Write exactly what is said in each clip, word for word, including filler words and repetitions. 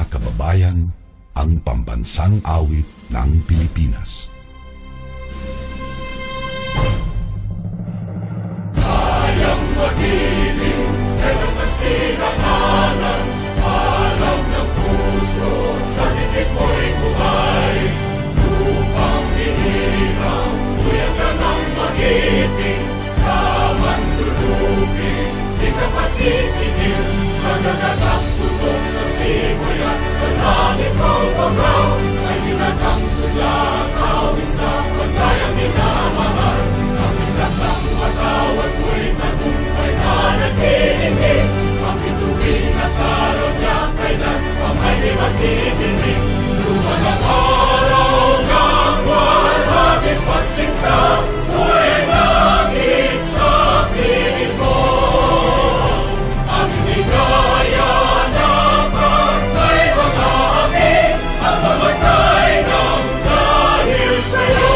kababayan, ang pambansang awit ng Pilipinas. Kayang magiging telas ng sinakalan, alam ng puso, sa titik mo'y buhay. Lupang hinirang, tuyag ka ng magiting, sa mandulupin, di ka pasisingil, sa nagagang tutok sa simoy at sa langit mo bagaw, ay ginatang tulad, awit sa pagkayang minamahal. Ang isang lang matawad mo'y tagumpay na naghihingi, ang bituin at karoon niya kailan ang may di maghihingi. Luman ang araw ng walhagit pagsinta, mo'y langit sa piling mo. Ang ligaya na pagkay mga akin, ang mamatay ng dahil sa'yo.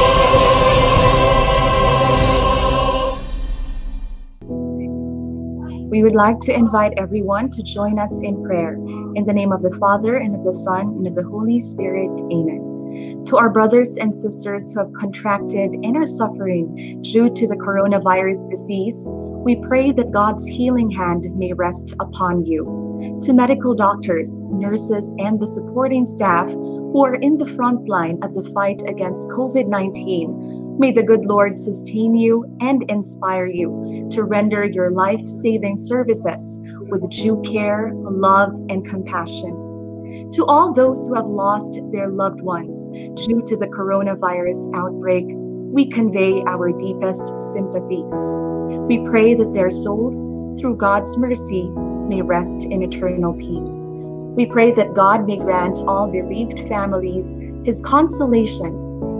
We would like to invite everyone to join us in prayer. In the name of the Father, and of the Son, and of the Holy Spirit. Amen. To our brothers and sisters who have contracted and are suffering due to the coronavirus disease, we pray that God's healing hand may rest upon you. To medical doctors, nurses, and the supporting staff who are in the front line of the fight against COVID nineteen, may the good Lord sustain you and inspire you to render your life-saving services with due care, love, and compassion. To all those who have lost their loved ones due to the coronavirus outbreak, we convey our deepest sympathies. We pray that their souls, through God's mercy, may rest in eternal peace. We pray that God may grant all bereaved families His consolation.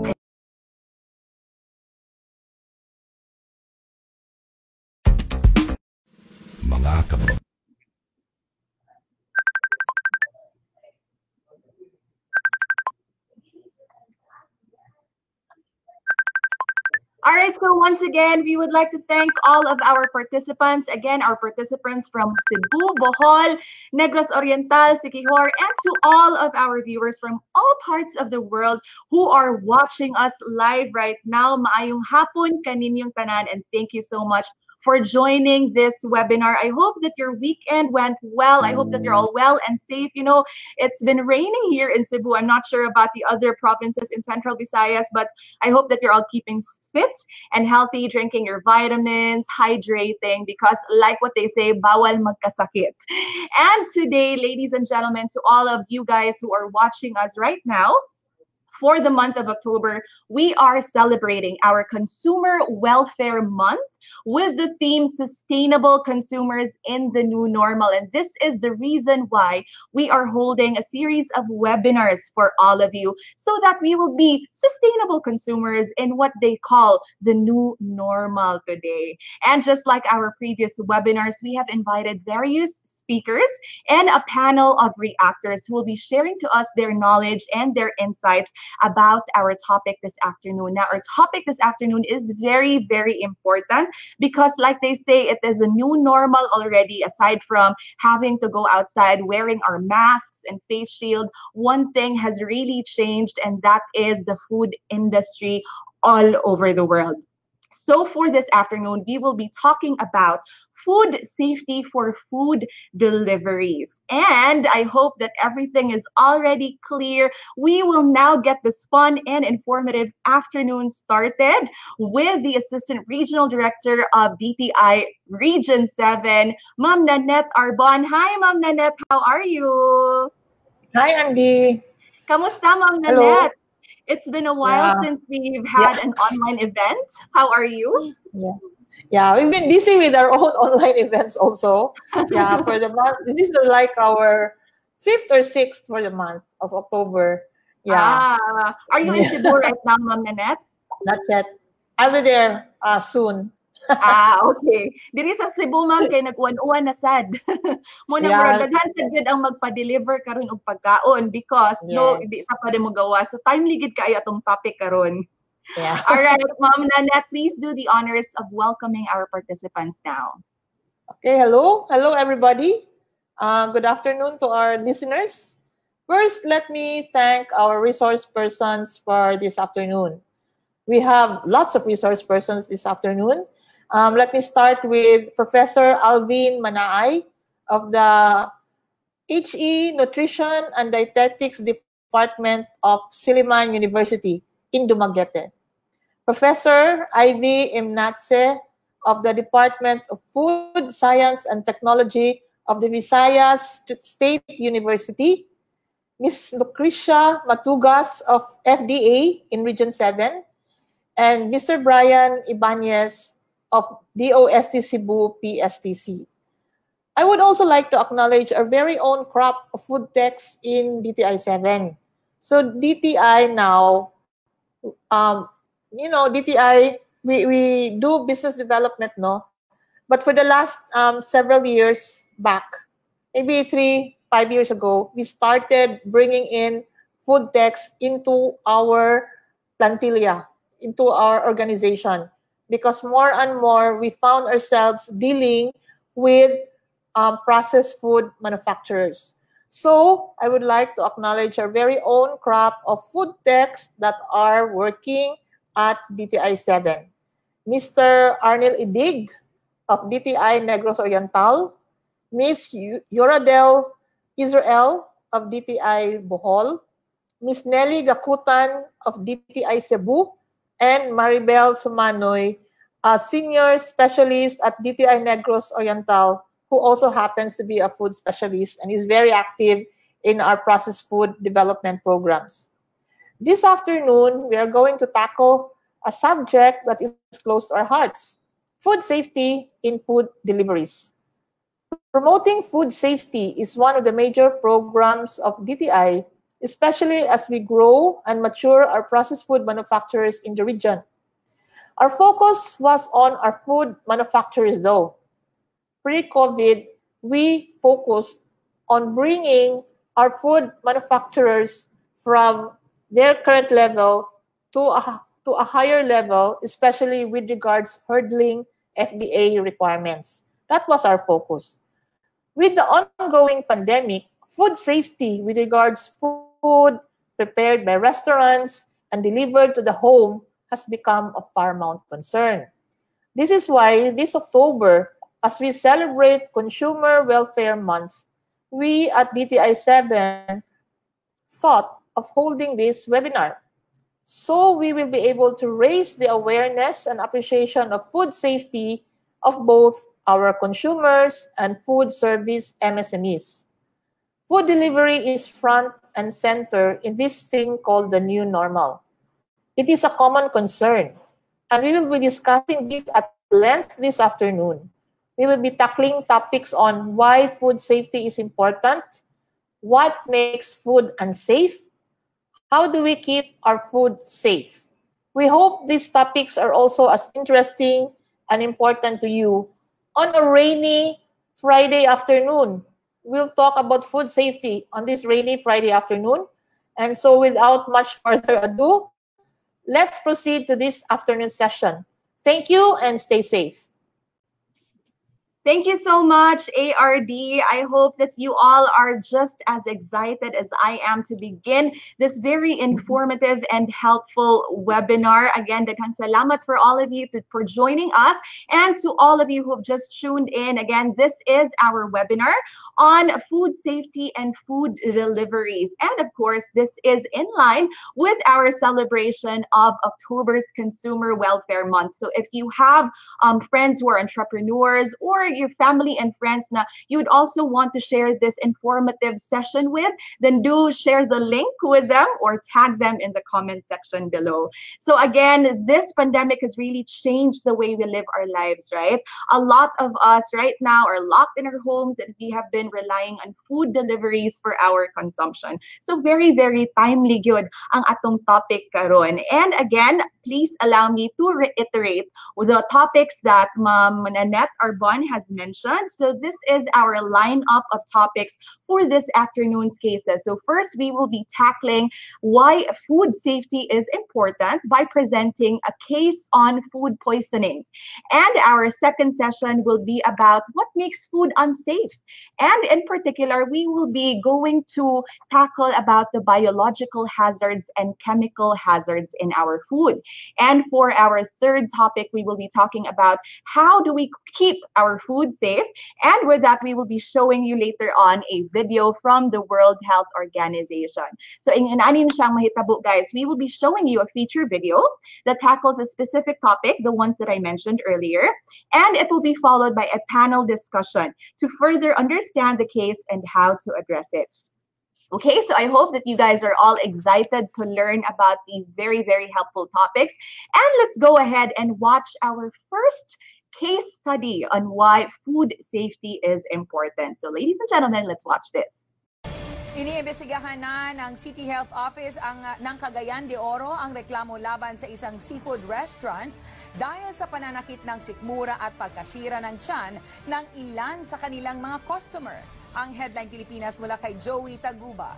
Mga kababayan. All right, so once again, we would like to thank all of our participants. Again, our participants from Cebu, Bohol, Negros Oriental, Siquijor, and to all of our viewers from all parts of the world who are watching us live right now. Maayong hapon kaninyong tanan, and thank you so much for joining this webinar. I hope that your weekend went well. I hope that you're all well and safe. You know, it's been raining here in Cebu. I'm not sure about the other provinces in Central Visayas, but I hope that you're all keeping fit and healthy, drinking your vitamins, hydrating, because like what they say, bawal magkasakit. And today, ladies and gentlemen, to all of you guys who are watching us right now, for the month of October, we are celebrating our Consumer Welfare Month with the theme Sustainable Consumers in the New Normal. And this is the reason why we are holding a series of webinars for all of you, so that we will be sustainable consumers in what they call the new normal today. And just like our previous webinars, we have invited various speakers and a panel of reactors who will be sharing to us their knowledge and their insights about our topic this afternoon. Now, our topic this afternoon is very, very important because, like they say, it is a new normal already. Aside from having to go outside wearing our masks and face shield, one thing has really changed, and that is the food industry all over the world. So for this afternoon, we will be talking about food safety for food deliveries. And I hope that everything is already clear. We will now get this fun and informative afternoon started with the Assistant Regional Director of D T I Region seven, Ma'am Nanette Arbon. Hi, Ma'am Nanette. How are you? Hi, Andy. Kamusta, Ma'am Nanette? Hello. It's been a while yeah. since we've had yeah. an online event. How are you? Yeah. Yeah, we've been busy with our own online events also. Yeah, for the month. This is like our fifth or sixth for the month of October. Yeah. Ah, are you in Cebu right now, Ma'am Nanette? Not yet. I'll be there uh, soon. Ah, okay. Diri sa Cebu, ma'am, kay nag-uwan-uwan na sad. Muna yeah. daghan sad gid ang magpa-deliver karon og pagkaon because yes. no, di sa pa mo gawa. So timely gid kaayo atong topic karon. Yeah. All right, Ma'am Nanette, please do the honors of welcoming our participants now. Okay, hello. Hello, everybody. Uh, good afternoon to our listeners. First, let me thank our resource persons for this afternoon. We have lots of resource persons this afternoon. Um, let me start with Professor Alvin Manaay of the H E Nutrition and Dietetics Department of Silliman University in Dumaguete. Professor Ivy Imnatse of the Department of Food Science and Technology of the Visayas State University. Miz Lucrecia Matugas of F D A in Region seven, and Mister Brian Ibanez of D O S T Cebu P S T C. I would also like to acknowledge our very own crop of food techs in D T I seven. So D T I now, um, you know, D T I, we, we do business development, no? But for the last um, several years back, maybe three, five years ago, we started bringing in food techs into our plantilla, into our organization, because more and more we found ourselves dealing with um, processed food manufacturers. So I would like to acknowledge our very own crop of food techs that are working at D T I seven. Mister Arnel Idig of D T I Negros Oriental, Miz Yoradel Israel of D T I Bohol, Miz Nelly Gakutan of D T I Cebu, and Maribel Sumanoy, a senior specialist at D T I Negros Oriental, who also happens to be a food specialist and is very active in our processed food development programs. This afternoon, we are going to tackle a subject that is close to our hearts: food safety in food deliveries. Promoting food safety is one of the major programs of D T I, especially as we grow and mature our processed food manufacturers in the region. Our focus was on our food manufacturers though. Pre-COVID, we focused on bringing our food manufacturers from their current level to a, to a higher level, especially with regards hurdling F D A requirements. That was our focus. With the ongoing pandemic, food safety with regards food prepared by restaurants and delivered to the home has become of paramount concern. This is why this October, as we celebrate Consumer Welfare Month, we at D T I seven thought of holding this webinar. So we will be able to raise the awareness and appreciation of food safety of both our consumers and food service M S M Es. Food delivery is front and center in this thing called the new normal. It is a common concern, and we will be discussing this at length this afternoon. We will be tackling topics on why food safety is important, what makes food unsafe, how do we keep our food safe. We hope these topics are also as interesting and important to you on a rainy Friday afternoon. We'll talk about food safety on this rainy Friday afternoon. And so without much further ado, let's proceed to this afternoon session. Thank you and stay safe. Thank you so much, A R D. I hope that you all are just as excited as I am to begin this very informative and helpful webinar. Again, daghang salamat for all of you to, for joining us, and to all of you who have just tuned in. Again, this is our webinar on food safety and food deliveries. And of course, this is in line with our celebration of October's Consumer Welfare Month. So if you have um, friends who are entrepreneurs, or your family and friends na you would also want to share this informative session with, then do share the link with them or tag them in the comment section below. So again, this pandemic has really changed the way we live our lives, right? A lot of us right now are locked in our homes, and we have been relying on food deliveries for our consumption. So very, very timely good ang atong topic karon. And again, please allow me to reiterate the topics that Ma'am Nanette Arbon has mentioned. So this is our lineup of topics for this afternoon's cases. So first, we will be tackling why food safety is important by presenting a case on food poisoning. And our second session will be about what makes food unsafe. And in particular, we will be going to tackle about the biological hazards and chemical hazards in our food. And for our third topic, we will be talking about how do we keep our food safe. And with that, we will be showing you later on a video from the World Health Organization. So in inanin siyang mahitabo, guys, we will be showing you a feature video that tackles a specific topic, the ones that I mentioned earlier, and it will be followed by a panel discussion to further understand the case and how to address it. Okay, so I hope that you guys are all excited to learn about these very, very helpful topics. And let's go ahead and watch our first case study on why food safety is important. So ladies and gentlemen, let's watch this. Iniimbestigahan na ng City Health Office ang, ng Cagayan de Oro ang reklamo laban sa isang seafood restaurant dahil sa pananakit ng sikmura at pagkasira ng tiyan ng ilan sa kanilang mga customer. Ang Headline Pilipinas mula kay Joey Taguba.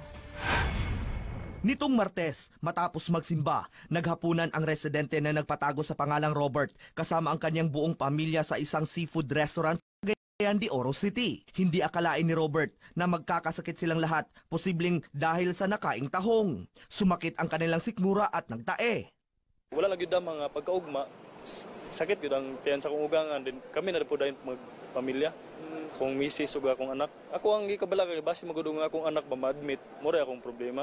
Nitong Martes, matapos magsimba, naghapunan ang residente na nagpatago sa pangalang Robert kasama ang kanyang buong pamilya sa isang seafood restaurant sa Cagayan de Oro City. Hindi akalain ni Robert na magkakasakit silang lahat, posibleng dahil sa nakaing tahong. Sumakit ang kanilang sikmura at nagtae. Wala lang yun mga pagkaugma, sakit yun ang tiyan sa kong ugangan. Din kami na po dahil magpamilya. Kung misis o akong anak. Ako ang gikabala kay basi magudong akong anak ba ma-admit, mura akong problema.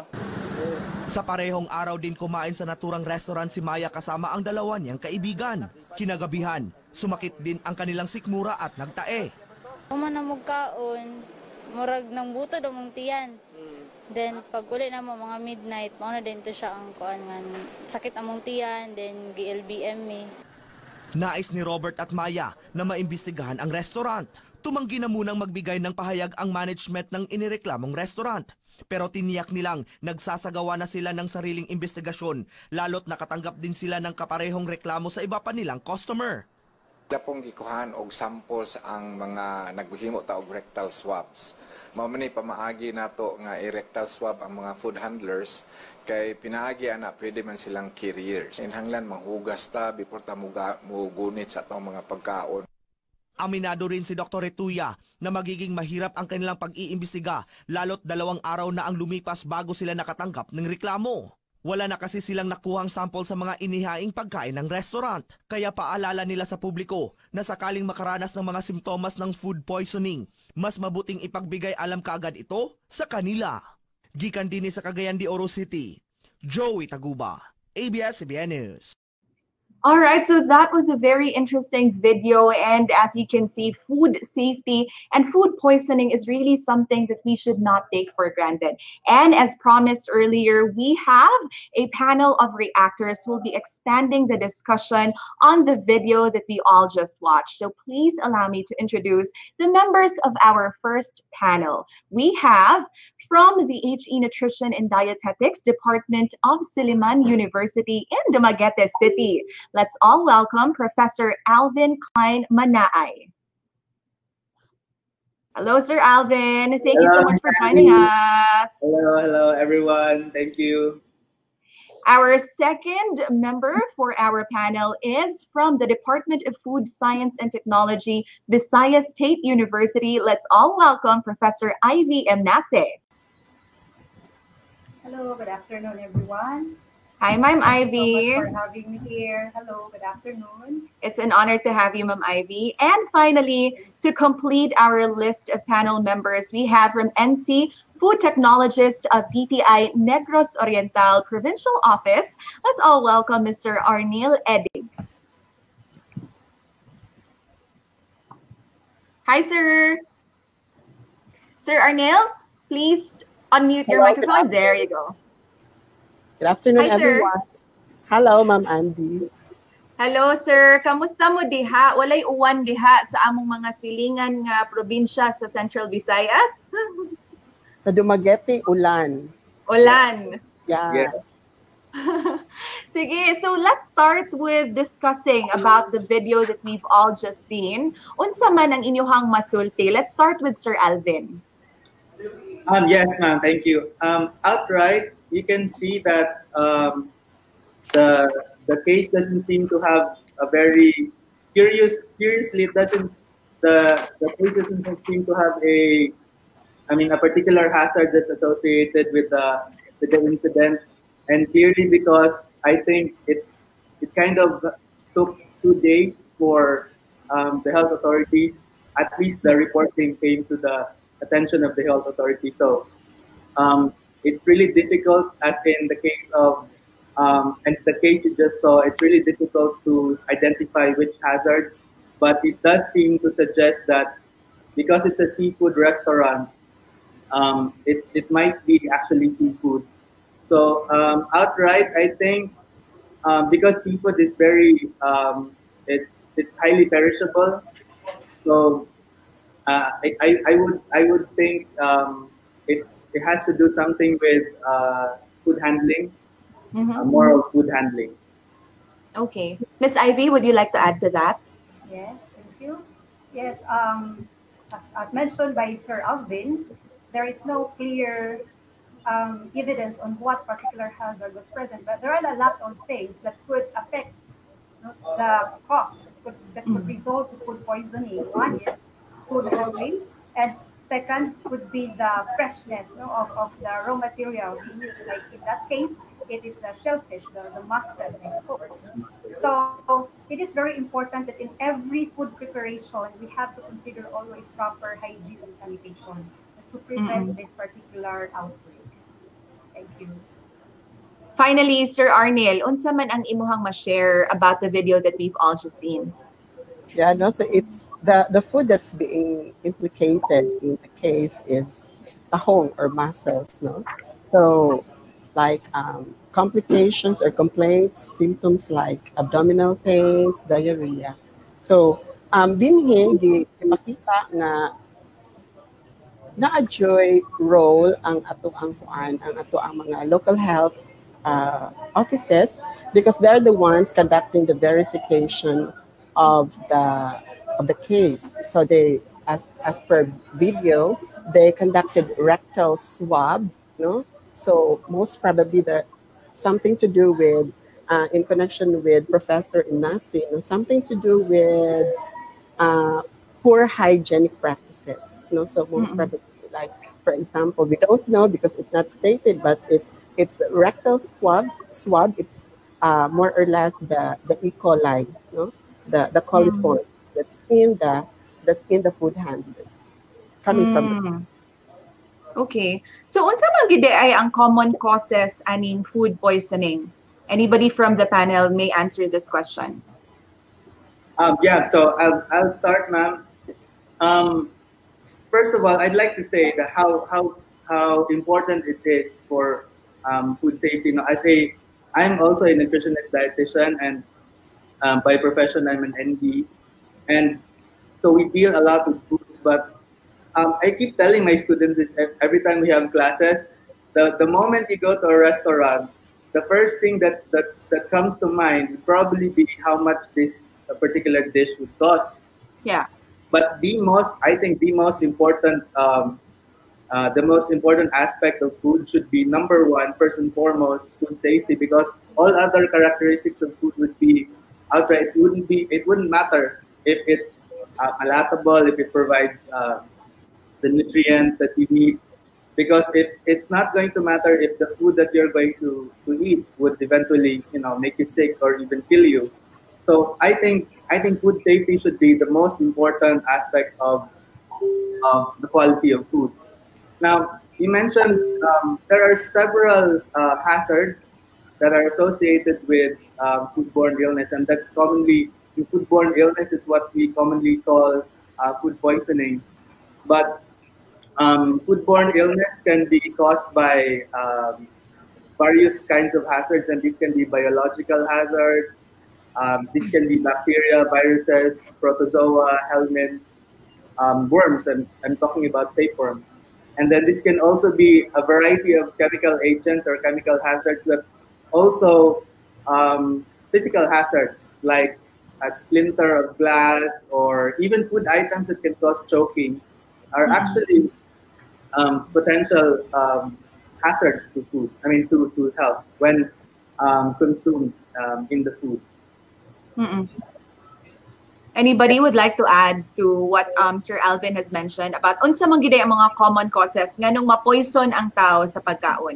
Sa parehong araw din kumain sa naturang restaurant si Maya kasama ang dalawa niyang kaibigan. Kinagabihan, sumakit din ang kanilang sikmura at nagtae. Uma na magkaon, murag ng buto do mong tiyan. Then pag uli na mo mga midnight, mauna din to siya ang kuan nga sakit among tiyan, then G L B M me. Nais ni Robert at Maya na maimbestigahan ang restaurant. Tumanggi na munang magbigay ng pahayag ang management ng inireklamong restaurant. Pero tiniyak nilang nagsasagawa na sila ng sariling investigasyon, lalo't nakatanggap din sila ng kaparehong reklamo sa iba pa nilang customer. Wala pong gikuhan og samples ang mga naghimo ta og rectal swabs. Mao man ni pamaagi nato nga i-rectal swab ang mga food handlers kay pinaagi ana pwede man silang carriers. Inhanglan manghugas ta before ta mugunit sa atong mga pagkaon. Aminado rin si Doktor Retuya na magiging mahirap ang kanilang pag-iimbestiga lalo't dalawang araw na ang lumipas bago sila nakatanggap ng reklamo. Wala na kasi silang nakuhang sample sa mga inihaing pagkain ng restaurant. Kaya paalala nila sa publiko na sakaling makaranas ng mga simptomas ng food poisoning, mas mabuting ipagbigay alam kaagad ito sa kanila. Gikan din sa Cagayan de Oro City, Joey Taguba, A B S C B N News. All right, so that was a very interesting video, and as you can see, food safety and food poisoning is really something that we should not take for granted. And as promised earlier, we have a panel of reactors who will be expanding the discussion on the video that we all just watched. So please allow me to introduce the members of our first panel. We have from the H E Nutrition and Dietetics Department of Silliman University in Dumaguete City. Let's all welcome Professor Alvin Klein Manaay. Hello, Sir Alvin. Thank hello, you so much for joining us. Hello, hello, everyone. Thank you. Our second member for our panel is from the Department of Food Science and Technology, Visayas State University. Let's all welcome Professor Ivy Emnase. Hello, good afternoon, everyone. Hi, Ma'am Ivy. Thank you so much for having me here. Hello, good afternoon. It's an honor to have you, Ma'am Ivy. And finally, to complete our list of panel members, we have from N C Food Technologist of P T I Negros Oriental Provincial Office. Let's all welcome Mister Arnil Edig. Hi, sir. Sir Arnil, please unmute your Hello, microphone. There you go. Good afternoon, Hi, everyone. Sir. Hello, Ma'am Andy. Hello, sir. Kamusta mo diha? Walay uwan diha sa among mga silingan nga probinsya sa Central Visayas? Sa Dumaguete, ulan. Ulan. Yeah. yeah. Sige, so let's start with discussing about the video that we've all just seen. Unsa man ang inyong masulti? Let's start with Sir Alvin. Um, yes, ma'am. Thank you. Um, outright, you can see that um, the the case doesn't seem to have a very curious. Curiously, it doesn't. The the case doesn't seem to have a, I mean, a particular hazard that's associated with the with the incident, and clearly because I think it it kind of took two days for um, the health authorities. At least the reporting came to the attention of the health authority. So um, it's really difficult, as in the case of um, and the case you just saw. It's really difficult to identify which hazards, but it does seem to suggest that because it's a seafood restaurant, um, it it might be actually seafood. So um, outright, I think um, because seafood is very, um, it's it's highly perishable. So uh, I, I I would I would think um, it it has to do something with uh, food handling, Mm-hmm. uh, moral food handling. Okay, Miss Ivy, would you like to add to that? Yes, thank you. Yes, um, as, as mentioned by Sir Alvin, there is no clear um, evidence on what particular hazard was present, but there are a lot of things that could affect, you know, the cost that could, that could result to food poisoning. One is food handling, and second would be the freshness, you know, of, of the raw material we use. Like in that case, it is the shellfish, the, the mussel being cooked. So it is very important that in every food preparation, we have to consider always proper hygiene and sanitation to prevent Mm-mm. this particular outbreak. Thank you. Finally, Sir Arnel, unsa man ang imuhang ma-share about the video that we've all just seen? Yeah, no, so it's the, the food that's being implicated in the case is tahong or mussels, no? So, like um, complications or complaints, symptoms like abdominal pains, diarrhea. So, um, dinhi, di makita nga na-adjoy role ang ato ang kuan, ang ato ang mga local health uh, offices, because they're the ones conducting the verification of the of the case. So they, as as per video, they conducted rectal swab, no? So most probably there something to do with uh, in connection with Professor Inasi, no? Something to do with uh, poor hygienic practices, no? So most Mm-mm. probably, like for example, we don't know because it's not stated, but it it's rectal swab. Swab. It's uh, more or less the the E. coli, no? The the coliform that's in the that's in the food handlers coming from the Mm. Okay. So unsa man gid ay ang common causes aning food poisoning? Anybody from the panel may answer this question. Um, yeah, so I'll, I'll start, ma'am. Um, first of all, I'd like to say that how how how important it is for um, food safety. Now, as a, I'm also a nutritionist dietitian, and um, by profession I'm an N D, and so we deal a lot with foods. But um, I keep telling my students this every time we have classes. The the moment you go to a restaurant, the first thing that that, that comes to mind would probably be how much this a particular dish would cost. Yeah. But the most, I think, the most important, um, uh, the most important aspect of food should be number one, first and foremost, food safety, because all other characteristics of food would be outright. It wouldn't be, it wouldn't matter if it's uh, palatable, if it provides uh, the nutrients that you need, because it, it's not going to matter if the food that you're going to, to eat would eventually, you know, make you sick or even kill you. So I think I think food safety should be the most important aspect of, of the quality of food. Now, you mentioned um, there are several uh, hazards that are associated with um, foodborne illness, and that's commonly, foodborne illness is what we commonly call uh, food poisoning. But um, foodborne illness can be caused by um, various kinds of hazards, and these can be biological hazards. Um, this can be bacteria, viruses, protozoa, helminths, um, worms, and I'm talking about tapeworms. And then this can also be a variety of chemical agents or chemical hazards that also um, physical hazards like a splinter of glass or even food items that can cause choking are Mm. actually um, potential um, hazards to food. I mean, to, to health when um, consumed um, in the food. Mm-mm. Anybody would like to add to what um, Sir Alvin has mentioned about unsa man gid ang mga common causes nganong ma-poison ang tao sa pagkaon?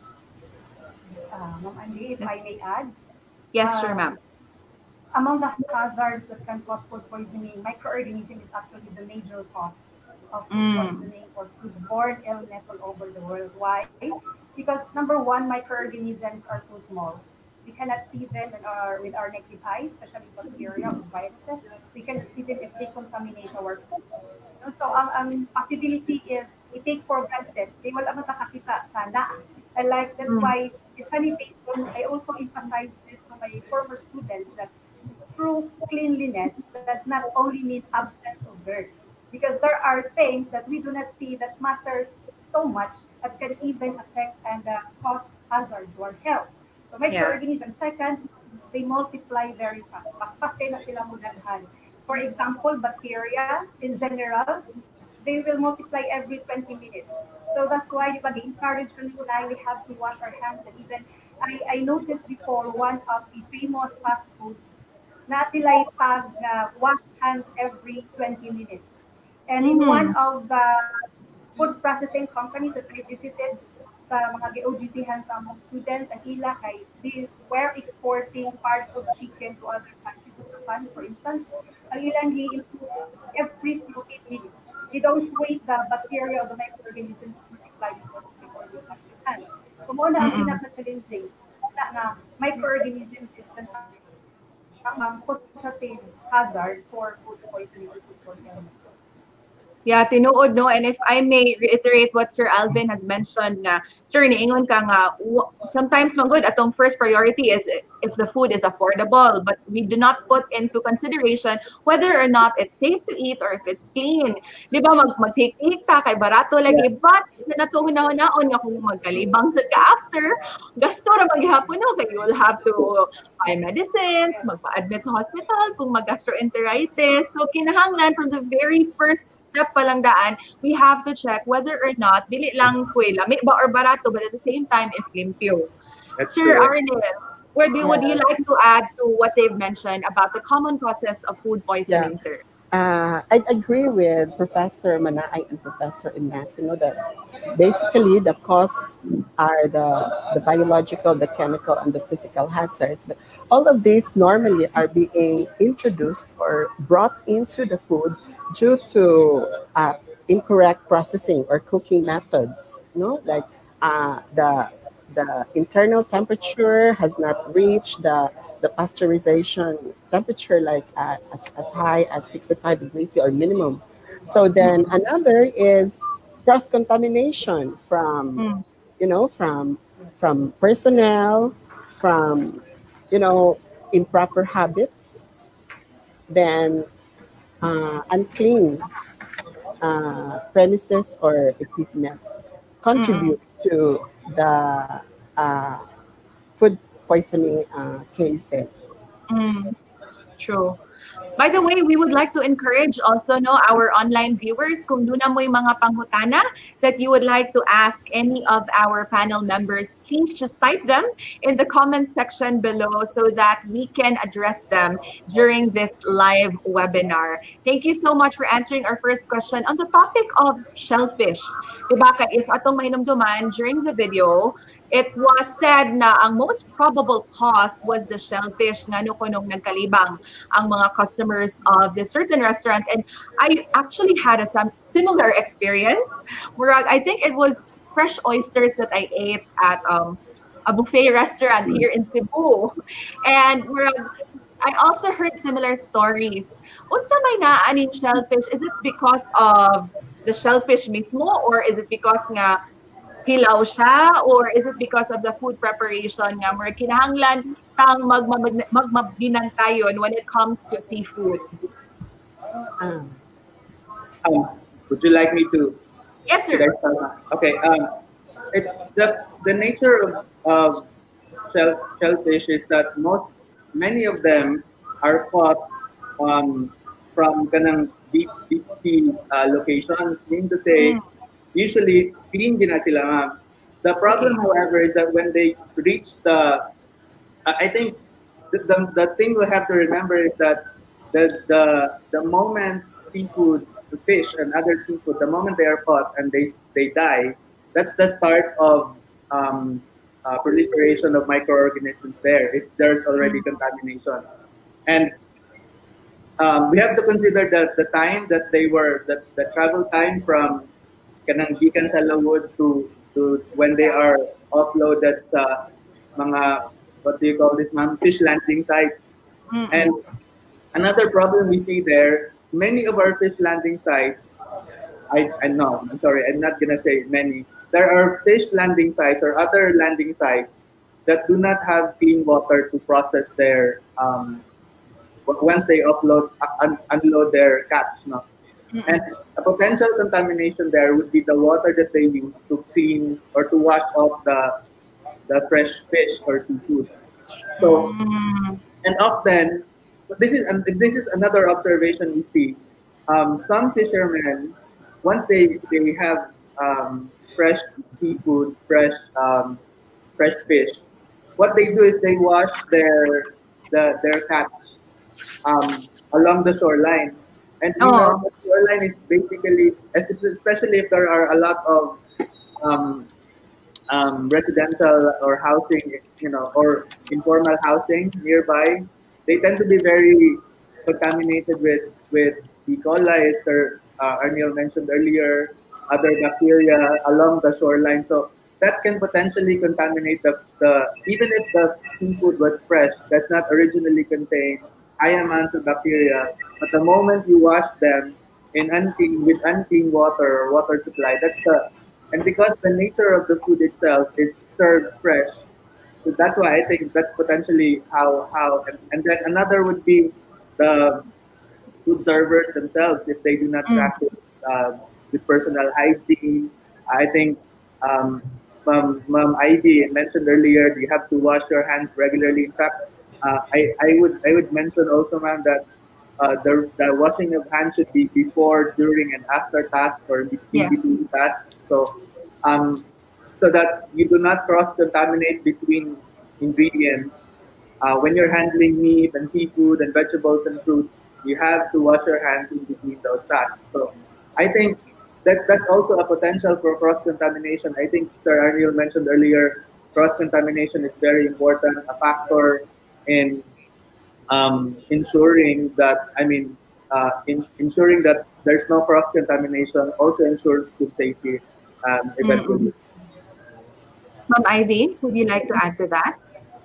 Uh, Ma'am Andy, if I may add. Yes, uh, sure, ma'am. Among the hazards that can cause food poisoning, microorganism is actually the major cause of food Mm. poisoning or foodborne illness all over the world. Why? Because number one, microorganisms are so small. We cannot see them in our, with our naked eyes, especially bacteria or viruses. We cannot see them if they contaminate our food. So ang, ang possibility is i-take for granted. They wala makakakita sana. And like that's Mm. why in sanitation, I also emphasize this to my former students that true cleanliness does not only mean absence of dirt. Because there are things that we do not see that matters so much that can even affect and uh, cause hazard to our health. So microorganisms, second, they multiply very fast. Mas fast kayo na sila mudaghan. For example, bacteria in general, they will multiply every twenty minutes. So that's why di ba, the encouragement ko na we have to wash our hands. And even I, I noticed before one of the famous fast food na sila pag uh, wash hands every twenty minutes. And in Mhm. one of the food processing companies that I visited sa mga G O G T-han sa mga students, ang ila kay they were exporting parts of chicken to other countries in Japan, for instance. Ang ilang i-improve every eight minutes. They don't wait the bacteria or the microorganisms to multiply before before they wash their hands. Kung muna ang Mm-mm. pinaka-challenging, na, na microorganisms is the ang causative hazard for food poisoning or foodborne illness. Yeah, tinuod no, and if I may reiterate what Sir Alvin has mentioned nga, sir, niingon ka nga, w- sometimes magud atong first priority is if the food is affordable, but we do not put into consideration whether or not it's safe to eat or if it's clean. Di ba, mag mag-take ta kay barato lagi, but sa nato hunahon nga kung magkalibang sa ka after, gasto ra maghapon no, kay you will have to buy medicines, magpa-admit sa hospital kung mag-gastroenteritis. So kinahanglan from the very first step pa lang daan, we have to check whether or not dili lang kuy lami ba or barato, but at the same time if limpyo. That's Sir correct. Arnel, would you, would you like to add to what they've mentioned about the common causes of food poisoning, sir? Uh, I agree with Professor Manaay and Professor Ignacio that basically the cause are the, the biological, the chemical, and the physical hazards. But all of these normally are being introduced or brought into the food due to uh, incorrect processing or cooking methods. You know, like uh, the the internal temperature has not reached the the pasteurization temperature like uh, as, as high as sixty-five degrees C or minimum. So then another is cross-contamination from, Mm. you know, from from personnel, from, you know, improper habits, then uh, unclean uh, premises or equipment contributes to the uh, food poisoning uh, cases. Mm, true. By the way, we would like to encourage also no our online viewers kung doon na mo'y mga panghutana that you would like to ask any of our panel members, please just type them in the comment section below so that we can address them during this live webinar. Thank you so much for answering our first question on the topic of shellfish. Diba, ka- if atong mainumduman during the video, it was said na ang most probable cause was the shellfish nga no kunong nagkalibang ang mga customers of this certain restaurant. And I actually had a some similar experience where I think it was fresh oysters that I ate at um, a buffet restaurant here in Cebu. And where I also heard similar stories. Unsa may naaning shellfish? Is it because of the shellfish mismo or is it because nga hilaw siya or is it because of the food preparation nga more kinahanglan tang magmabinantayon when it comes to seafood? Um, Um, would you like me to? Yes, sir. Should I start? Okay. Um, it's the the nature of, of shell shellfish is that most many of them are caught um, from kanang deep deep sea uh, locations. Meaning to say, usually clean din na sila, ma'am. The problem, however, is that when they reach the, uh, I think the, the the thing we have to remember is that the the the moment seafood, the fish and other seafood, the moment they are caught and they they die, that's the start of um, uh, proliferation of microorganisms there. If there's already contamination, and um, we have to consider that the time that they were, the, the travel time from kanang gikan sa Lawod to to when they are offloaded sa mga, what do you call this, ma'am, fish landing sites. Mm-hmm. And another problem we see there, many of our fish landing sites, I, I know, I'm sorry, I'm not gonna say many. There are fish landing sites or other landing sites that do not have clean water to process their, um, once they upload, un unload their catch, no? Mm-hmm. And a potential contamination there would be the water that they use to clean or to wash off the the fresh fish or seafood. So, mm-hmm. and often, this is and this is another observation we see. Um, some fishermen, once they they have um, fresh seafood, fresh um, fresh fish, what they do is they wash their the their catch um, along the shoreline. And you know, the shoreline is basically, especially if there are a lot of um, um, residential or housing, you know, or informal housing nearby, they tend to be very contaminated with with E. coli, as Sir uh, Arnil mentioned earlier, other bacteria along the shoreline. So that can potentially contaminate the, the even if the seafood was fresh, does not originally contain high amounts of bacteria, but the moment you wash them in unclean with unclean water or water supply, that's the, and because the nature of the food itself is served fresh, so that's why I think that's potentially how how and, and then another would be the food servers themselves if they do not mm. practice uh, with personal hygiene. I think um, Ma'am Ma'am Ivy mentioned earlier, you have to wash your hands regularly. In fact, Uh, I, I would I would mention also, ma'am, that uh, the, the washing of hands should be before, during, and after task or in yeah. between tasks. So, um, so that you do not cross contaminate between ingredients. Uh, when you're handling meat and seafood and vegetables and fruits, you have to wash your hands in between those tasks. So, I think that that's also a potential for cross contamination. I think Sir Arnil mentioned earlier, cross contamination is very important, a factor in um, ensuring that, I mean, uh, in ensuring that there's no cross-contamination also ensures food safety um, eventually. Mm-hmm. Ma'am Ivy, would you like to add to that?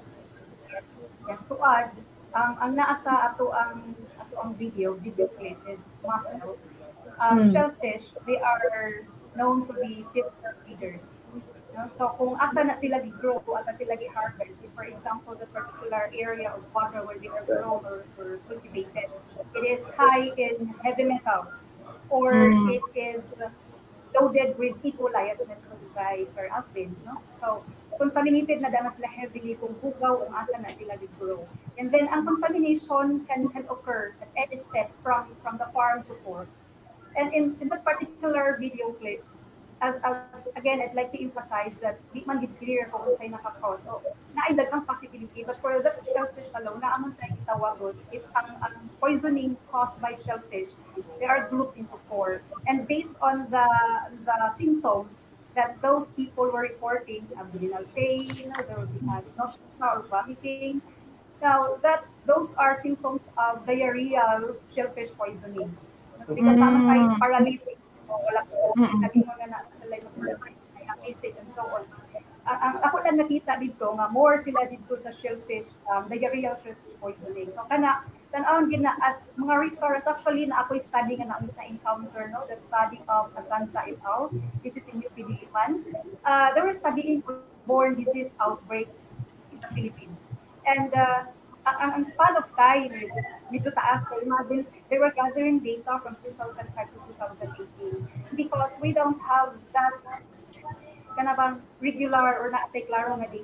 Yes, to add, um, ang naasa ato ang ato ang video, video clip is muscle. Um, mm. Shellfish, they are known to be fit feeders. So kung asa na sila gi-grow, asa sila gi-harvest, for example, the particular area of water where they are grown or, or cultivated, it is high in heavy metals, or mm. it is loaded with E. coli, as mentioned by Sir Alvin. No? So contaminated na damas sila heavily kung hugaw kung asa na sila gi-grow. And then ang contamination can, can occur at any step from, from the farm to fork. And in, in that particular video clip, As, as again, I'd like to emphasize that di man gid clear kung unsay naka-cause. So, naay daghang possibility, but for the shellfish alone, naamon tayo gitawagod, if ang, ang poisoning caused by shellfish, they are grouped into four. And based on the the symptoms that those people were reporting, abdominal pain, there will be nausea or vomiting. Now, that those are symptoms of diarrheal shellfish poisoning. Because naman tayo paralytic, wala po, naging mga na sila yung acid and so on. Ang, ang ako lang nakita dito nga more sila dito sa shellfish, um, diarrheal shellfish poisoning. So kana tan-awon gid na as mga restaurants, actually na ako'y study nga na encounter, no, the study of Asansa et al. This is in U P Diliman. Uh, they were studying born disease outbreak in the Philippines. And uh, ang, ang span of time dito taas, so imagine they were gathering data from two thousand five to two thousand eighteen because we don't have that kind of regular or not klaro nga data.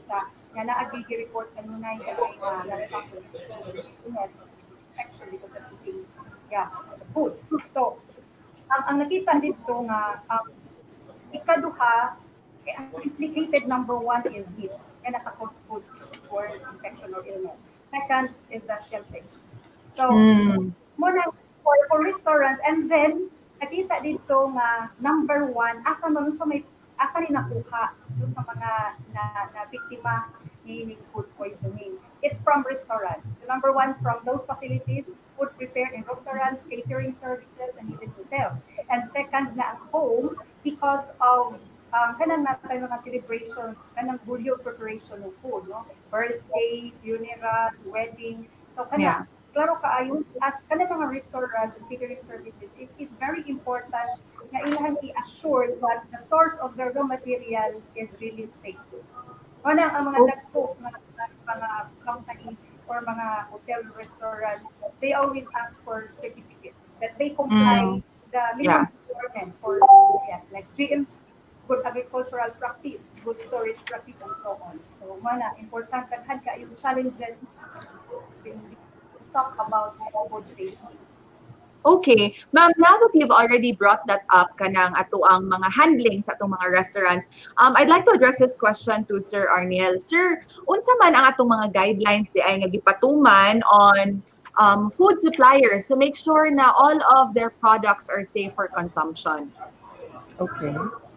nga naagi report kanunay kay na nag-suffer illness actually because of eating yeah food. So ang ang nakita dito nga um, ikaduha eh, ang implicated number one is heat and naka-cause food for infection or illness. Second is the shelving. So Mm. muna for, for restaurants and then nakita dito nga number one asa man sa may asa ni nakuha doon sa mga na, na biktima ni food poisoning. It's from restaurants. So number one, from those facilities, food prepared in restaurants, catering services, and even hotels. And second, na ang home because of um, kanang natin mga celebrations, kanang bulyo preparation ng food, no? Birthday, funeral, wedding. So kanang, Yeah. klaro kaayo, as kanang mga restaurants and catering services, it is very important na ilang i-assure that the source of their raw material is really safe. Una, ang mga nag-cook, mga, mga company or mga hotel restaurants, they always ask for certificate that they comply Mm. the Yeah. minimum requirements for yeah, like G M, good agricultural practice, good storage practice, and so on. So, mana, important kadhan ka yung challenges when we talk about food safety. Okay. Ma'am, now that you've already brought that up, kanang ato ang mga handling sa atong mga restaurants, um, I'd like to address this question to Sir Arniel. Sir, unsa man ang atong mga guidelines di ay nagipatuman on um, food suppliers to make sure na all of their products are safe for consumption? Okay.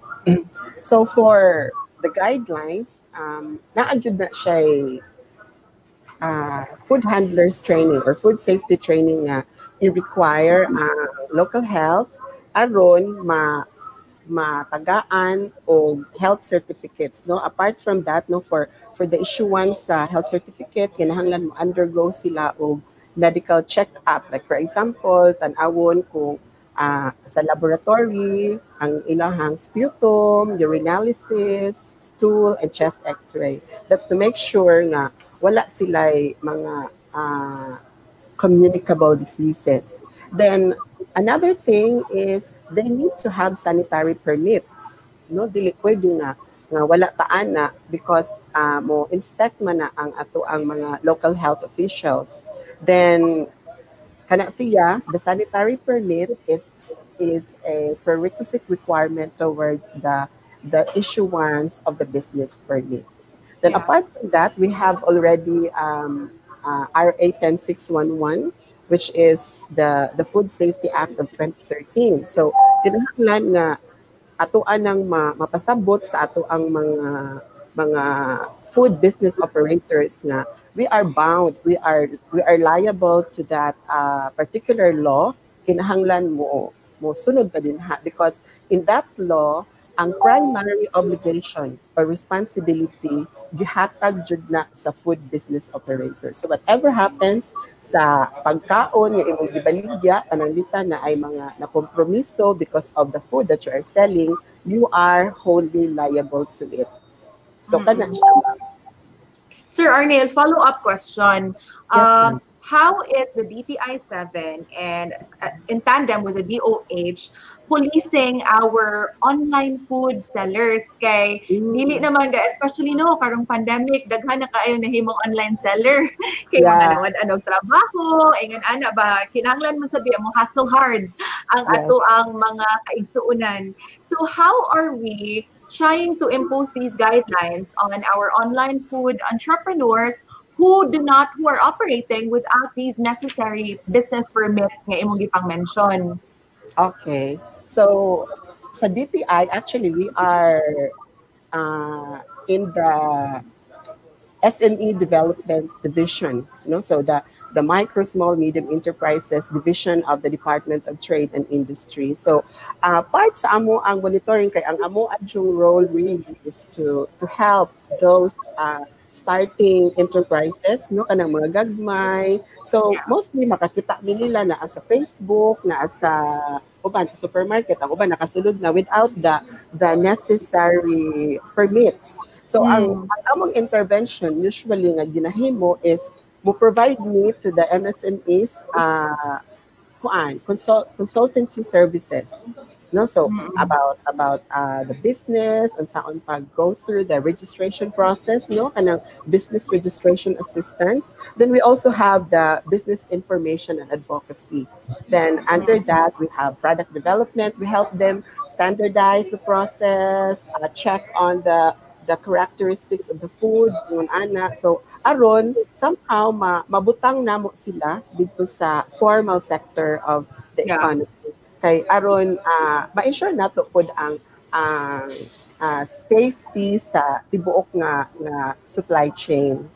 So for the guidelines, um, naagad na siya uh, food handlers training or food safety training nga i-require uh, local health aron ma matagaan o health certificates, no? Apart from that, no, for for the issuance sa uh, health certificate, kinahanglan mo undergo sila og medical check-up. Like for example, tan-awon kung uh, sa laboratory ang ilahang sputum, urinalysis, stool, and chest x-ray. That's to make sure nga wala sila'y mga uh, communicable diseases. Then another thing is they need to have sanitary permits. No, dili pwede nga nga wala taan na because uh, mo inspect man na ang ato ang mga local health officials. Then kana siya, the sanitary permit is is a prerequisite requirement towards the the issuance of the business permit. Then Yeah. apart from that, we have already um, uh, R A ten six one one, which is the the Food Safety Act of twenty thirteen. So kinahanglan nga atoan nang ma, mapasabot sa ato ang mga mga food business operators nga we are bound, we are we are liable to that uh, particular law. Kinahanglan mo mo sunod ka din ha, because in that law ang primary obligation or responsibility gihatag jud na sa food business operator. So whatever happens sa pagkaon nga imong gibaligya pananglitan na ay mga nakompromiso because of the food that you are selling, you are wholly liable to it. So Mm-mm. kana siya. Sir Arniel, follow-up question. Yes, Um, how is the D T I seven and uh, in tandem with the D O H policing our online food sellers kay dili naman ga especially no karong pandemic daghan na kaayo nahimong online seller kay Yeah. mga nawad anog trabaho ingon ana ba kinahanglan man sabi mo hustle hard ang Yes. ato ang mga kaigsuonan. So how are we trying to impose these guidelines on our online food entrepreneurs who do not who are operating without these necessary business permits nga imong gipang mention? Okay. So sa D T I, actually we are uh, in the S M E Development Division, you know, so the the Micro, Small, Medium Enterprises Division of the Department of Trade and Industry. So uh, part sa amo ang monitoring kay ang amo adjung role really is to to help those uh, starting enterprises, no, kanang mga gagmay. So mostly makakita mi nila na sa Facebook, na sa uban sa supermarket, ang uban nakasulod na without the the necessary permits. So Mm. ang, ang among intervention usually nga ginahimo is mo provide me to the M S M Es uh kuan consult, consultancy services, No, so Mm-mm. about about uh, the business and saan pag go through the registration process, no, kanang business registration assistance. Then we also have the business information and advocacy. Then under that we have product development. We help them standardize the process, uh, check on the the characteristics of the food, yung ana. So aron somehow ma mabutang namo sila dito sa formal sector of the Yeah. economy. Kay aron uh, ma-ensure nato pod ang ang uh, safety sa tibuok nga nga supply chain.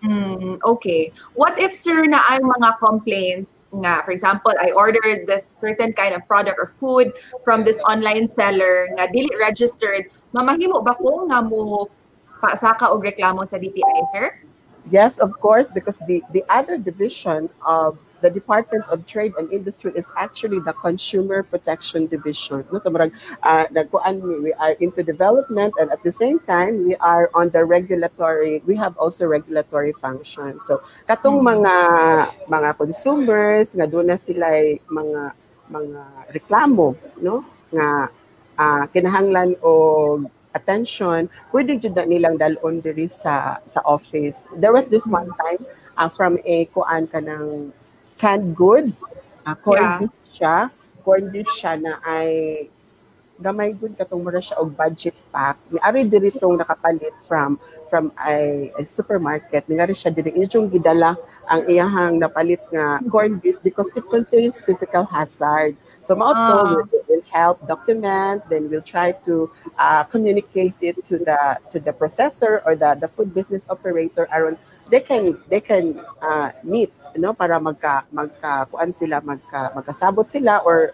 Mm, okay. What if, sir, na ay mga complaints nga, for example, I ordered this certain kind of product or food from this online seller nga dili registered, mamahimo ba ko nga mo pasaka og reklamo sa D T I, sir? Yes, of course, because the the other division of the Department of Trade and Industry is actually the Consumer Protection Division. No, so marag uh, nagkuan mi, we are into development, and at the same time we are on the regulatory. We have also regulatory functions. So katong mga mga consumers nga doon na sila mga mga reklamo, no, nga uh, kinahanglan og attention, pwede jud na nilang dalon diri sa sa office. There was this one time uh, from a kuan kanang canned good, uh, corned Yeah. beef siya, corned beef siya na ay gamay good katong mura siya og budget pack. Ni ari diri tong nakapalit from from a, a supermarket. Ni ari siya diri inyong gidala ang iyahang napalit nga corned beef because it contains physical hazard. So mao to Ah. will, will help document, then we'll try to uh, communicate it to the to the processor or the the food business operator aron they can they can uh, meet, no, para magka magka kuan sila magka magkasabot sila, or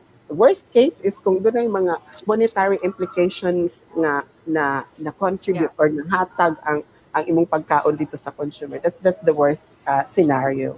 worst case is kung doon ay mga monetary implications na na na contribute or nahatag ang ang imong pagkaon dito sa consumer. That's that's the worst uh, scenario.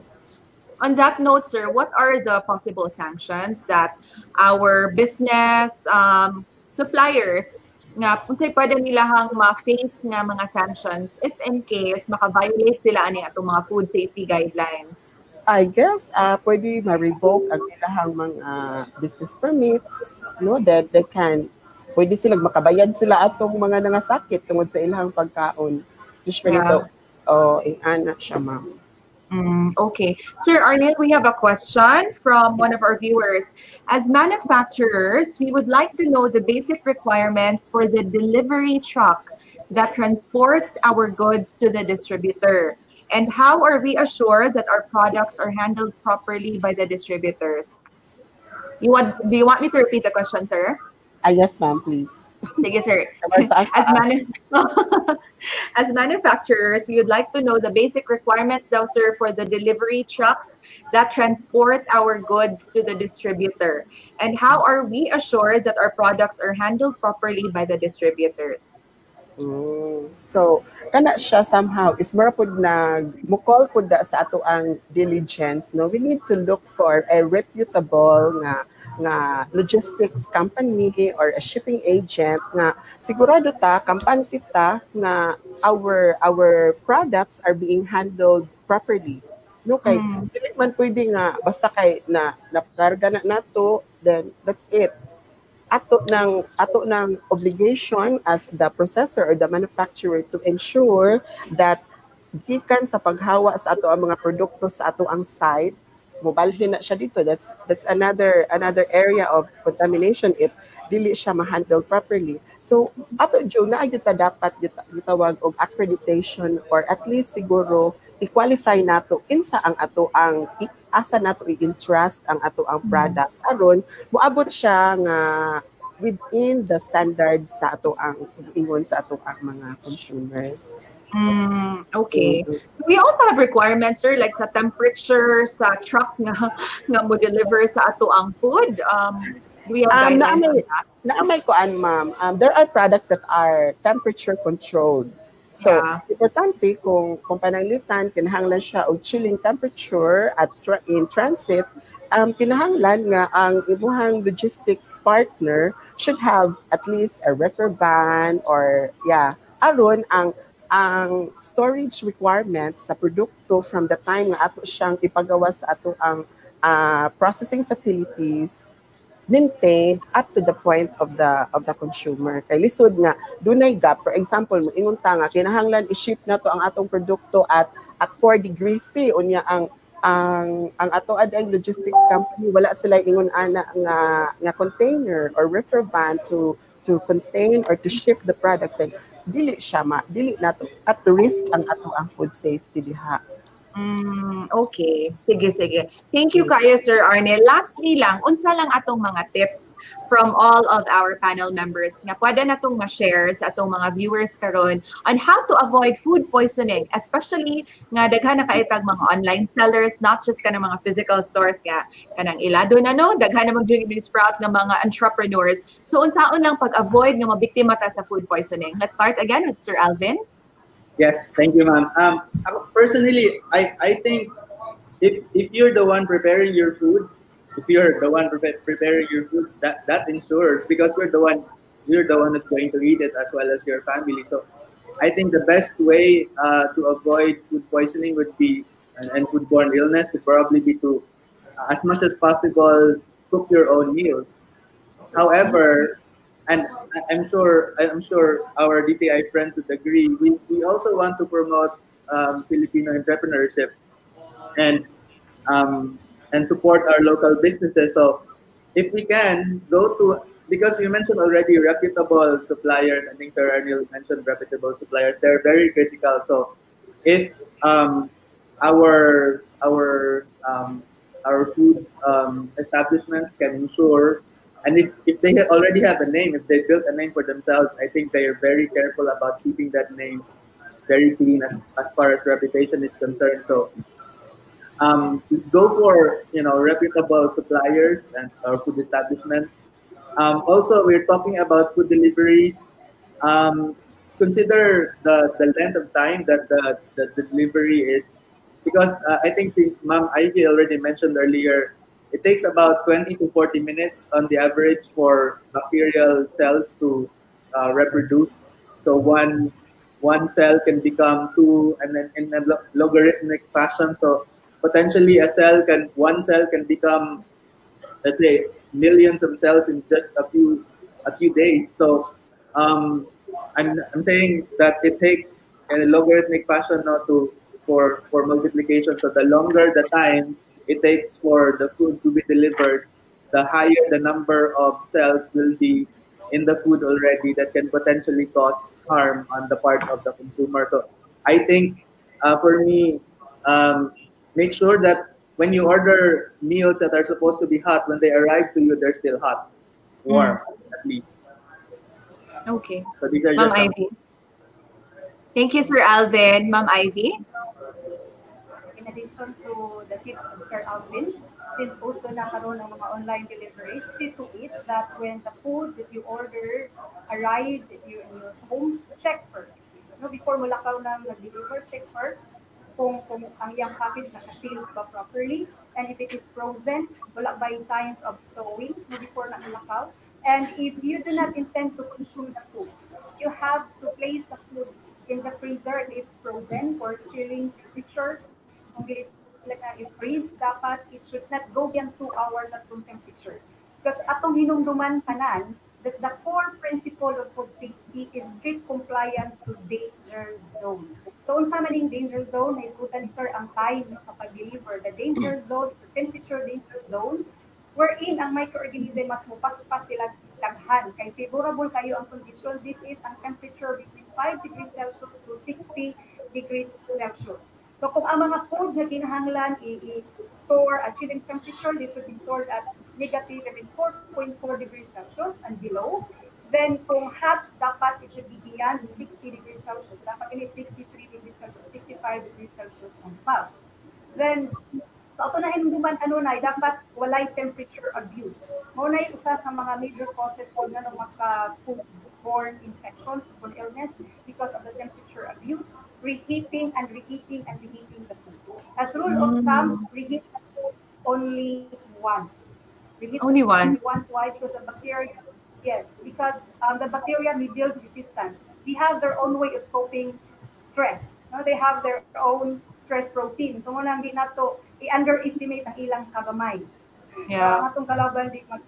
On that note, sir, what are the possible sanctions that our business um, suppliers nga unsay pwede nilahang ma-face nga mga sanctions if in case maka-violate sila ani atong mga food safety guidelines? I guess uh, pwede ma-revoke ang ilahang mga business permits, no, that they can pwede sila makabayad sila atong mga nangasakit tungod sa ilahang pagkaon. Usually, Yeah. so oh, ing-ana siya, ma'am. Mm, okay. Sir Arnel, we have a question from one of our viewers. As manufacturers, we would like to know the basic requirements for the delivery truck that transports our goods to the distributor. And how are we assured that our products are handled properly by the distributors? You want, do you want me to repeat the question, sir? Ah, yes, ma'am, please. Sige, sir. As As, manu as manufacturers, we would like to know the basic requirements, though, sir, for the delivery trucks that transport our goods to the distributor. And how are we assured that our products are handled properly by the distributors? Mm. So, kana siya somehow is mura pud nag mukol pud da sa ato ang diligence, no. We need to look for a reputable nga nga logistics company or a shipping agent nga sigurado ta kampante ta nga our our products are being handled properly, no, kay Mm. dili man pwede nga basta kay na nakarga na nato, then that's it. Ato ng ato ng obligation as the processor or the manufacturer to ensure that gikan sa paghawa sa ato ang mga produkto sa ato ang site, mobalhin na siya dito. That's that's another another area of contamination if dili siya ma-handle properly. So ato jo na gyud ta dapat gitawag og accreditation, or at least siguro i-qualify nato kinsa ang ato ang asa nato i-entrust ang ato ang product aron moabot siya nga within the standards sa ato ang ingon sa ato ang mga consumers. Mm, okay. We also have requirements, sir, like sa temperature sa truck nga nga mo deliver sa ato ang food. Um, do we have Um, guidelines on naamay, that? naamay ko an, ma'am. Um, there are products that are temperature controlled. So, Yeah. importante kung kung pananglitan kinahanglan siya og chilling temperature at tra- in transit, um kinahanglan nga ang imuhang logistics partner should have at least a reefer van, or yeah, aron ang ang storage requirements sa produkto from the time nga ato siyang ipagawa sa ato ang uh, processing facilities maintained up to the point of the of the consumer. Kay lisod nga dunay gap. For example, moingon ta nga kinahanglan i-ship na to ang atong produkto at at four degrees C unya ang ang ang ato adang logistics company wala sila ingon ana nga nga container or reefer van to to contain or to ship the product. Then dili siya ma dili nato at risk ang ato ang food safety diha. Mm, okay. Sige, sige. Thank you kayo, Sir Arnel. Lastly lang, unsa lang atong mga tips from all of our panel members nga pwede natong ma-share sa atong mga viewers karon on how to avoid food poisoning, especially nga daghan na kaitag mga online sellers, not just kanang mga physical stores nga kanang ilado na no, daghan na mag-Jollibee Sprout ng mga entrepreneurs. So unsaon lang pag-avoid nga mabiktima ta sa food poisoning? Let's start again with Sir Alvin. Yes, thank you, ma'am. Um, personally, I, I think if if you're the one preparing your food, if you're the one pre preparing your food, that that ensures because we're the one you're the one who's going to eat it as well as your family. So, I think the best way uh, to avoid food poisoning would be and, and foodborne illness would probably be to uh, as much as possible cook your own meals. However, and I'm sure I'm sure our D T I friends would agree. We we also want to promote um, Filipino entrepreneurship and um, and support our local businesses. So if we can go to because we mentioned already reputable suppliers. I think Sir Arnel mentioned reputable suppliers. They're very critical. So if um, our our um, our food um, establishments can ensure. And if, if they already have a name, if they built a name for themselves, I think they are very careful about keeping that name very clean as, as far as reputation is concerned. So um, go for, you know, reputable suppliers and or food establishments. Um, also, we're talking about food deliveries. Um, consider the, the length of time that the, the, the delivery is. Because uh, I think Ma'am Ivy already mentioned earlier, it takes about twenty to forty minutes on the average for bacterial cells to uh, reproduce. So one one cell can become two, and then in a logarithmic fashion. So potentially a cell can one cell can become, let's say, millions of cells in just a few a few days. So um, I'm I'm saying that it takes in a logarithmic fashion not to for for multiplication. So the longer the time it takes for the food to be delivered, the higher the number of cells will be in the food already that can potentially cause harm on the part of the consumer. So I think uh, for me, um, make sure that when you order meals that are supposed to be hot, when they arrive to you, they're still hot, warm mm. at least. Okay. So these are Ma'am just Ivy. Thank you, Sir Alvin. Ma'am Ivy? In addition to the tips of Sir Alvin, since also nakaroon ng mga online deliveries, see to it that when the food that you order arrived in your, in your homes, check first. No, before mo lakaw nang nag-deliver, check first kung, kung ang iyang package naka-seal ba properly, and if it is frozen, wala ba yung signs of thawing no, before na lakaw. And if you do not intend to consume the food, you have to place the food in the freezer. It is frozen for chilling temperature. Kung like uh, if freeze, dapat it should not go beyond two hours at room temperature. Because atong hinumduman kanan, that the core principle of food safety is strict compliance to danger zone. So unsa man yung danger zone, naikutan ni Sir ang time sa pag-deliver. The danger zone, the temperature danger zone, wherein ang microorganism mas mupaspas sila daghan. Kay favorable kayo ang condition, this is ang temperature between five degrees Celsius to sixty degrees Celsius. So kung ang mga food na kinahanglan i-store at chilling temperature, this should be stored at negative four point four degrees Celsius and below. Then kung hot, dapat it should be beyond sixty degrees Celsius. Dapat ini sixty-three degrees Celsius, sixty-five degrees Celsius and above. Then, so ito na hinduman ano na, dapat walay temperature abuse. Muna yung isa sa mga major causes po na ng mga foodborne infection, foodborne illness, because of the temperature abuse. Reheating and reheating and reheating the food. As rule mm. of thumb, reheat the food only once. Reheat only once. Only once. Why? Because the bacteria, yes, because um, the bacteria may build resistance. They have their own way of coping stress. No? They have their own stress protein. So muna hindi na to i-underestimate ang ilang kagamay. Yeah. Ang atong kalaban di mag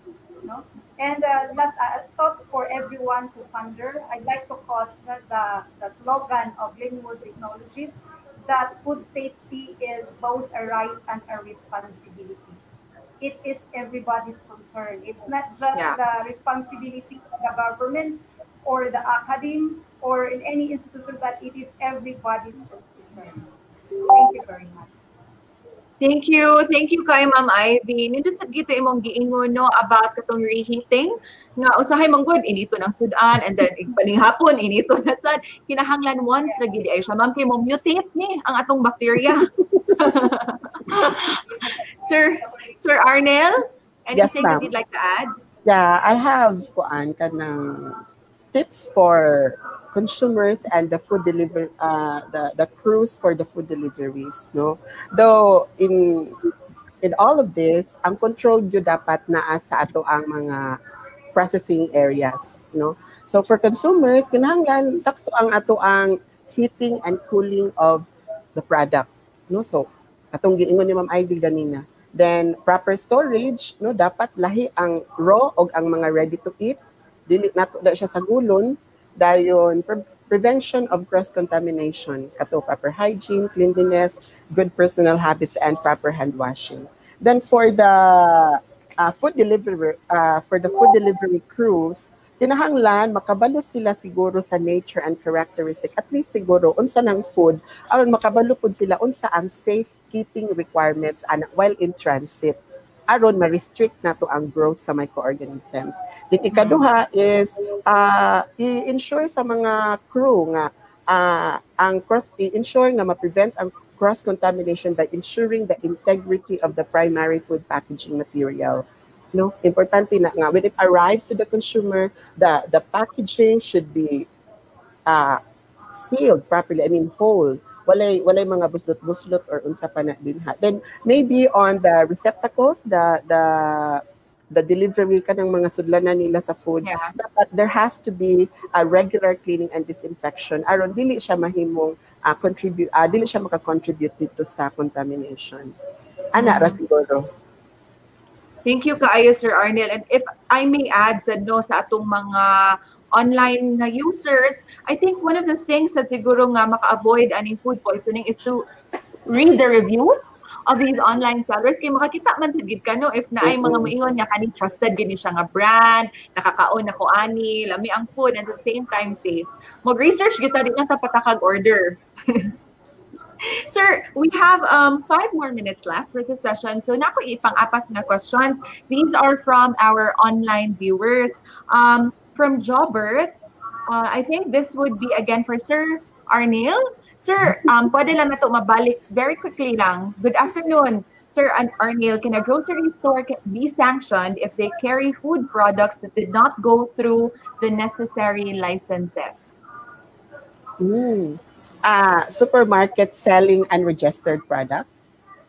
No? And uh, last uh, thought for everyone to ponder, I'd like to quote the, the, the slogan of Linwood Technologies, that food safety is both a right and a responsibility. It is everybody's concern. It's not just Yeah. the responsibility of the government or the academy or in any institution, but it is everybody's concern. Thank you very much. Thank you. Thank you kay Ma'am Ivy. Nindot sa gito imong giingon no about katong reheating nga usahay man gud inito ng sudan and then igpaling hapon inito na sad kinahanglan once ra gid ay siya ma'am kay mo mutate ni ang atong bacteria. Sir Sir Arnel, anything ma'am. that you'd like to add? Yeah, I have kuan kanang tips for consumers and the food deliver uh the the crews for the food deliveries, no, though in in all of this ang control gyud dapat naa sa ato ang mga processing areas, no. So for consumers kinahanglan sakto ang ato ang heating and cooling of the products, no. So atong giingon ni Ma'am Ivy ganina, then proper storage, no, dapat lahi ang raw og ang mga ready to eat, dili nato da siya sa gulon. Dayon, pre prevention of cross-contamination, kato proper hygiene, cleanliness, good personal habits, and proper hand washing. Then for the uh, food delivery, uh, for the food delivery crews, kinahanglan makabalo sila siguro sa nature and characteristic. At least siguro unsa ng food, aron makabalo pud sila unsa ang safekeeping requirements ana while in transit, aron ma-restrict na to ang growth sa microorganisms. Then ikaduha is uh, i-ensure sa mga crew nga uh, ang cross i-ensure nga ma-prevent ang cross-contamination by ensuring the integrity of the primary food packaging material. No, importante na nga when it arrives to the consumer, the the packaging should be uh, sealed properly. I mean whole. Walay walay mga buslot-buslot or unsa pa na din ha. Then maybe on the receptacles, the the the delivery kanang mga sudlanan nila sa food, Yeah. dapat there has to be a regular cleaning and disinfection aron dili siya mahimong uh, contribute uh, dili siya maka-contribute dito sa contamination. Ana ra siguro. Thank you kaayo Sir Arnel, and if I may add sa no sa atong mga online na users, I think one of the things that siguro nga maka-avoid aning food poisoning is to read the reviews of these online sellers. Kaya makakita man sa gid ka no if naay mga moingon nga kani trusted gini siya nga brand, nakakaon na ko ani, lami ang food and at the same time safe. Mag-research kita din ang tapatakag order. Sir, we have um, five more minutes left for this session. So nako ipang-apas nga questions. These are from our online viewers. Um, from Jobert, uh, I think this would be again for Sir Arnel. Sir, um, pwede lang na ito mabalik very quickly lang. Good afternoon, Sir Arnel. Can a grocery store be sanctioned if they carry food products that did not go through the necessary licenses? Mm. Uh, supermarket selling unregistered products?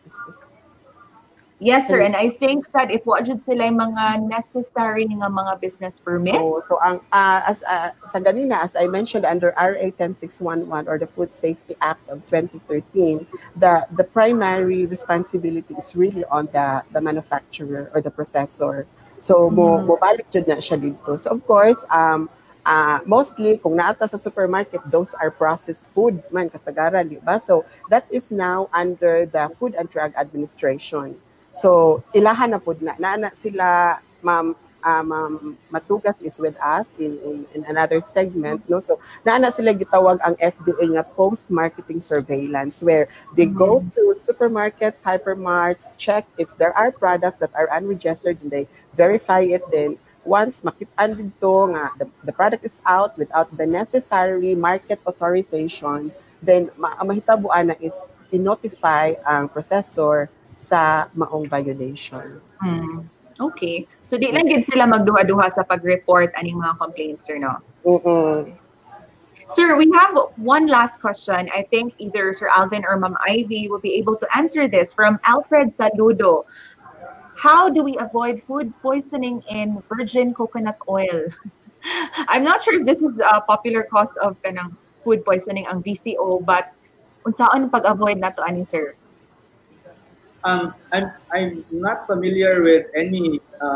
Yes, sir. And I think that if wajud sila yung mga necessary nga mga business permits. Oh, so ang uh, as uh, sa ganina, as I mentioned under R A ten six one one or the Food Safety Act of twenty thirteen, the the primary responsibility is really on the the manufacturer or the processor. So mo mo balik jud na siya dito. So of course, um uh, mostly kung naata sa supermarket, those are processed food man kasagaran, di ba? So that is now under the Food and Drug Administration. So, ilahan na po na. Naana sila, Ma'am uh, Ma'am Matugas is with us in, in, in another segment. No? So, naana sila gitawag ang F D A nga post-marketing surveillance where they mm-hmm. go to supermarkets, hypermarts, check if there are products that are unregistered and they verify it. Then, once makitaan dito nga the, the product is out without the necessary market authorization, then ma mahitabuan na is i-notify ang processor sa maong violation. Hmm. Okay. So di lang gid sila magduha-duha sa pag-report aning mga complaints, sir, no? Mm-mm. Sir, we have one last question. I think either Sir Alvin or Ma'am Ivy will be able to answer this from Alfred Saludo. How do we avoid food poisoning in virgin coconut oil? I'm not sure if this is a popular cause of kanang food poisoning ang V C O, but unsaon pag-avoid nato ani, sir? Um, I'm, I'm not familiar with any um,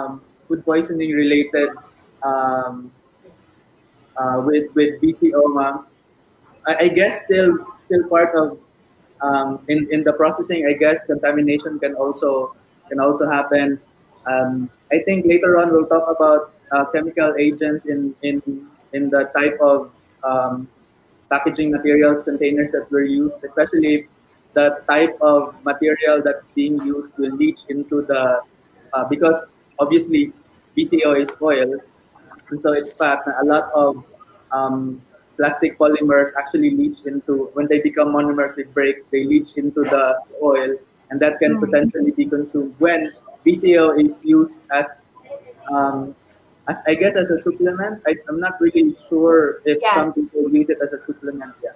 food poisoning related um, uh, with with B C O, ma'am. I, I guess still still part of um, in in the processing. I guess contamination can also can also happen. Um, I think later on we'll talk about uh, chemical agents in in in the type of um, packaging materials, containers that were used, especially the type of material that's being used will leach into the, uh, because obviously B C O is oil, and so it's fat. A lot of um, plastic polymers actually leach into, when they become monomers, they break, they leach into the oil, and that can potentially be consumed when B C O is used as, um, as I guess, as a supplement. I, I'm not really sure if Yeah. some people use it as a supplement. Yeah.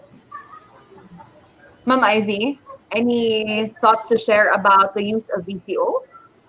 Ma'am Ivy, any thoughts to share about the use of B C O?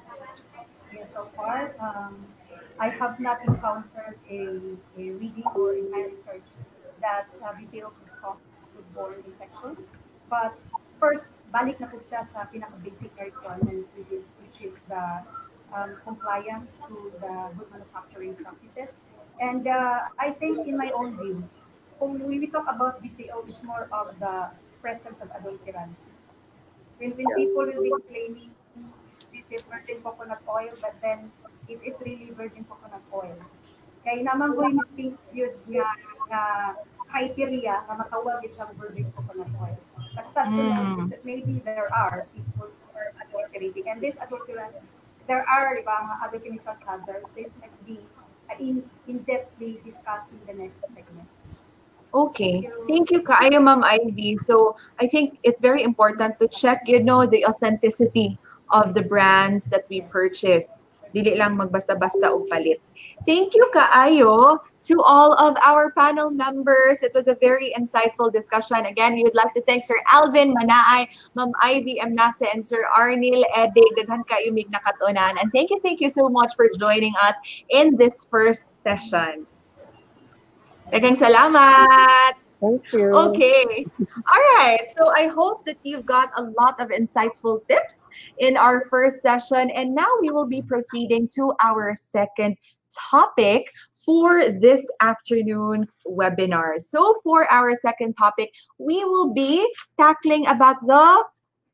Yes, so far, um, I have not encountered a, a reading or in my research that uh, B C O could cause foodborne infection. But first, balik na po siya sa pinaka-basic requirement, which is, which is the um, compliance to the good manufacturing practices. And uh, I think in my own view, when we talk about B C O, it's more of the presence of adulterants. When, when people will be claiming this is virgin coconut oil, but then it is really virgin coconut oil. Kaya naman ko yung distinct yun nga, nga criteria na matawag siyang virgin coconut oil. But sad to know that maybe there are people who are adulterating. And this adulterant, there are diba, mga other chemical hazards. This might be uh, in, in-depthly discussed in the next segment. Okay, thank you, kaayo, Ma'am Ivy. So I think it's very important to check, you know, the authenticity of the brands that we purchase. Dili lang magbasta-basta o palit. Thank you, kaayo, to all of our panel members. It was a very insightful discussion. Again, we would like to thank Sir Alvin Manaay, Ma'am Ivy Emnase, and Sir Arnil Edig. Daghan kayo mig nakatunan. And thank you, thank you so much for joining us in this first session. Daghang salamat. Thank you. Okay. All right. So I hope that you've got a lot of insightful tips in our first session. And now we will be proceeding to our second topic for this afternoon's webinar. So for our second topic, we will be tackling about the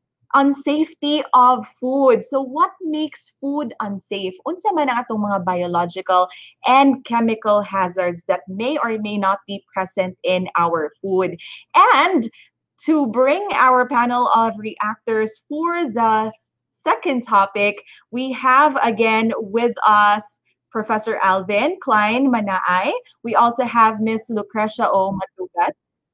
unsafety of food. So what makes food unsafe? Unsa man ang atong mga biological and chemical hazards that may or may not be present in our food. And to bring our panel of reactors for the second topic, we have again with us Professor Alvin Klein Manaay. We also have Miz Lucrecia O. Matugat,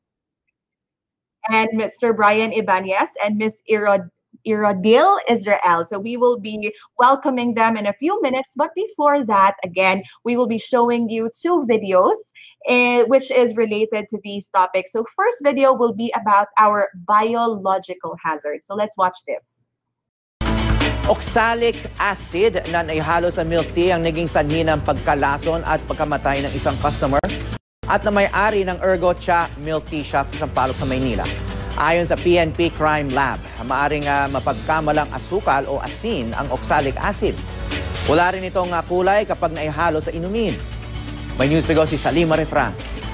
and Mister Brian Ibanez, and Miz Irod Irodil Israel. So we will be welcoming them in a few minutes. But before that, again, we will be showing you two videos, uh, which is related to these topics. So first video will be about our biological hazards. So let's watch this. Oxalic acid na naihalo sa milk tea ang naging sanhi ng pagkalason at pagkamatay ng isang customer at na may-ari ng Ergocha Milk Tea Shop sa Sampaloc sa Maynila. Ayon sa P N P Crime Lab, maaring uh, mapagkamalang asukal o asin ang oxalic acid. Wala rin itong uh, kulay kapag naihalo sa inumin. May news to go si Salima Refran.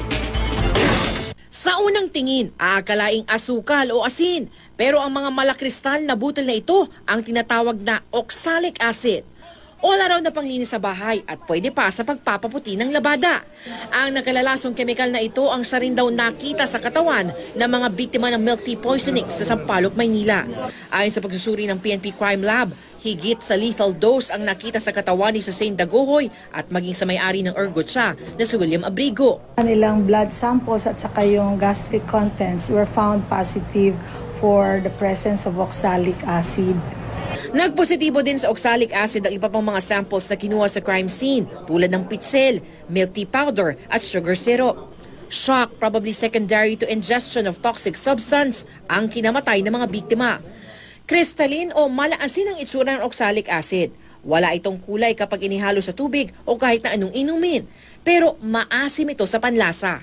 Sa unang tingin, aakalaing asukal o asin, pero ang mga malakristal na butil na ito ang tinatawag na oxalic acid. Wala raw na panglinis sa bahay at pwede pa sa pagpapaputi ng labada. Ang nakalalasong kemikal na ito ang sa rin daw nakita sa katawan ng mga biktima ng milk tea poisoning sa Sampaloc, Maynila. Ayon sa pagsusuri ng P N P Crime Lab, higit sa lethal dose ang nakita sa katawan ni Susain Dagohoy at maging sa may-ari ng Ergocha na si William Abrigo. Kanilang blood samples at saka yung gastric contents were found positive for the presence of oxalic acid. Nagpositibo din sa oxalic acid ang iba pang mga samples na kinuha sa crime scene tulad ng pitsel, milk tea powder at sugar syrup. Shock, probably secondary to ingestion of toxic substance, ang kinamatay ng mga biktima. Crystalline o malaasin ang itsura ng oxalic acid. Wala itong kulay kapag inihalo sa tubig o kahit na anong inumin, pero maasim ito sa panlasa.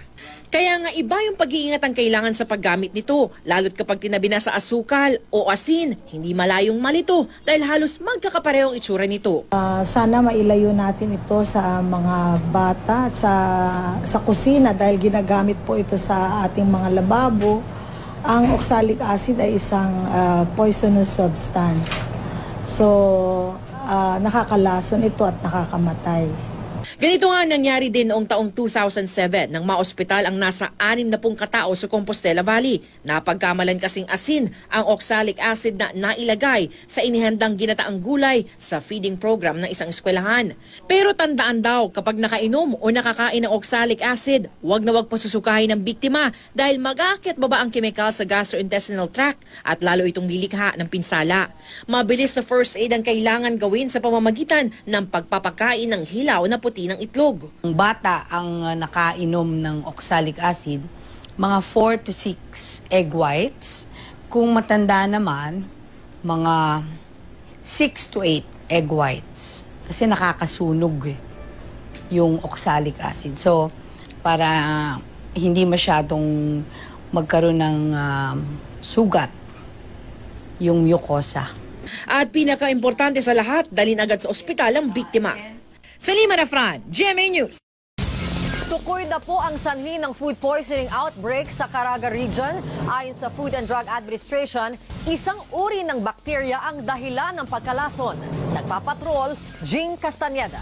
Kaya nga iba yung pag-iingat ang kailangan sa paggamit nito, lalo't kapag tinabi na sa asukal o asin, hindi malayong malito dahil halos magkakaparehong itsura nito. Uh, sana mailayo natin ito sa mga bata at sa, sa kusina dahil ginagamit po ito sa ating mga lababo. Ang oxalic acid ay isang uh, poisonous substance. So, uh, nakakalason ito at nakakamatay. Ganito nga nangyari din noong taong two thousand seven nang maospital ang nasa anim na pung katao sa Compostela Valley. Napagkamalan kasing asin ang oxalic acid na nailagay sa inihandang ginataang gulay sa feeding program ng isang eskwelahan. Pero tandaan daw, kapag nakainom o nakakain ng oxalic acid, huwag na huwag pasusukahin ng biktima dahil mag-aakyat baba ang chemical sa gastrointestinal tract at lalo itong lilikha ng pinsala. Mabilis na first aid ang kailangan gawin sa pamamagitan ng pagpapakain ng hilaw na puti ng itlog. Ang bata ang uh, nakainom ng oxalic acid, mga four to six egg whites. Kung matanda naman, mga six to eight egg whites. Kasi nakakasunog eh, yung oxalic acid. So, para uh, hindi masyadong magkaroon ng uh, sugat yung mucosa. At pinaka-importante sa lahat, dalhin agad sa ospital ang biktima. Salima Rafran, G M A News. Tukoy na po ang sanhi ng food poisoning outbreak sa Caraga Region. Ayon sa Food and Drug Administration, isang uri ng bakterya ang dahilan ng pagkalason. Nagpapatrol, Jing Castañeda.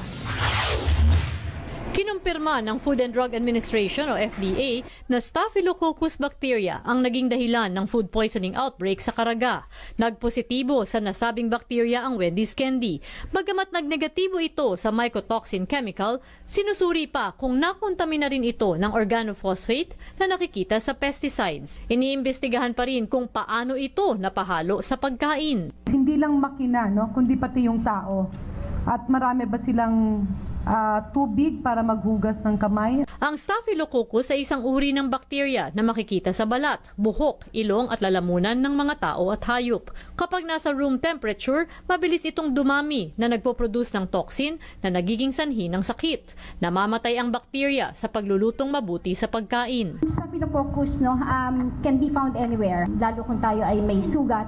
Kinumpirma ng Food and Drug Administration o F D A na Staphylococcus bacteria ang naging dahilan ng food poisoning outbreak sa Caraga. Nagpositibo sa nasabing bakterya ang Wendy's Candy. Bagamat nagnegatibo ito sa mycotoxin chemical, sinusuri pa kung nakontamina rin ito ng organophosphate na nakikita sa pesticides. Iniimbestigahan pa rin kung paano ito napahalo sa pagkain. Hindi lang makina, no, kundi pati yung tao. At marami ba silang uh, tubig para maghugas ng kamay? Ang Staphylococcus ay isang uri ng bakterya na makikita sa balat, buhok, ilong at lalamunan ng mga tao at hayop. Kapag nasa room temperature, mabilis itong dumami na nagpo-produce ng toxin na nagiging sanhi ng sakit. Namamatay ang bakterya sa paglulutong mabuti sa pagkain. Staphylococcus no, um, can be found anywhere, lalo kung tayo ay may sugat.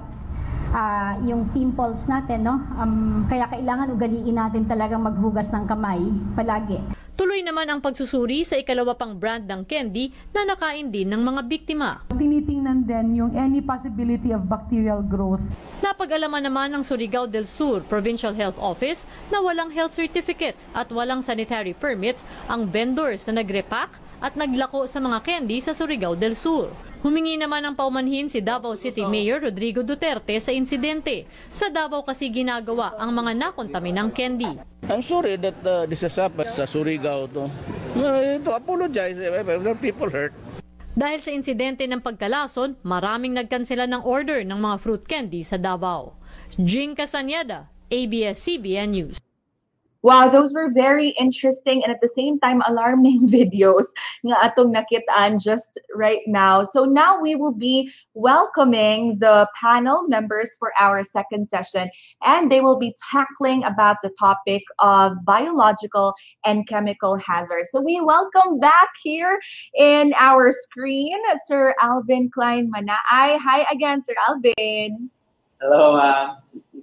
Uh, yung pimples natin, no? Um, kaya kailangan ugaliin natin talagang maghugas ng kamay palagi. Tuloy naman ang pagsusuri sa ikalawa pang brand ng candy na nakain din ng mga biktima. Tinitingnan din yung any possibility of bacterial growth. Napag-alaman naman ng Surigao del Sur Provincial Health Office na walang health certificate at walang sanitary permit ang vendors na nagrepack at naglako sa mga candy sa Surigao del Sur. Humingi naman ng paumanhin si Davao City Mayor Rodrigo Duterte sa insidente. Sa Davao kasi ginagawa ang mga nakontaminang candy. I'm sorry that uh, this has happened sa Surigao. To, uh, to apologize if there are people hurt. Dahil sa insidente ng pagkalason, maraming nagkansela ng order ng mga fruit candy sa Davao. Jing Castañeda, A B S C B N News. Wow, those were very interesting and at the same time alarming videos nga atong nakitaan just right now. So now we will be welcoming the panel members for our second session, and they will be tackling about the topic of biological and chemical hazards. So we welcome back here in our screen Sir Alvin Klein Manaay. Hi again, Sir Alvin. Hello, ma'am.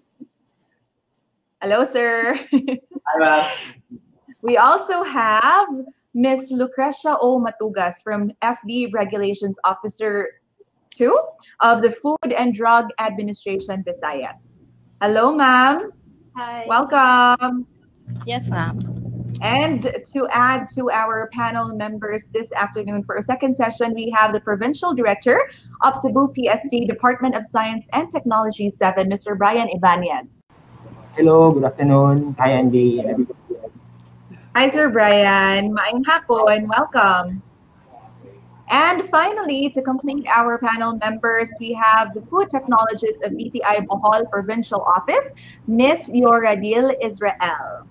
Hello, sir. Hi, ma'am. We also have Miss Lucrecia O. Matugas from F D Regulations Officer two of the Food and Drug Administration Visayas. Hello, ma'am. Hi. Welcome. Yes, ma'am. And to add to our panel members this afternoon for a second session, we have the Provincial Director of Cebu P S T Department of Science and Technology seven, Mister Brian Ibanez. Hello, good afternoon. Hi, Andy. Hi, Sir Brian. Maayong hapon. Welcome. And finally, to complete our panel members, we have the food technologist of D T I Bohol Provincial Office, Miss Yoradil Israel.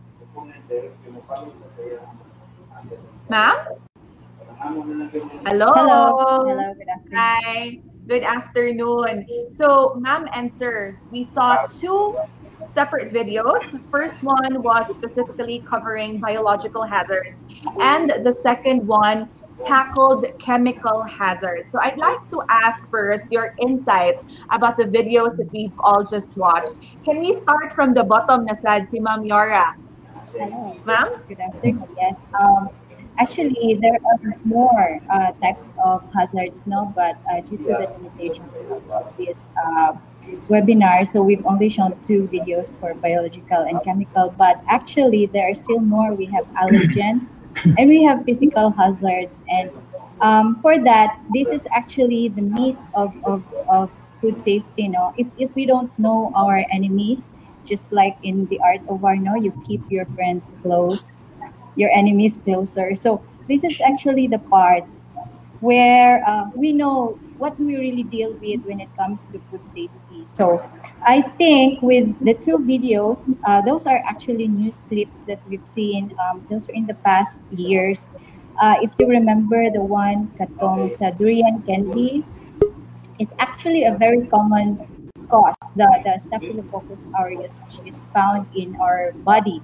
Ma'am? Hello. Hello. Hello. Good afternoon. Hi. Good afternoon. So, ma'am and sir, we saw two separate videos. First one was specifically covering biological hazards, and the second one tackled chemical hazards. So I'd like to ask first your insights about the videos that we've all just watched. Can we start from the bottom na sad, si Ma'am Yora? Hello. Ma'am? Good afternoon. Yes. Um, actually, there are more uh, types of hazards, no, but uh, due to the limitations of this uh, webinar, so we've only shown two videos for biological and chemical, but actually there are still more. We have allergens and we have physical hazards. And um, for that, this is actually the meat of, of, of food safety, no? If, if we don't know our enemies, just like in the art of war, no, you keep your friends close, your enemies closer. So this is actually the part where uh, we know what we really deal with when it comes to food safety. So I think with the two videos, uh, those are actually news clips that we've seen. Um, those are in the past years. Uh, if you remember the one katong sa durian candy, it's actually a very common cause, the, the Staphylococcus aureus, which is found in our body.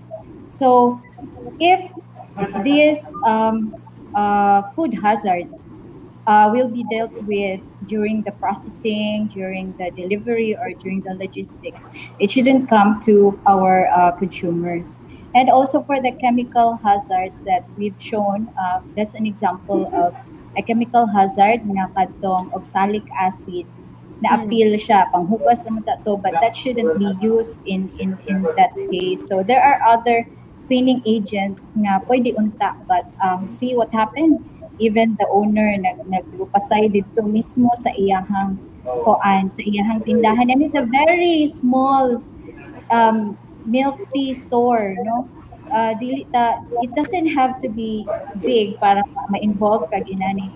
So if these um, uh, food hazards uh, will be dealt with during the processing, during the delivery, or during the logistics, it shouldn't come to our uh, consumers. And also for the chemical hazards that we've shown, uh, that's an example of a chemical hazard na kadtong oxalic acid na appeal siya, panghugas naman to, but that shouldn't be used in, in, in that case. So there are other cleaning agents na pwede unta, but um, see what happened? Even the owner nag naglupasay dito mismo sa iyahang koan, sa iyahang tindahan. And it's a very small um, milk tea store, no? Uh, dili ta, it doesn't have to be big para ma-involve ka ginani.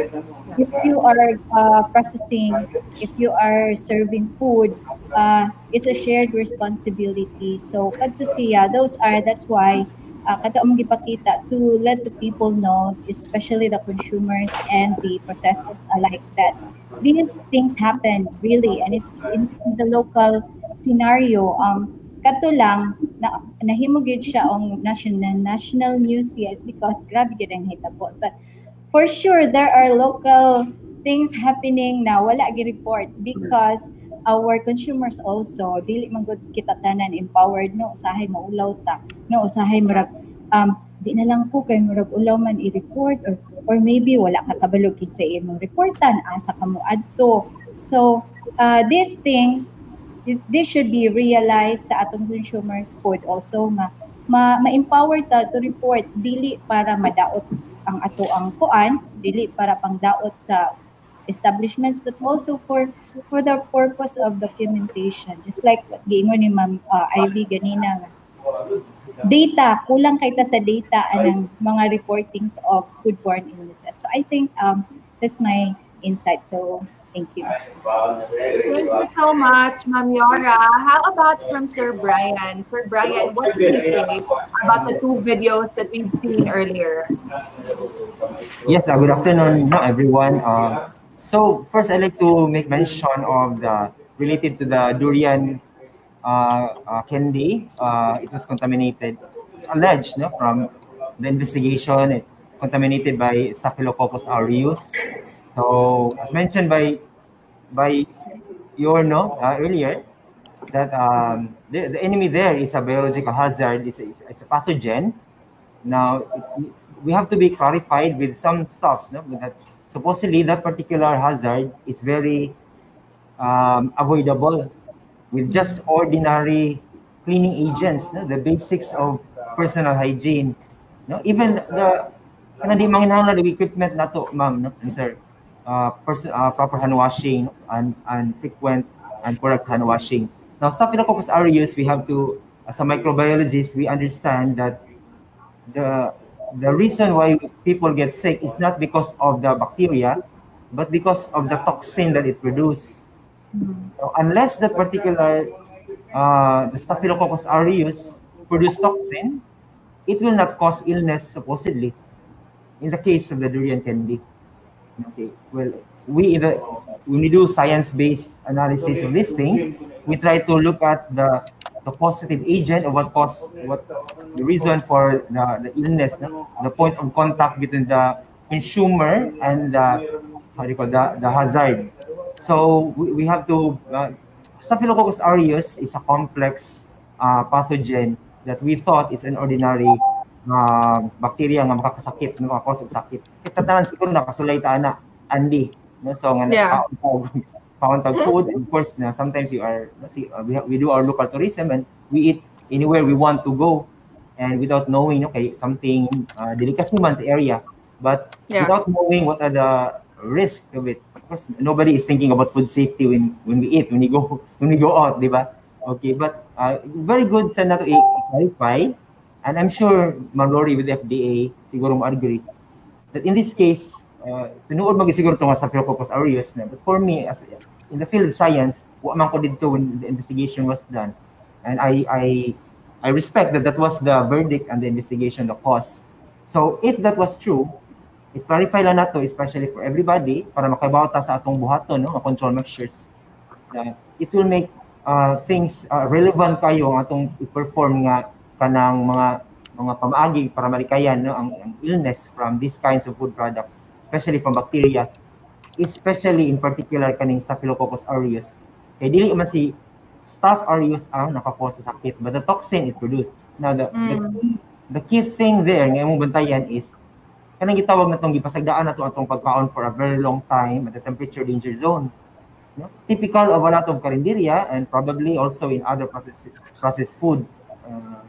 If you are uh, processing, if you are serving food, uh, it's a shared responsibility. So kadto siya, those are, that's why uh, kato ang gipakita to let the people know, especially the consumers and the processors alike, that these things happen really, and it's, it's in the local scenario. Um, kato lang na nahimugid siya ang national national news, yes, because grabe gyud ang hitabo. But for sure there are local things happening na wala gi report because our consumers also dili man gud kita tanan empowered, no, usahay maulaw ta, no, usahay murag um di na lang ko kay murag ulaw man i-report, or or maybe wala ka kabalog sa imong reportan, asa ka mo adto. So uh, these things, this should be realized sa atong consumers food also nga ma ma-empower ta to report, dili para madaot ang ato ang kuan, dili para pangdaot sa establishments, but also for for the purpose of documentation, just like what giingon ni Ma'am uh, Ivy ganina, data, kulang kay ta sa data anang mga reportings of foodborne illnesses. So I think um that's my insight. So thank you. Thank you so much, Ma'am Yora. How about from Sir Brian? Sir Brian, what do you say about the two videos that we've seen earlier? Yes, uh, good afternoon, no, everyone. Uh, so first, I'd like to make mention of the related to the durian uh, uh, candy. Uh, it was contaminated, it's alleged, no, from the investigation, it contaminated by Staphylococcus aureus. So, as mentioned by by your no uh, earlier, that um, the, the enemy there is a biological hazard, is a, is a pathogen. Now, it, we have to be clarified with some stuffs, no? That supposedly that particular hazard is very um, avoidable with just ordinary cleaning agents, no? The basics of personal hygiene. No? Even the hindi manginahanglan the equipment nato, ma'am, no? Sir. Uh, person, uh, proper hand washing and, and frequent and correct hand washing. Now, Staphylococcus aureus, we have to, as a microbiologist, we understand that the the reason why people get sick is not because of the bacteria, but because of the toxin that it produces. So, unless the particular uh, the Staphylococcus aureus produce toxin, it will not cause illness supposedly. In the case of the durian candy. Okay, well, we the when we do science-based analysis of these things, we try to look at the the positive agent of what cause what the reason for the, the illness, no? The point of contact between the consumer and the, how do you call the, the hazard. So we, we have to, uh, Staphylococcus aureus is a complex uh, pathogen that we thought is an ordinary uh, bacteria nga makakasakit, nga makakos og sakit. Kitatanan siguro nakasulay ta na Andy, no? So nga Yeah. found food, and of course na sometimes you are see, uh, we, have, we do our local tourism and we eat anywhere we want to go and without knowing okay something uh, delicacy man sa area, but Yeah. without knowing what are the risks of it. Of course nobody is thinking about food safety when when we eat, when we go when we go out, di ba? Okay, but uh, very good sa nato i-clarify, and I'm sure Ma'am Lori with the F D A siguro mo agree that in this case uh, tinuod mag siguro to nga sa Staphylococcus aureus na, but for me as in the field of science wa man ko dito when the investigation was done, and I I I respect that that was the verdict and the investigation, the cause. So if that was true, i-clarify lang nato especially for everybody para makabawta sa atong buhaton, no, control measures. Uh, it will make uh, things uh, relevant kayo ang atong i-perform nga kanang mga mga pamaagi para malikayan, no, ang, ang illness from these kinds of food products, especially from bacteria, especially in particular kaning Staphylococcus aureus. Kay dili man si Staph aureus ang nakakos sa sakit, but the toxin it produced. Now the, mm. the, key, the key thing there nga imong bantayan is kanang gitawag na tong gipasagdaan nato atong pagkaon for a very long time at the temperature danger zone. No? Typical of a lot of carinderia and probably also in other processed processed food. Uh,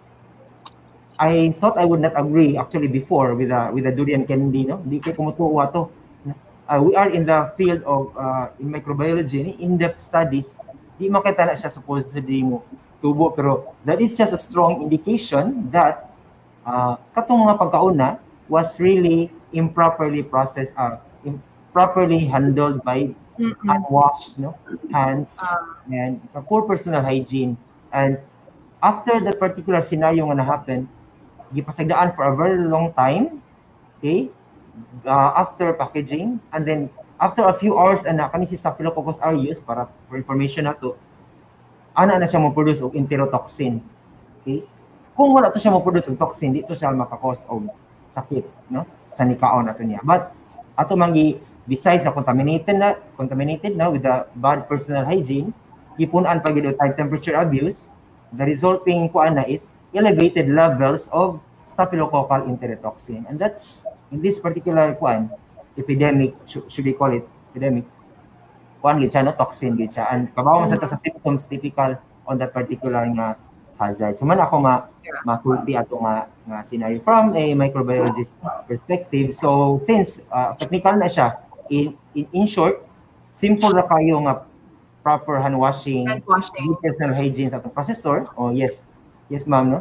I thought I would not agree actually before with the with the durian candy, no? Di kay kumutuwa to. Uh, we are in the field of uh, in microbiology, in-depth studies. Di makita na siya supposedly mo tubo, pero that is just a strong indication that uh, katong mga pagkauna was really improperly processed, uh, improperly handled by mm-hmm. unwashed, no, hands uh, and poor personal hygiene. And after that particular scenario nga na-happen, gipasagdaan for a very long time, okay, uh, after packaging, and then after a few hours, and kani si Staphylococcus aureus, para for information na to, ana na siya mo-produce og enterotoxin. Okay? Kung wala to siya mo-produce og toxin, dito siya makakos og sakit, no? Sa nikaon ato niya. But ato mangi besides na contaminated na contaminated na with the bad personal hygiene, gipunan pa gid high temperature abuse, the resulting kuan na is elevated levels of staphylococcal enterotoxin, and that's in this particular kuan epidemic, should, should we call it epidemic, kuan gid siya, no, toxin gid siya, and kabawa sa ta sa symptoms typical on that particular nga hazard. So man ako ma makulti ato nga nga scenario from a microbiologist perspective. So since uh, technical na siya, in, in in short, simple na kayo nga proper hand washing, hand washing. Personal hygiene sa atong processor. Oh yes, yes ma'am, no,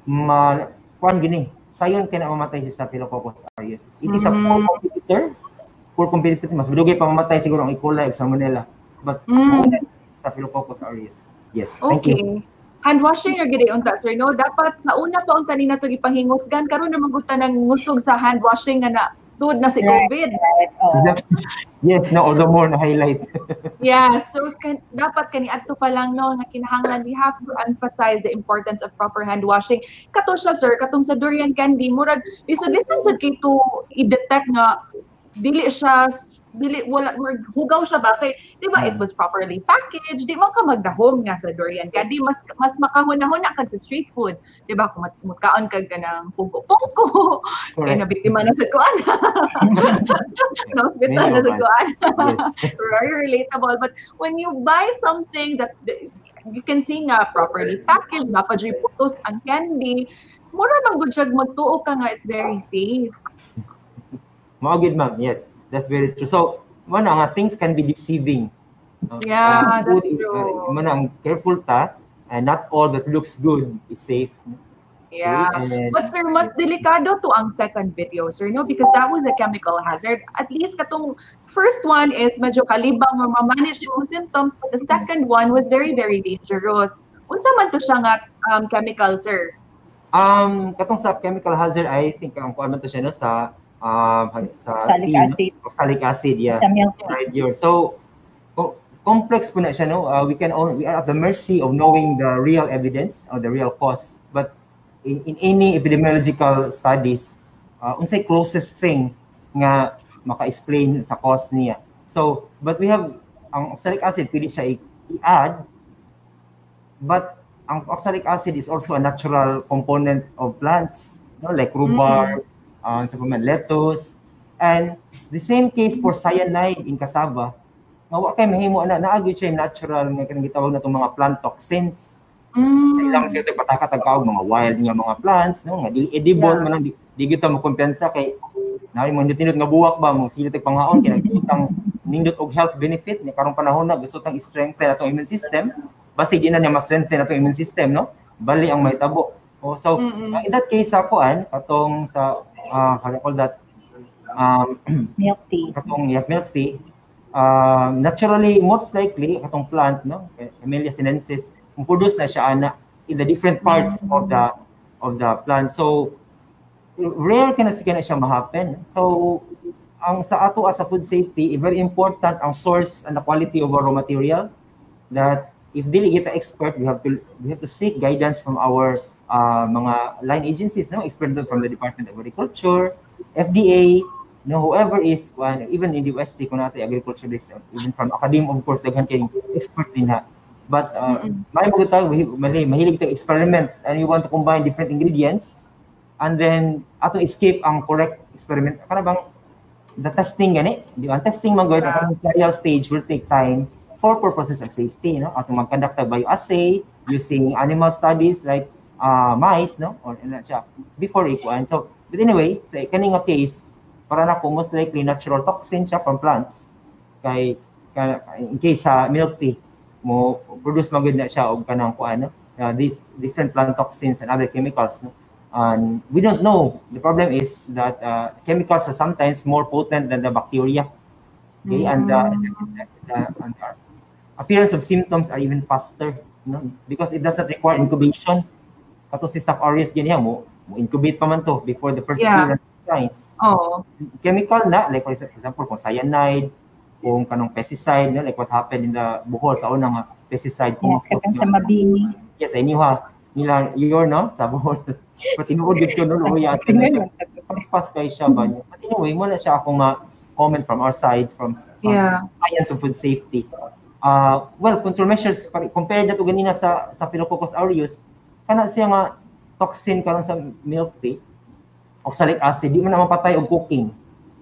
ma kuan gini sayon kay na mamatay si Staphylococcus aureus. It is a mm. poor competitor, poor competitor, mas dugay pa mamatay siguro ang E. coli ug Salmonella, but mm. Staphylococcus aureus. Yes, thank okay. you. Hand washing your gid unta sir, no, dapat sa una pa unta nina to gipahingusgan karon na maguta nang ngusog sa hand washing nga na sud na si COVID. Right. Oh. Yes, no, all the more na highlight. Yeah, so kan, dapat kani adto pa lang, no, nga kinahanglan we have to emphasize the importance of proper hand washing. Kato siya sir, katong sa durian candy, murag lisod-lisod sad kay to i-detect nga dili siya dili wala hugaw siya ba kay di ba it was properly packaged, di mo ka magdahom nga sa durian candy, mas mas makahuna-huna kag sa street food, di ba, kung mutkaon kag kanang pungko-pungko kay nabiktima na sa kuan na hospital na sa kuan. Very relatable, but when you buy something that you can see nga properly packaged, napadyoy putos ang candy, mura bang good siya magtuo ka nga it's very safe. Mao gid ma'am, yes. That's very true. So, man nga things can be deceiving. Uh, yeah, uh, that's food, true. Uh, man ang careful ta, and not all that looks good is safe. Yeah. Okay? But sir, mas delikado to ang second video, sir, no? Because that was a chemical hazard. At least katong first one is medyo kalibang or ma-manage yung symptoms, but the second one was very, very dangerous. Unsa man to siya nga um, chemical, sir? Um, katong sa chemical hazard, I think ang kuan man to siya, no, sa Um, sa oxalic acid. Oxalic acid, yeah. Sa milk. Right here. So, co complex po na siya, no? Uh, we can only, we are at the mercy of knowing the real evidence or the real cause. But in, in any epidemiological studies, uh, unsay closest thing nga maka-explain sa cause niya. So, but we have ang oxalic acid pwede siya i- i-add, but ang oxalic acid is also a natural component of plants, no? Like rhubarb, mm-hmm. uh, sa mga lettuce, and the same case for cyanide in cassava. Nga wa kay mahimo ana naagyo siya natural nga kanang gitawag natong mga plant toxins. Mm. Ilang siya ito patakatagkaog mga wild nga mga plants, no? Nga di edible yeah. man di, di kita mo kumpensa kay naay mo nindot nga buwak ba mo sila tag pangaon kay nagtang nindot og health benefit ni karong panahon na gusto tang strengthen atong immune system. Basta di na niya ma-strengthen atong immune system, no? Bali ang mahitabo. Oh, so mm-hmm. uh, in that case sa kuan katong sa uh, how do you call that um milk tea. Katong yeah, milk tea. Uh, naturally, most likely, katong plant, no, Camellia sinensis, kung produce na siya ana in the different parts mm-hmm. of the of the plant. So, rare ka na siya siya ma-happen. So, ang sa ato as a food safety, very important ang source and the quality of our raw material. That if dili kita expert, we have to we have to seek guidance from our uh, mga line agencies, no, expert from the Department of Agriculture, F D A. No, whoever is, well, even in the U S T, kung natin agriculturist, even from academia, of course, daghan kayong expert din ha. But, uh, mm-hmm. may mga tayo, mahilig tayo experiment, and you want to combine different ingredients, and then, ato escape ang correct experiment. Kana bang, the testing gani, di ba? Testing man gawin, ang trial stage will take time for purposes of safety, no? Ato mag-conduct bioassay, using animal studies like uh, mice, no? Or, ano siya, before ikuan. So, but anyway, sa kaning nga case, para na kung most likely natural toxin siya from plants. Kay, kay in case sa uh, milk tea, mo produce magud na siya og kanang kuan, no? Uh, these different plant toxins and other chemicals, no? And we don't know. The problem is that uh, chemicals are sometimes more potent than the bacteria. Okay, mm-hmm. and, uh, the, the, and the appearance of symptoms are even faster, no? Because it doesn't require incubation. Kato si Staph aureus ganyan mo, mo incubate pa man to before the first yeah. appearance. Science. Oh. Chemical na, like for example, kung cyanide, kung kanong pesticide, no? Like what happened in the Bohol, sa unang uh, pesticide. Yes, katong sa Mabini. Yes, I knew ha. Nila, you're, no? Sa Bohol. Pati nuod yun yun, no? Uya. Pas kayo siya ba niya? But anyway, muna siya akong uh, comment from our side, from um, yeah. science of food safety. Uh, well, control measures, compared na to ganina sa, sa Phyllococcus aureus, kana siya nga toxin karon sa milk tea, oxalic acid, di man na mapatay og cooking.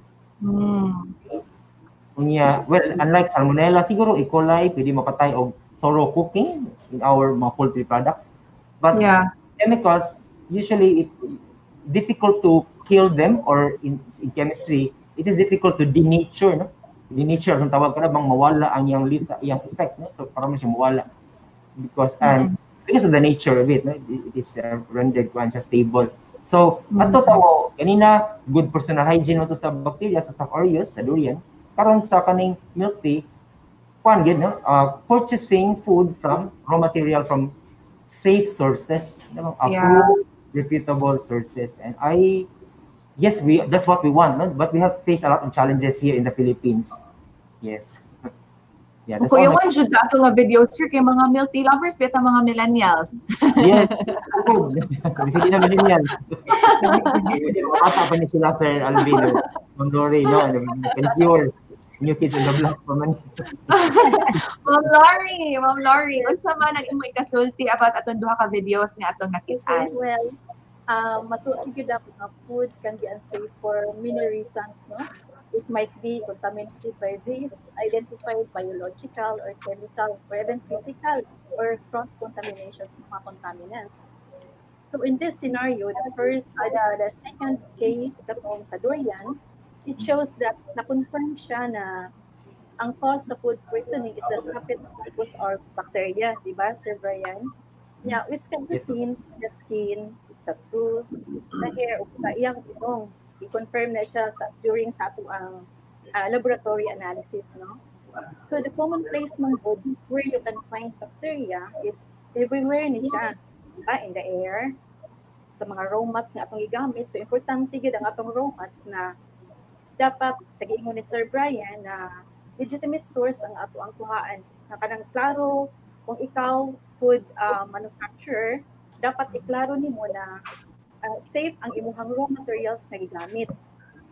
Mm. Unya, well, unlike salmonella, siguro E. coli, pwede mapatay og thorough cooking in our mga poultry products. But yeah. chemicals, usually it difficult to kill them, or in, in chemistry, it is difficult to denature, no? Denature, kung tawag ka na bang mawala ang yung, yung effect, no? So, para mo siya mawala. Because, and mm-hmm. because of the nature of it, no? It, it is uh, rendered kung siya stable. So, mm-hmm. ato tamo, kanina, good personal hygiene mo to sa bacteria, sa Staph aureus, sa durian. Karon sa kaning milk tea, kuan gid, no? Uh, purchasing food from raw material from safe sources, no? Approved, yeah. reputable sources. And I, yes, we that's what we want, no? But we have faced a lot of challenges here in the Philippines. Yes. Yeah, that's Kuya Juan, should ato nga video sir kay mga milk tea lovers, beta mga millennials. Yes. Kasi di na millennials. Mata pa ni sila Sir Alvin, Mondori, no? Can cure new kids in the block pa man. Ma'am Lori, Ma'am Lori, unsa man ang imong ikasulti about atong duha ka videos nga atong nakit-an? Well, uh, masuot gyud ako nga food can be unsafe for many reasons, no? It might be contaminated by this, identified biological or chemical or even physical or cross-contamination of mga contaminants. So in this scenario, the first, uh, the, the second case katong sa durian, it shows that na-confirm siya na ang cause sa food poisoning is the Staphylococcus or bacteria, di ba, Sir Brian? Yeah, which can be seen in the skin, sa tooth, sa hair, o sa iyang itong. I-confirm na siya sa, during sa ato ang uh, laboratory analysis, no? So the common place mong body where you can find bacteria is everywhere ni siya, diba? In the air, sa mga raw mats nga atong igamit. So importante gid ang atong raw mats na dapat sa giingon ni Sir Brian na legitimate source ang ato ang kuhaan. Na kanang klaro kung ikaw food uh, manufacturer, dapat iklaro nimo na Uh, safe ang imuhang raw materials na gigamit.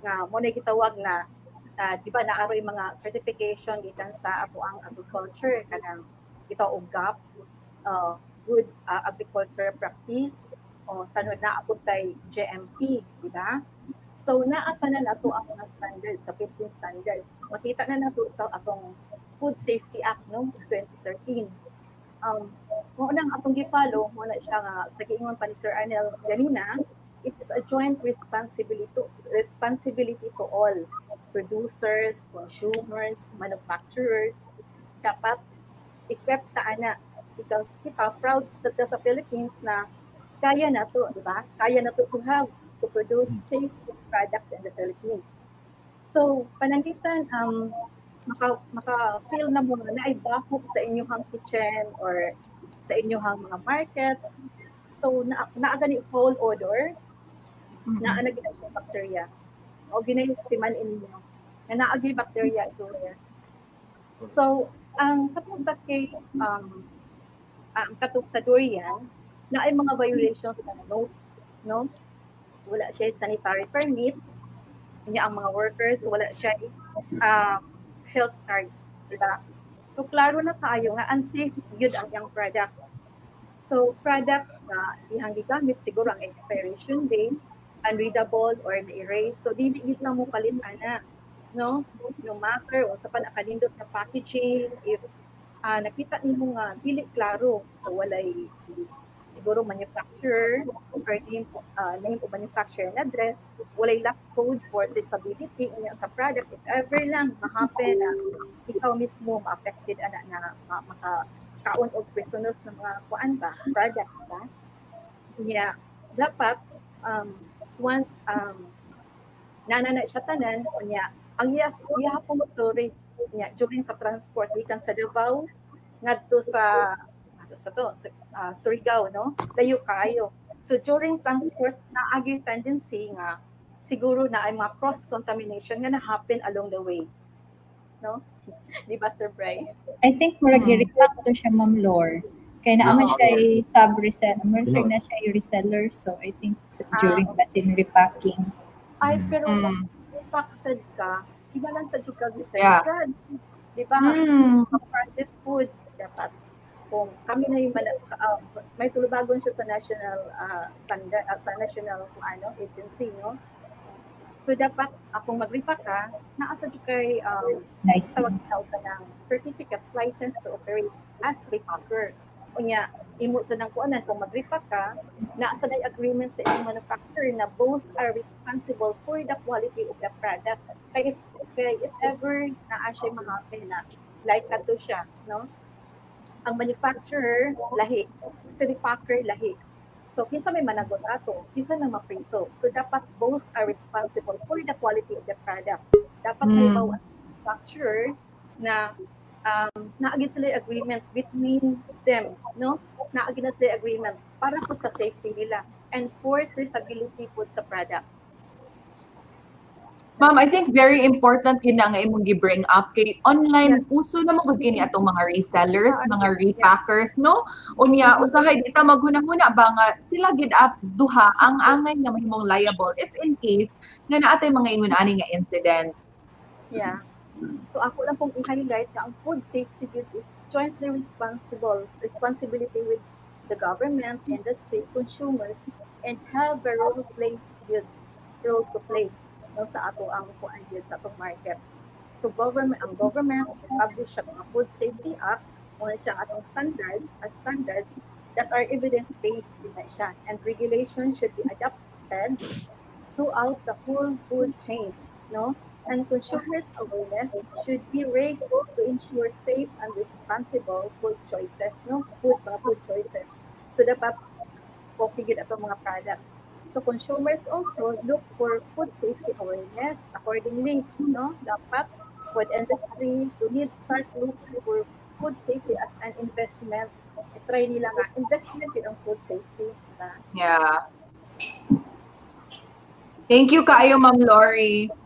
nga mo na gitawag na uh, di ba naaroy mga certification gikan sa ato ang agriculture kanang ito og G A P, uh, good uh, agriculture practice o sanod na abot kay G M P, di ba? So naa pa na nato ang mga standards sa fifteen standards. Makita na nato sa atong Food Safety Act no twenty thirteen. Um, mo nang atong gipalo mo na siya nga sa giingon pa ni Sir Arnel ganina, it is a joint responsibility to, responsibility to all producers, consumers, manufacturers. Dapat equip ta ana because kita proud sa, sa Philippines na kaya na to, di ba? Kaya na to to have to produce safe products in the Philippines. So panangitan um maka maka-feel na mo na naibahog sa inyong kitchen or sa inyong mga markets. So na naagani whole odor mm-hmm. na ana gid ang bacteria o ginaytiman inyo na naagi bacteria ito there. So ang katong sa case um ang katong sa durian na ay mga violations na no no wala siya sanitary permit niya ang mga workers wala siya uh, health cards, diba? So, klaro na tayo nga unsafe yun ang yung product. So, products na ihang gigamit, siguro ang expiration date, unreadable or na-erase. So, di bigit na mo kalinana na, no? No matter, o sa panakalindot na packaging, if uh, nakita niyo nga, dili klaro, so walay siguro manufacturer or name, uh, name o manufacturer and address, walay lock code for traceability niya sa product. If ever lang ma-happen na ikaw mismo ma-affected ana na makakaon o prisoners ng mga kuan ba, product ba? Yeah, dapat um, once um, nanana siya tanan, niya, ang iya, iya pong storage niya during sa transport, ikan sa Davao, ngadto sa sa to, sa uh, Surigao, no? Layo kayo. So during transport, naagi tendency nga siguro na ay mga cross-contamination nga na-happen along the way. No? Di ba, Sir Bray? I think murag hmm. i-repack to siya, Ma'am Lore. Kaya naaman siya ay sub-reseller. Murag na siya i-reseller. So I think during ah, okay. kasi repacking. Ay, pero mm. repack sad ka, iba lang sa jukag reseller. Yeah. Di ba? Mm. Processed food, dapat kung kami na yung uh, may tulubagon siya sa national uh, standard uh, sa national ano agency no so dapat akong mag-repack ka naasa di kay um, nice. Tawag sa ng certificate license to operate as repacker unya imo sa nang kuanan kung mag-repack ka naasa na agreement sa inyong manufacturer na both are responsible for the quality of the product kay if, kay if ever naa siya ma-happen na like kato siya no ang manufacturer lahi, si repacker lahi. So kinsa may managot ato, kinsa nang mapriso. So dapat both are responsible for the quality of the product. Dapat may mm. bawat manufacturer na um naagi sila agreement between them, no? Naagi na sila agreement para po sa safety nila and for traceability po sa product. Ma'am, I think very important yun na nga imong gi-bring up kay online yeah. uso na mo gud ini atong mga resellers, yeah. mga repackers, no? Unya usahay dita maghunahuna ba nga sila gid up duha ang angay nga mahimong liable if in case nga naatay mga ingon ani nga incidents. Yeah. So ako lang pong i-highlight na ang food safety duty is jointly responsible responsibility with the government, industry, consumers, and have a role to play with role to play. No, sa ato ang kuan sa atong market. So government ang government establish ang Food Safety Act mo siya atong standards as standards that are evidence-based din siya and regulations should be adopted throughout the whole food chain, no? And consumers' awareness should be raised to ensure safe and responsible food choices, no? Food mga food choices. So dapat okay gid atong mga products. So consumers also look for food safety awareness accordingly, no? Dapat food industry to need start looking for food safety as an investment. I-try nila nga investment in food safety. Diba? Yeah. Thank you kaayo, Ma'am Lori.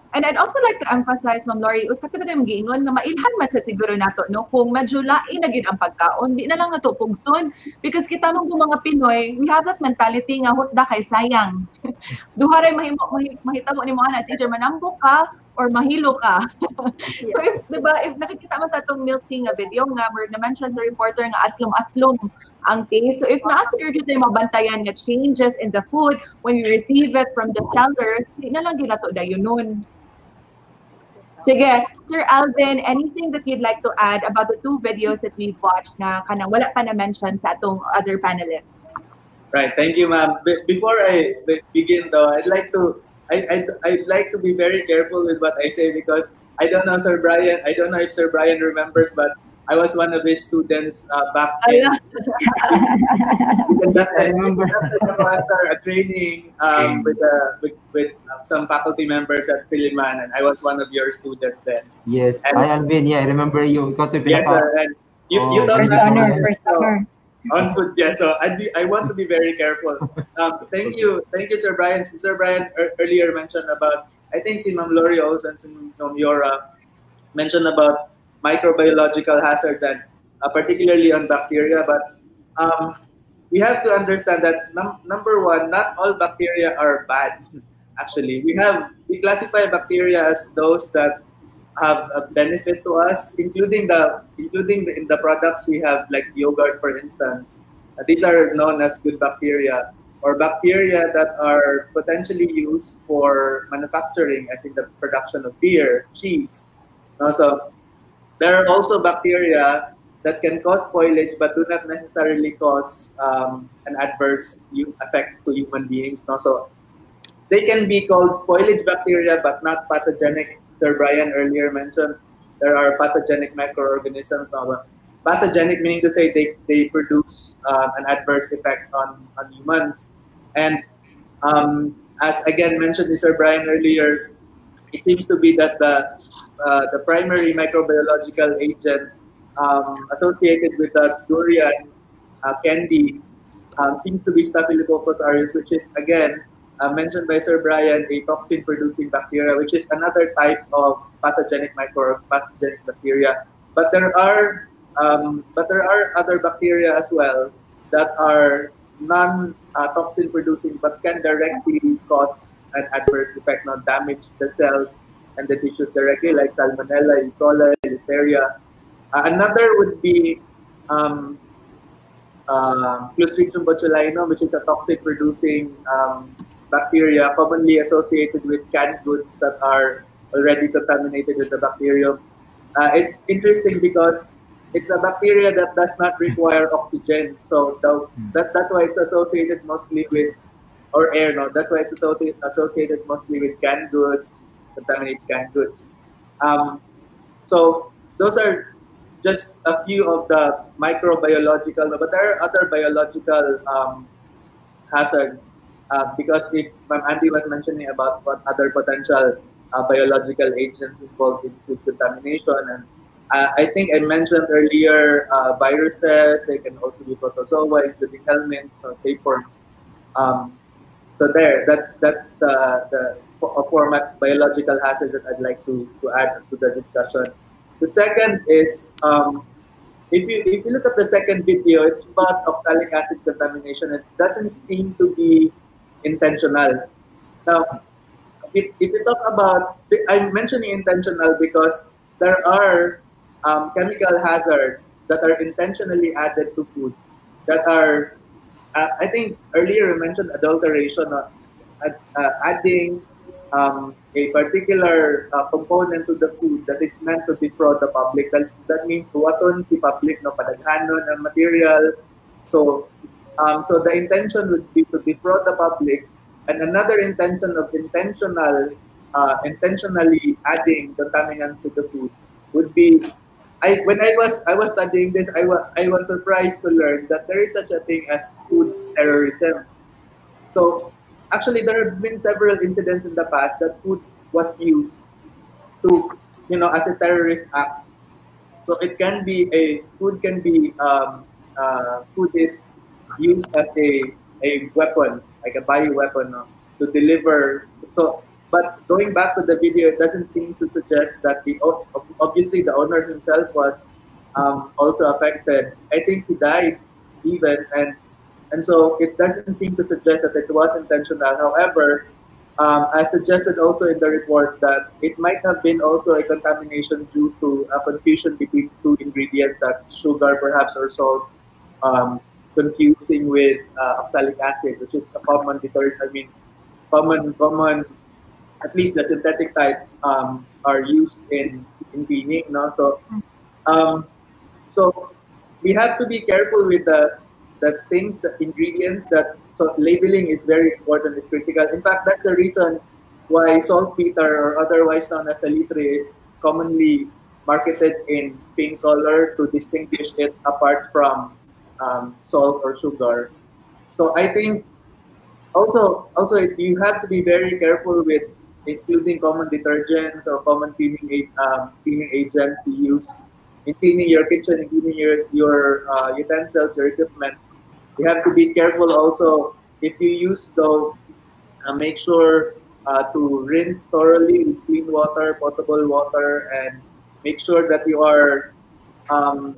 And I'd also like to emphasize, Ma'am Lori, pati ba tayong giingon nga mailhan man sa siguro nato, no? Kung medyo lain na gid ang pagkaon, di na lang nato pugson. Because kita mong mga Pinoy, we have that mentality nga hutda kay sayang. Duha ray mahimo mahitabo ni mo ana, either manambok ka or mahilo ka. So if, di ba, if nakikita mo sa itong milk tea nga video nga, where na-mention sa reporter nga aslong-aslong ang taste. So if na-secure dito yung mabantayan nga changes in the food when you receive it from the sellers, di na lang ginato dayon nun. Sige, Sir Alvin, anything that you'd like to add about the two videos that we've watched na kanang wala pa na-mention sa atong other panelists? Right, thank you, ma'am. Be before I be begin, though, I'd like to I I'd, I'd like to be very careful with what I say because I don't know, Sir Brian. I don't know if Sir Brian remembers, but I was one of his students uh, back in. That's I remember after a training um, with, uh, with with some faculty members at Silliman, and I was one of your students then. Yes, and, I Alvin. Yeah, I remember you. Got to be yes, sir. And you oh, you taught First us honor, on- first honor. on food. Yeah, so I I want to be very careful. Um, thank you, thank you, Sir Brian. Sir Brian er earlier mentioned about, I think si Ma'am Lori also and si Ma'am Yora mentioned about microbiological hazards and uh, particularly on bacteria. But um, we have to understand that num number one, not all bacteria are bad. Actually, we have we classify bacteria as those that have a benefit to us, including the including the, in the products we have, like yogurt, for instance. Uh, these are known as good bacteria, or bacteria that are potentially used for manufacturing, as in the production of beer, cheese. Uh, so there are also bacteria that can cause spoilage but do not necessarily cause um, an adverse effect to human beings. No? So they can be called spoilage bacteria but not pathogenic. Sir Brian earlier mentioned there are pathogenic microorganisms. No? Pathogenic meaning to say they, they produce um, an adverse effect on, on humans. And um, as again mentioned by Sir Brian earlier, it seems to be that the Uh, the primary microbiological agent um, associated with the durian uh, candy um, seems to be Staphylococcus aureus, which is again uh, mentioned by Sir Brian, a toxin-producing bacteria, which is another type of pathogenic micro pathogenic bacteria. But there are um, but there are other bacteria as well that are non-toxin-producing uh, but can directly cause an adverse effect, not damage the cells and the tissues directly, like Salmonella, E. coli, Listeria. Uh, another would be um, uh, Clostridium botulinum, which is a toxic-producing um, bacteria commonly associated with canned goods that are already contaminated with the bacterium. Uh, it's interesting because it's a bacteria that does not require oxygen, so the, that, that's why it's associated mostly with, or air, no? That's why it's associated, associated mostly with canned goods, contaminated canned goods. Um, so those are just a few of the microbiological, but there are other biological um, hazards uh, because if Ma'am Andy was mentioning about what other potential uh, biological agents involved in food contamination, and uh, I think I mentioned earlier uh, viruses, they can also be protozoa, including helminths or tapeworms. Um, so there, that's that's the, the a format biological hazard that I'd like to, to add to the discussion. The second is, um, if you if you look at the second video, it's about oxalic acid contamination. It doesn't seem to be intentional. Now, if, if you talk about, I'm mentioning intentional because there are um, chemical hazards that are intentionally added to food that are, uh, I think earlier you mentioned adulteration, uh, uh, adding Um, a particular uh, component to the food that is meant to defraud the public. That, that means waton si public no padaghanon ng material. So, um, so the intention would be to defraud the public, and another intention of intentional, uh, intentionally adding contaminants to the food would be. I when I was I was studying this, I was I was surprised to learn that there is such a thing as food terrorism. So. Actually, there have been several incidents in the past that food was used to, you know, as a terrorist act. So it can be a food can be um, uh, food is used as a a weapon, like a bioweapon, no, to deliver. So but going back to the video, it doesn't seem to suggest that the obviously the owner himself was um, also affected. I think he died even, and and so it doesn't seem to suggest that it was intentional. However, um, as suggested also in the report, that it might have been also a contamination due to a confusion between two ingredients, that sugar perhaps or salt, um, confusing with uh, oxalic acid, which is a common deterrent. I mean, common common. At least the synthetic type um, are used in in cleaning, no? So, um, so we have to be careful with the the things, the ingredients. That so labeling is very important, is critical. In fact, that's the reason why saltpeter, or otherwise known as salitre, is commonly marketed in pink color to distinguish it apart from um, salt or sugar. So I think also also you have to be very careful with including common detergents or common cleaning um, cleaning agents you use in cleaning your kitchen, in cleaning your your uh, utensils, your equipment. You have to be careful also if you use those. Uh, make sure uh, to rinse thoroughly with clean water, potable water, and make sure that you are um,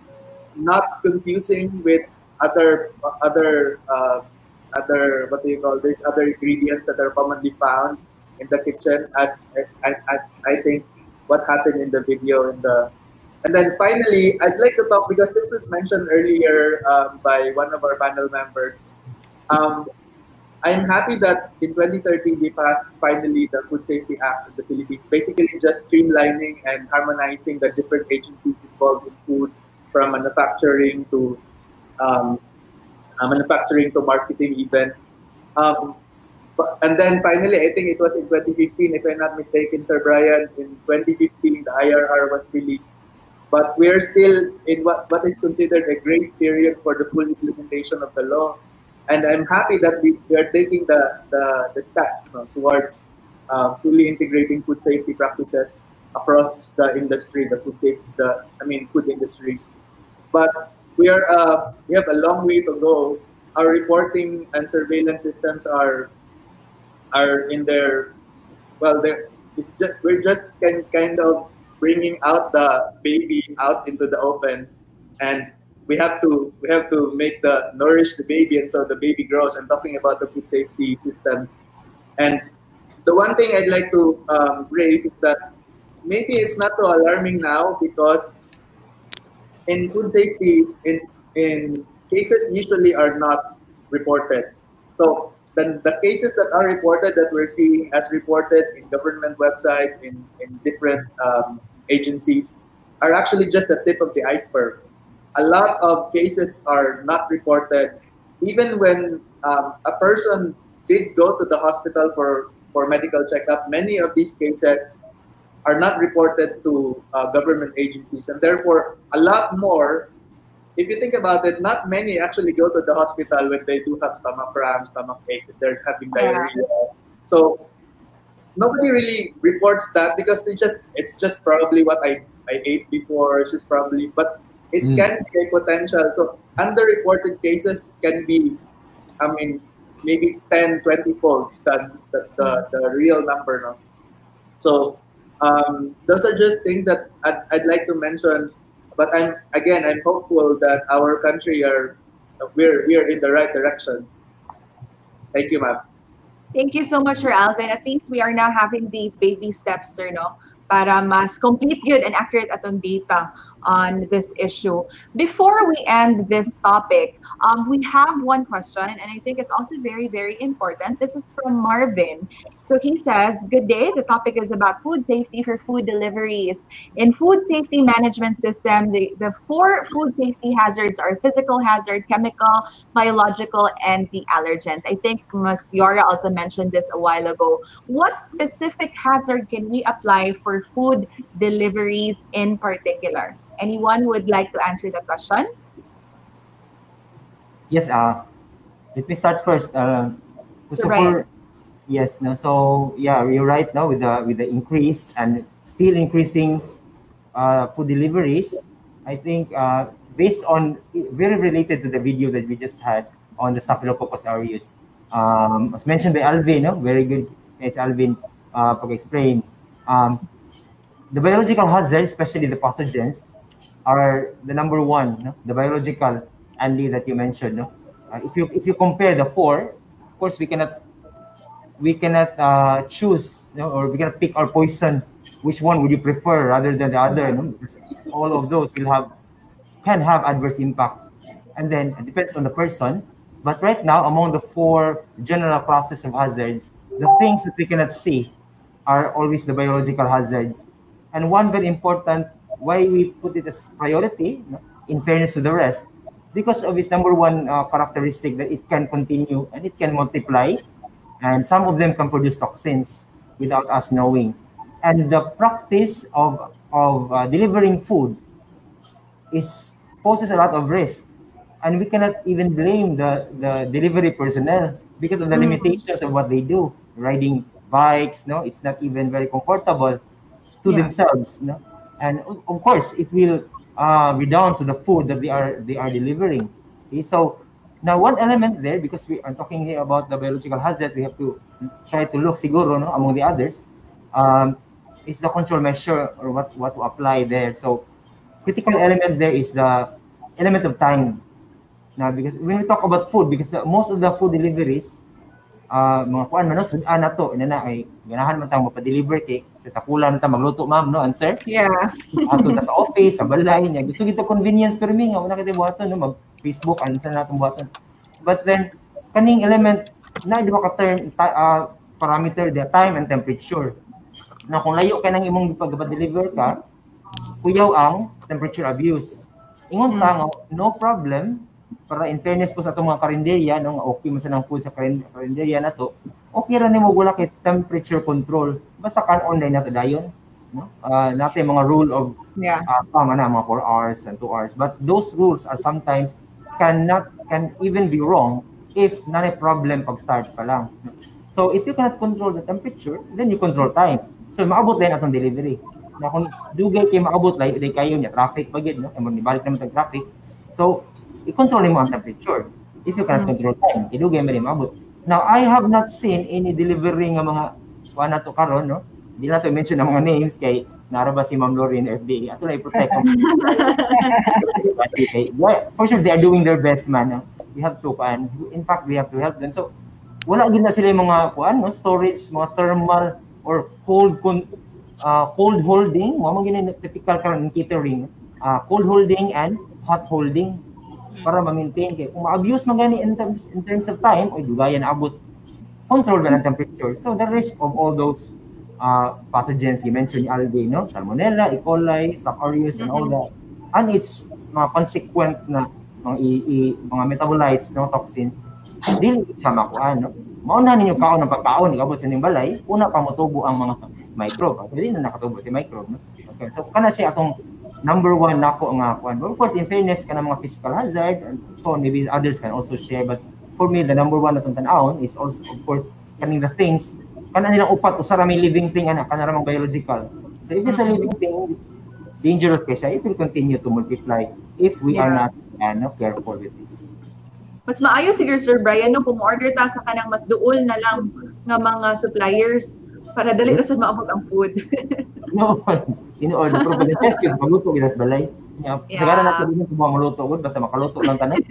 not confusing with other other uh, other what do you call this other ingredients that are commonly found in the kitchen, as, as, as I think what happened in the video. In the and then finally, I'd like to talk, because this was mentioned earlier um, by one of our panel members. Um, I'm happy that in twenty thirteen we passed finally the Food Safety Act in the Philippines, basically just streamlining and harmonizing the different agencies involved in food, from manufacturing to um, uh, manufacturing to marketing even. Um, And then finally, I think it was in twenty fifteen, if I'm not mistaken, Sir Brian, in twenty fifteen, the I R R was released. But we are still in what, what is considered a grace period for the full implementation of the law. And I'm happy that we, we are taking the, the, the steps, you know, towards uh, fully integrating food safety practices across the industry, the food safety, the, I mean, food industry. But we are uh, we have a long way to go. Our reporting and surveillance systems are are in their, well, they're, it's just, we're just can, kind of bringing out the baby out into the open, and we have to we have to make the nourish the baby, and so the baby grows. And talking about the food safety systems, and the one thing I'd like to um, raise is that maybe it's not so alarming now, because in food safety, in in cases usually are not reported. So the, the cases that are reported, that we're seeing as reported in government websites, in, in different um, agencies, are actually just the tip of the iceberg. A lot of cases are not reported, even when um, a person did go to the hospital for, for medical checkup. Many of these cases are not reported to uh, government agencies, and therefore a lot more. If you think about it, not many actually go to the hospital when they do have stomach cramps, stomach aches, if they're having diarrhea. So nobody really reports that, because they just it's just probably what I, I ate before. It's just probably, but it mm. can be a potential. So underreported cases can be, I mean, maybe ten, twenty folds than the, the, the real number. No? So um, those are just things that I'd, I'd like to mention. But I'm again, I'm hopeful that our country are we're we're in the right direction. Thank you, ma'am. Thank you so much, Sir Alvin. At least we are now having these baby steps, sir, no? Para mas complete good and accurate atong data on this issue. Before we end this topic, um, we have one question, and I think it's also very, very important. This is from Marvin. So he says, good day. The topic is about food safety for food deliveries. In food safety management system, the, the four food safety hazards are physical hazard, chemical, biological, and the allergens. I think Miz Yora also mentioned this a while ago. What specific hazard can we apply for food deliveries in particular? Anyone would like to answer the question? Yes, uh, let me start first. Uh, so for, yes, no, so yeah, you're right now with the with the increase and still increasing uh, food deliveries. I think uh, based on very related to the video that we just had on the Staphylococcus aureus, um, as mentioned by Alvin, no? Very good. It's Alvin. uh, pag-explain. Um, the biological hazards, especially the pathogens, are the number one. No? The biological, Andy, that you mentioned. No? Uh, if you if you compare the four, of course we cannot we cannot uh, choose, no? Or we cannot pick our poison. Which one would you prefer rather than the other? No? Because all of those will have can have adverse impact, and then it depends on the person. But right now, among the four general classes of hazards, the things that we cannot see are always the biological hazards. And one very important, why we put it as priority, in fairness to the rest, because of its number one uh, characteristic that it can continue and it can multiply, and some of them can produce toxins without us knowing. And the practice of, of uh, delivering food is poses a lot of risk. And we cannot even blame the, the delivery personnel because of the mm. limitations of what they do. Riding bikes, no, it's not even very comfortable to yeah. themselves, no, and of course it will uh, redound to the food that they are they are delivering. Okay, so now one element there, because we are talking here about the biological hazard, we have to try to look siguro, no, among the others, um, is the control measure or what what to apply there. So critical element there is the element of time. Now, because when we talk about food, because the, most of the food deliveries, uh, mga kuan man no, sudan na to, ina na ay ganahan man tang mapa-deliver kay sa takulan ta magluto, ma'am, no, answer. Yeah. Ato ta sa office, sa balay niya. Gusto gito convenience pero mi nga wala kay buhaton, no, mag Facebook ansa na natong buhaton. But then kaning element na di ba ka term uh, parameter the time and temperature. Na kung layo kay nang imong pagpa-deliver ka, kuyaw ang temperature abuse. Ingon ta nga no problem. Para in fairness po sa itong mga karinderya, no, okay mo sa ng food sa karinderya na to, okay rin mo wala kay temperature control. Basta kan online na to dayon. No? Uh, natin mga rule of yeah. uh, tama na, mga four hours and two hours. But those rules are sometimes cannot, can even be wrong if not a problem pag-start pa lang. So if you cannot control the temperature, then you control time. So maabot din atong delivery. Na kung dugay kayo maabot, like kayo niya, traffic pagid, no? Amon ibalik naman tag traffic. So i-control mo ang temperature. If you cannot mm. control time, idugay mo rin maabot. Now, I have not seen any delivery ng mga kuha na to karon, no? Hindi na to mention ng mga names kay naraba si Ma'am Lori in F D A. Ato na i-protect them. For sure, they are doing their best, man. No? We have to, and in fact, we have to help them. So, wala gid na sila yung mga kuan, no? Storage, mga thermal or cold uh, cold holding, mga mga typical karon in catering, uh, cold holding and hot holding. Para ma-maintain kayo. Kung ma-abuse mo gani in terms, in terms of time, o dugayan na abot, control ba ng temperature. So the risk of all those uh, pathogens you mentioned ni Alvin, no? Salmonella, E. coli, Staph aureus, and all that. And its mga consequent na mga, i, i, mga metabolites, no, toxins, dili siya makuha, no? Mauna ninyo kaon ng pagkaon, ikabot sa inyong balay, una pa motubo ang mga microbe. Hindi na nakatubo si microbe, no? Okay, so kana siya atong number one nako nga kuan. Of course, in fairness kana mga physical hazard, and so maybe others can also share, but for me the number one natong tan-awon is also of course kaning the things kana nilang upat usa ra may living thing ana kana ra mang biological. So if it's a living thing, dangerous kay siya, it will continue to multiply if we yeah. are not ano careful with this. Mas maayo siguro Sir Brian no kung order ta sa kanang mas duol na lang nga mga suppliers para dali ra sa maabot ang food. No, in-order pero pag test yun, maluto ginas balay. Yeah. Sigara na pwede mo kung maluto gud basta makaluto lang tanan.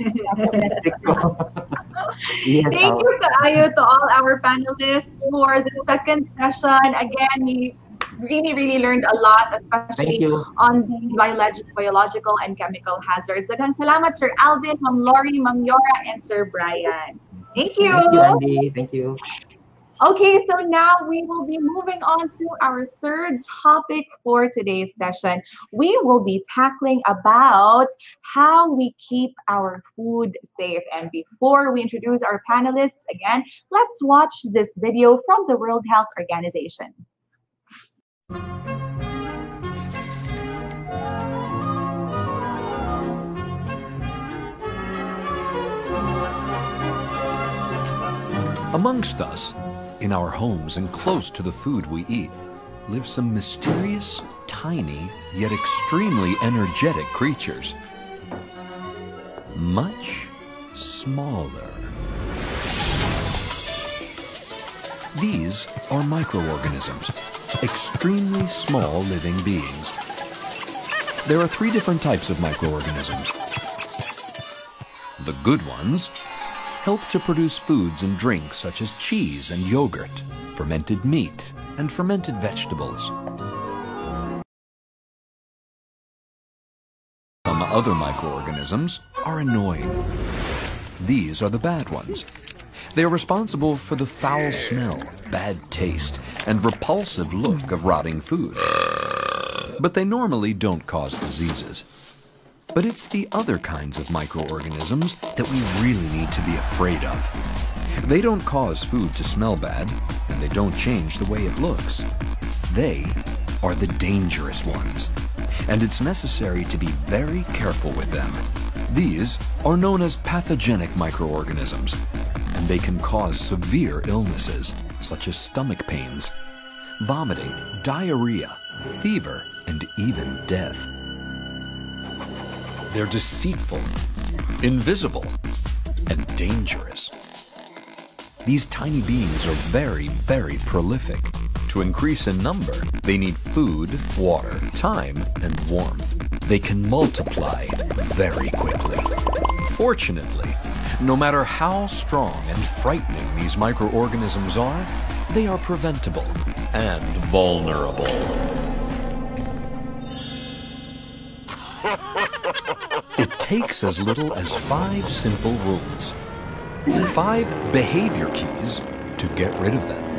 Yes, thank you kaayo to all our panelists for the second session. Again, we really, really learned a lot, especially on these biolog biological and chemical hazards. Daghang salamat Sir Alvin, Ma'am Lori, Ma'am Yora, and Sir Brian. Thank you. Thank you, Andy. Thank you. Okay, so now we will be moving on to our third topic for today's session. We will be tackling about how we keep our food safe. And before we introduce our panelists again, let's watch this video from the World Health Organization. Amongst us, in our homes and close to the food we eat, live some mysterious, tiny, yet extremely energetic creatures. Much smaller. These are microorganisms, extremely small living beings. There are three different types of microorganisms. The good ones help to produce foods and drinks such as cheese and yogurt, fermented meat, and fermented vegetables. Some other microorganisms are annoying. These are the bad ones. They are responsible for the foul smell, bad taste, and repulsive look of rotting food. But they normally don't cause diseases. But it's the other kinds of microorganisms that we really need to be afraid of. They don't cause food to smell bad, and they don't change the way it looks. They are the dangerous ones, and it's necessary to be very careful with them. These are known as pathogenic microorganisms, and they can cause severe illnesses, such as stomach pains, vomiting, diarrhea, fever, and even death. They're deceitful, invisible, and dangerous. These tiny beings are very, very prolific. To increase in number, they need food, water, time, and warmth. They can multiply very quickly. Fortunately, no matter how strong and frightening these microorganisms are, they are preventable and vulnerable. It takes as little as five simple rules, five behavior keys to get rid of them.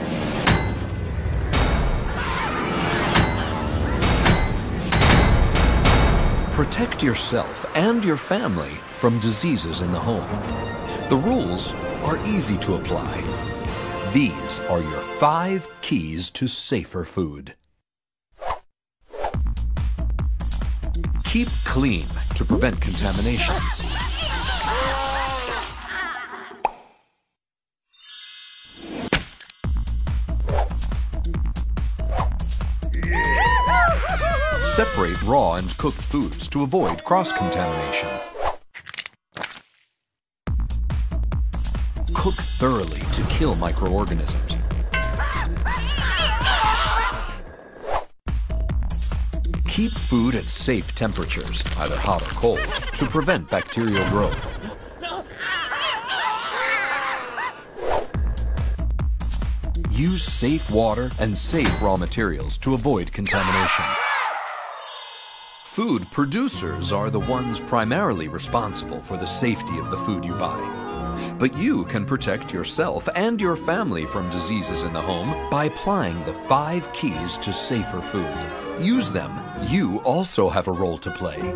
Protect yourself and your family from diseases in the home. The rules are easy to apply. These are your five keys to safer food. Keep clean to prevent contamination. Separate raw and cooked foods to avoid cross-contamination. Cook thoroughly to kill microorganisms. Keep food at safe temperatures, either hot or cold, to prevent bacterial growth. Use safe water and safe raw materials to avoid contamination. Food producers are the ones primarily responsible for the safety of the food you buy. But you can protect yourself and your family from diseases in the home by applying the five keys to safer food. Use them. You also have a role to play.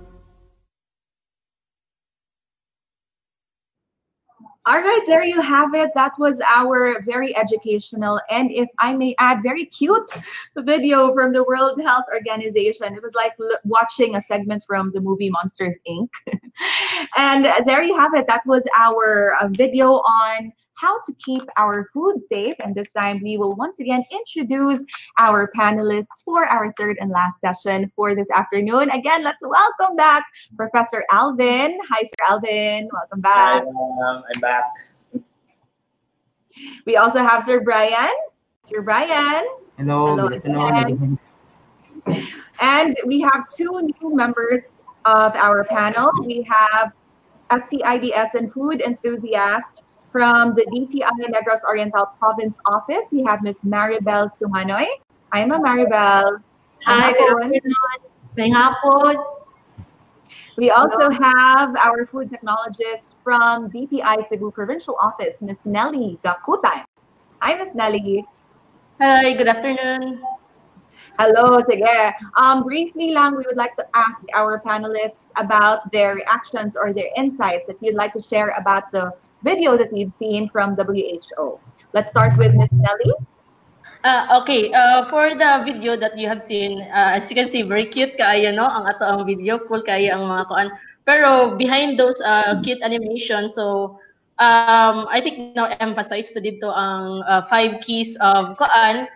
All right, there you have it. That was our very educational and, if I may add, very cute video from the World Health Organization. It was like watching a segment from the movie Monsters, Incorporated. And there you have it. That was our uh, video on how to keep our food safe. And this time we will once again introduce our panelists for our third and last session for this afternoon. Again, let's welcome back Professor Alvin. Hi, Sir Alvin. Welcome back. Hi, um, I'm back. We also have Sir Brian. Sir Brian. Hello. Hello Good afternoon. And we have two new members of our panel. We have a C I D S and food enthusiast from the D T I Negros Oriental Province Office. We have Miz Maribel Sumanoy. Hi, Ma'am Maribel. Hi, good afternoon. May hapon. We also have our food technologist from D T I Cebu Provincial Office, Miz Nelly Gakutan. Hi, Miz Nelly. Hi, good afternoon. Hello, sige. Um, briefly lang, we would like to ask our panelists about their reactions or their insights that you'd like to share about the video that we've seen from W H O. Let's start with Miz Nelly. Uh, okay, uh, for the video that you have seen, uh, as you can see, very cute kaya, no? Ang ato ang video, cool kaya ang mga kuan. Pero behind those uh, cute animations, so um, I think now emphasize to dito ang uh, five keys of kuan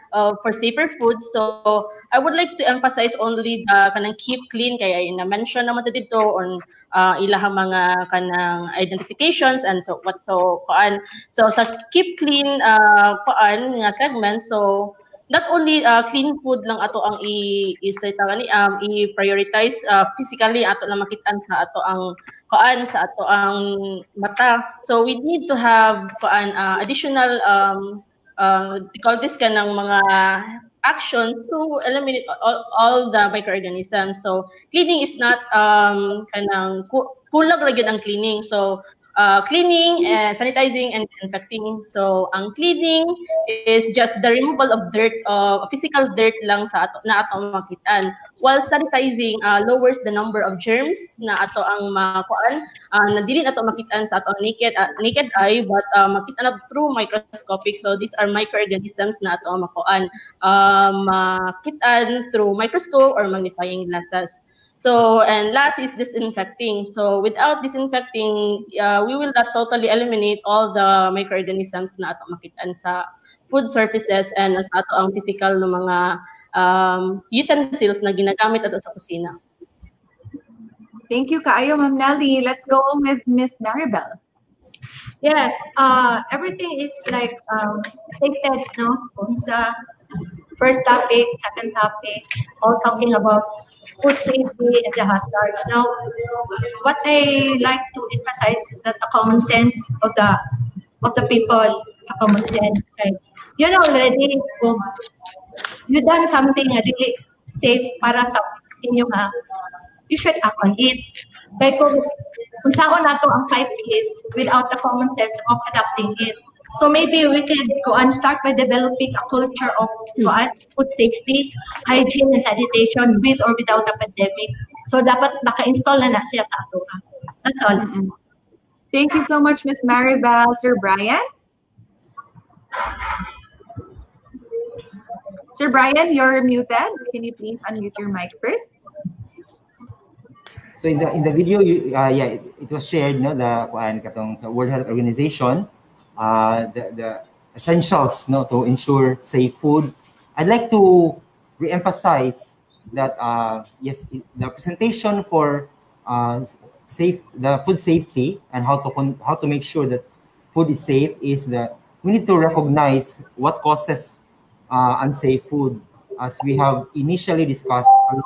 uh, for safer food. So I would like to emphasize only the kanang keep clean kaya na-mention naman to dito on uh, ilahang mga kanang identifications and so what so kuan. So sa keep clean uh, kuan nga segment, so not only uh, clean food lang ato ang i i ni um i-prioritize uh, physically ato lang makitaan sa ato ang kuan sa ato ang mata. So we need to have kuan uh, additional um uh, call this kanang mga actions to eliminate all, all the microorganisms. So cleaning is not um kanang kulang ra gyud ang cleaning. So Uh, cleaning, uh, sanitizing, and disinfecting. So, ang cleaning is just the removal of dirt, uh, physical dirt lang sa ato, na ato makitaan. While sanitizing uh, lowers the number of germs na ato ang makuan, uh, na dili ato makitaan sa ato naked uh, naked eye, but uh, makita na through microscopic. So, these are microorganisms na ato ang makuan, uh, makitaan through microscope or magnifying glasses. So, and last is disinfecting. So, without disinfecting, uh, we will not totally eliminate all the microorganisms na ato makitaan sa food surfaces and sa ato ang physical ng mga um, utensils na ginagamit ato sa kusina. Thank you, kaayo, Ma'am Nelly. Let's go with Miss Maribel. Yes, uh, everything is like um, stated, no? Kung sa first topic, second topic, all talking about food safety and the hazards. Now, what I like to emphasize is that the common sense of the of the people, the common sense. Right? You know already, kung you done something na really safe para sa inyo ha, you should act on it. Like kung, kung saan nato ang five is without the common sense of adapting it. So maybe we can go and start by developing a culture of mm. food safety, hygiene, and sanitation with or without a pandemic. So dapat naka-install na na siya sa ato. That's all. Mm-hmm. Thank you so much, Miss Maribel. Sir Brian? Sir Brian, you're muted. Can you please unmute your mic first? So in the in the video, you, uh, yeah, it, it was shared, no, the kuan katong sa World Health Organization. Uh, the, the essentials, no, to ensure safe food. I'd like to re-emphasize that uh, yes, the presentation for uh, safe the food safety and how to how to make sure that food is safe is that we need to recognize what causes uh, unsafe food, as we have initially discussed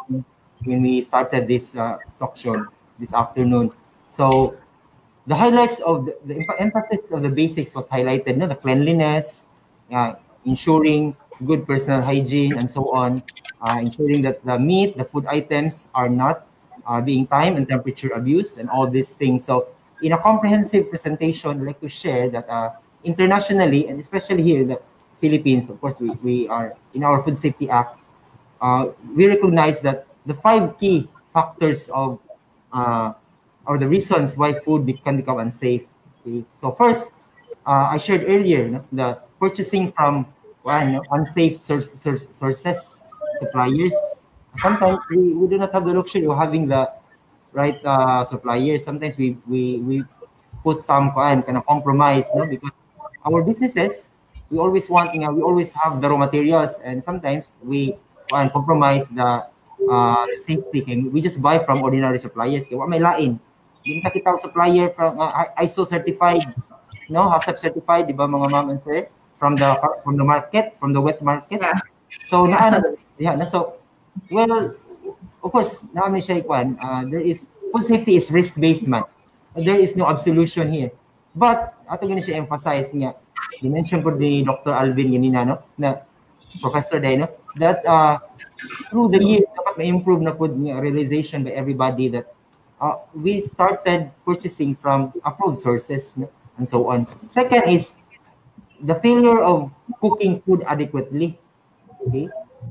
when we started this uh, talk show this afternoon. So the highlights of the, the emphasis of the basics was highlighted, no? The cleanliness, uh, ensuring good personal hygiene, and so on, uh, ensuring that the meat, the food items are not uh, being time and temperature abused, and all these things. So in a comprehensive presentation, I'd like to share that uh, internationally, and especially here in the Philippines, of course, we, we are in our Food Safety Act, uh, we recognize that the five key factors of uh, or the reasons why food can become unsafe. Okay? So first, uh, I shared earlier, no, the purchasing from well, no, unsafe sur sur sources, suppliers. Sometimes we, we do not have the luxury of having the right uh, suppliers. Sometimes we we, we put some kind of compromise, no, because our businesses, we always want, you know, we always have the raw materials, and sometimes we uh, compromise the uh, safety, and we just buy from ordinary suppliers. Kaya may lain. Yung nakita supplier from uh, I S O certified, no, HACCP certified, di ba mga ma'am and sir, from the from the market, from the wet market. Yeah. So yeah. na yeah, na so well, of course, na ni siya ikwan, uh, there is food safety is risk based man. There is no absolution here. But ato gani siya emphasize niya. I-mention ko ni Doctor Alvin ganina, no, na professor day, no, that uh, through the years dapat ma-improve na pud niya realization by everybody that Uh, we started purchasing from approved sources, no? And so on. Second is the failure of cooking food adequately. Okay,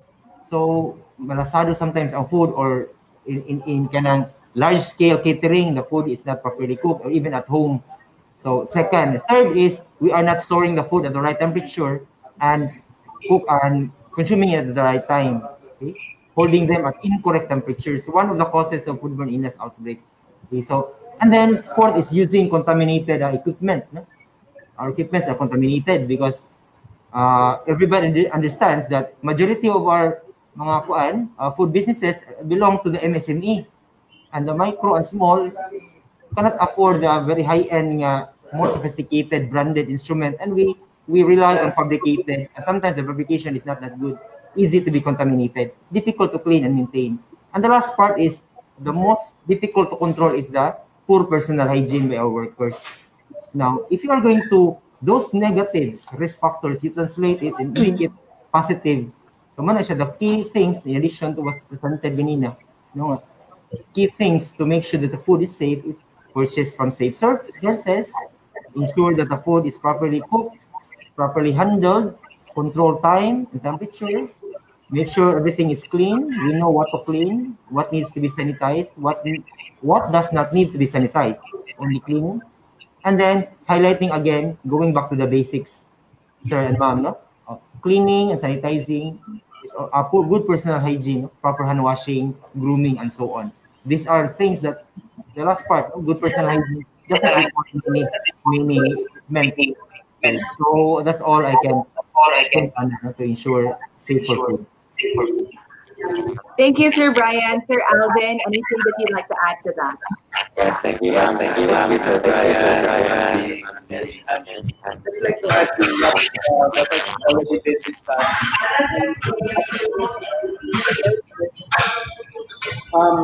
so malasado sometimes ang food, or in in, in kanang large scale catering, the food is not properly cooked, or even at home. So second, third is we are not storing the food at the right temperature and cook and consuming it at the right time. Okay. Holding them at incorrect temperatures, one of the causes of foodborne illness outbreak. Okay, so, and then fourth is using contaminated uh, equipment. No? Our equipments are contaminated because uh, everybody under- understands that majority of our mga kuan, uh, food businesses belong to the M S M E. And the micro and small cannot afford the very high-end, uh, more sophisticated branded instrument. And we, we rely on fabricated. And sometimes the fabrication is not that good. Easy to be contaminated. Difficult to clean and maintain. And the last part is, the most difficult to control is the poor personal hygiene by our workers. Now, if you are going to, those negatives, risk factors, you translate it and make it positive. So, mana siya, the key things, in addition to what's presented Benina, no, key things to make sure that the food is safe is purchased from safe sources, ensure that the food is properly cooked, properly handled, control time and temperature, make sure everything is clean, we know what to clean, what needs to be sanitized, what, what does not need to be sanitized, only cleaning. And then highlighting again, going back to the basics, sir and ma'am, no? Uh, cleaning and sanitizing, uh, good personal hygiene, proper hand washing, grooming, and so on. These are things that, the last part, good personal hygiene, doesn't require many, many men. So that's all I can, all I can uh, to ensure safe food. Thank you, Sir Brian. Sir Alvin, anything that you'd like to add to that? Yes, thank you, ma'am. Thank you, ma'am. Sir Brian. Sir Brian. I'd like to add to what has already been discussed. Um,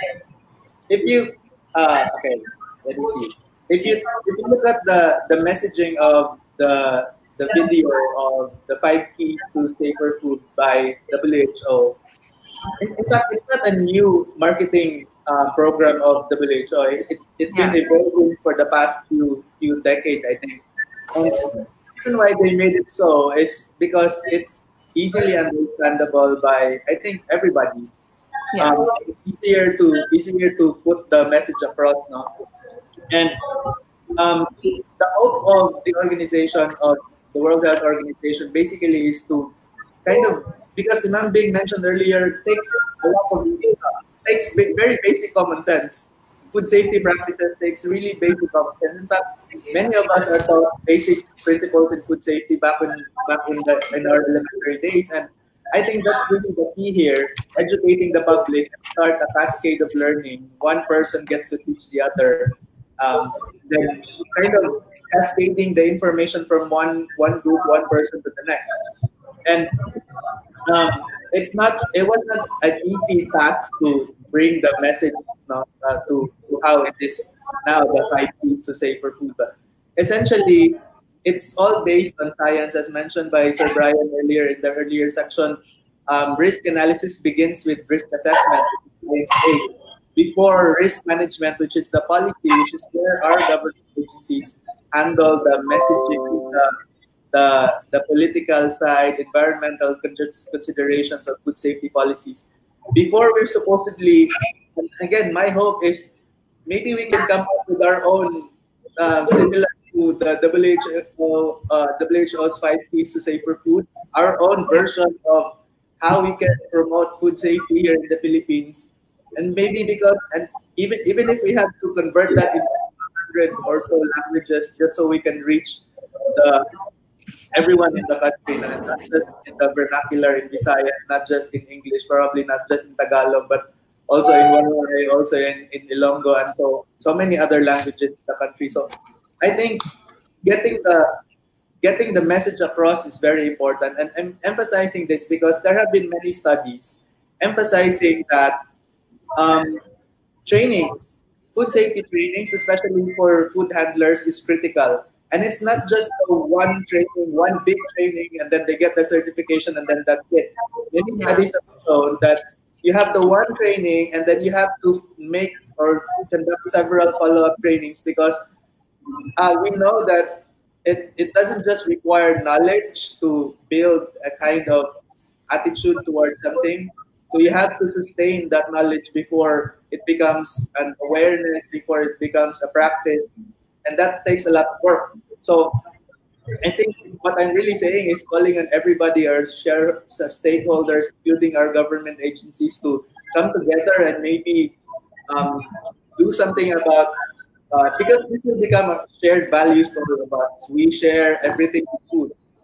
if you, uh, okay, let me see. If you if you look at the the messaging of the the video of the five keys to safer food by W H O, in, in fact, it's not a new marketing uh, program of W H O. It's it's been yeah. evolving for the past few few decades, I think. And the reason why they made it so is because it's easily understandable by, I think, everybody. Yeah. Um, it's easier to easier to put the message across now. And um, the hope of the organization of the World Health Organization basically is to kind of, because the man being mentioned earlier takes a lot of uh, takes very basic common sense. Food safety practices takes really basic common sense. In fact, many of us are taught basic principles in food safety back in back in, the, in our elementary days, and I think that's really the key here, educating the public and start a cascade of learning. One person gets to teach the other. Um, then kind of cascading the information from one one group, one person to the next. And um, it's not, it was not an easy task to bring the message uh, to, to how it is now, the five keys to safer food. But essentially, it's all based on science, as mentioned by Sir Brian earlier in the earlier section. Um, risk analysis begins with risk assessment, before risk management, which is the policy, which is where our government agencies handle the messaging, the, the, the political side, environmental considerations of food safety policies. Before we're supposedly, again, my hope is maybe we can come up with our own, uh, similar to the W H O, uh, W H O's five keys to safer food, our own version of how we can promote food safety here in the Philippines. And maybe because, and even even if we have to convert that into one hundred or so languages, just so we can reach the everyone in the country, not just in the vernacular in Visaya, not just in English, probably not just in Tagalog, but also in Waray, also in, in Ilonggo, and so so many other languages in the country. So I think getting the getting the message across is very important, and I'm emphasizing this because there have been many studies emphasizing that um, trainings, food safety trainings, especially for food handlers, is critical. And it's not just a one training, one big training, and then they get the certification, and then that's it. Many studies have shown that you have the one training, and then you have to make or conduct several follow-up trainings, because uh, we know that it, it doesn't just require knowledge to build a kind of attitude towards something. So you have to sustain that knowledge before it becomes an awareness, before it becomes a practice. And that takes a lot of work. So I think what I'm really saying is calling on everybody, our share stakeholders, including our government agencies, to come together and maybe um, do something about, uh, because this will become a shared values for all of us. We share everything with food.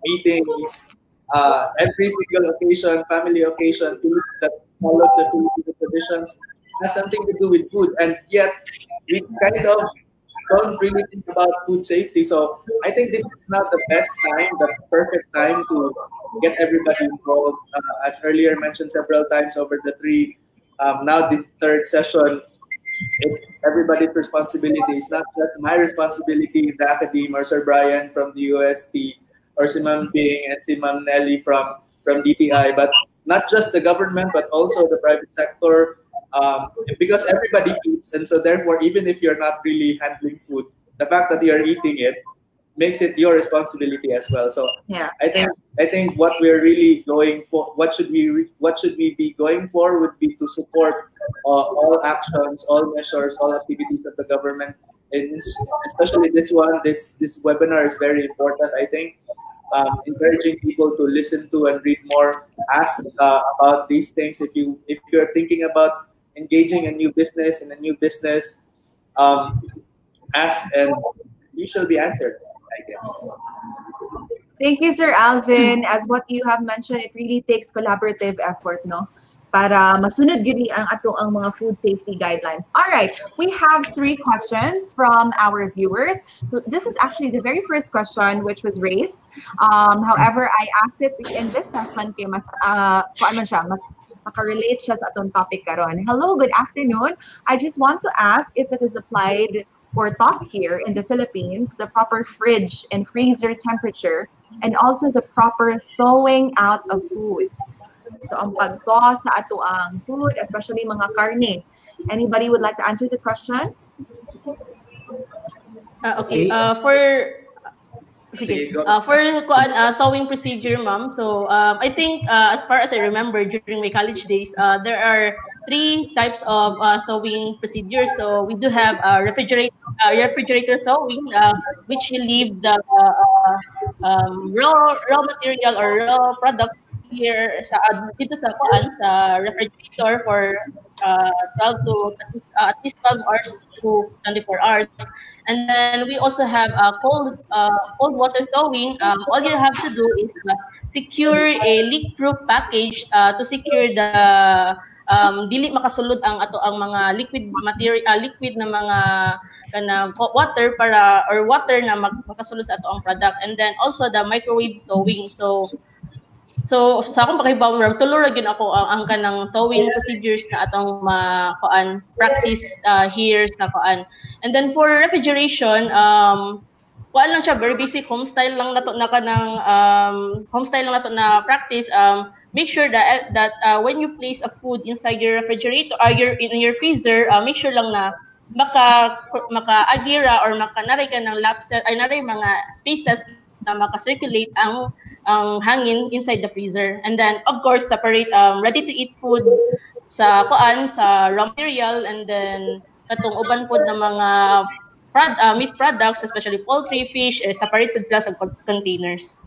meetings, uh, every single occasion, family occasion that follows the Filipino traditions has something to do with food, and yet we kind of don't really think about food safety. So I think this is not the best time, the perfect time to get everybody involved. Uh, as earlier mentioned several times over the three, um, now the third session, it's everybody's responsibility. It's not just my responsibility in the academy, or Sir Brian from the U S T, or si Ma'am Bing and si Ma'am Nelly from, from D T I, but not just the government, but also the private sector, um, because everybody eats. And so therefore, even if you're not really handling food, the fact that you're eating it makes it your responsibility as well. So yeah, I think I think what we're really going for, what should we re, what should we be going for, would be to support uh, all actions, all measures, all activities of the government, and especially this one. This this webinar is very important. I think um, encouraging people to listen to and read more, ask uh, about these things. If you if you're thinking about engaging a new business in a new business, um, ask and you shall be answered, I guess. Thank you, Sir Alvin. As what you have mentioned, it really takes collaborative effort, no? Para masunod gini ang ato ang mga food safety guidelines. All right, we have three questions from our viewers. This is actually the very first question which was raised. Um, however, I asked it in this session kay mas uh, paano siya, mas makarelate siya sa atong topic karon. Hello, good afternoon. I just want to ask if it is applied or taught here in the Philippines, the proper fridge and freezer temperature, and also the proper thawing out of food. So ang pag-thaw sa ato ang food, especially mga karne. Anybody would like to answer the question? Uh, okay, uh, for sige, uh, for uh, thawing procedure, ma'am. So um, I think uh, as far as I remember during my college days, uh, there are three types of uh, thawing procedures. So we do have uh, refrigerator, uh, refrigerator thawing, uh, which you leave the uh, um, raw raw material or raw product here sa dito sa kuan sa refrigerator for uh, twelve to uh, at least twelve hours to twenty-four hours. And then we also have a uh, cold uh, cold water thawing. Um, all you have to do is uh, secure a leak-proof package uh, to secure the um, dili makasulod ang ato ang mga liquid material, uh, liquid na mga kana water para or water na mag, makasulod sa ato ang product. And then also the microwave thawing. So So sa akong pakibaw ram tulo ra gyud ako ang, ang kanang thawing procedures na atong makuan practice uh, here sa kuan. And then for refrigeration, um kuan lang siya, very basic home style lang nato na kanang um home style lang nato na practice. Um make sure that that uh, when you place a food inside your refrigerator or your in your freezer, uh, make sure lang na maka maka-agira or maka-naray ka ng lapse ay naray mga spaces na maka-circulate ang ang hangin inside the freezer. And then of course separate um, ready to eat food sa kuan sa raw material, and then katong uban pod na mga prod, uh, meat products, especially poultry, fish, eh, separate sila sa containers.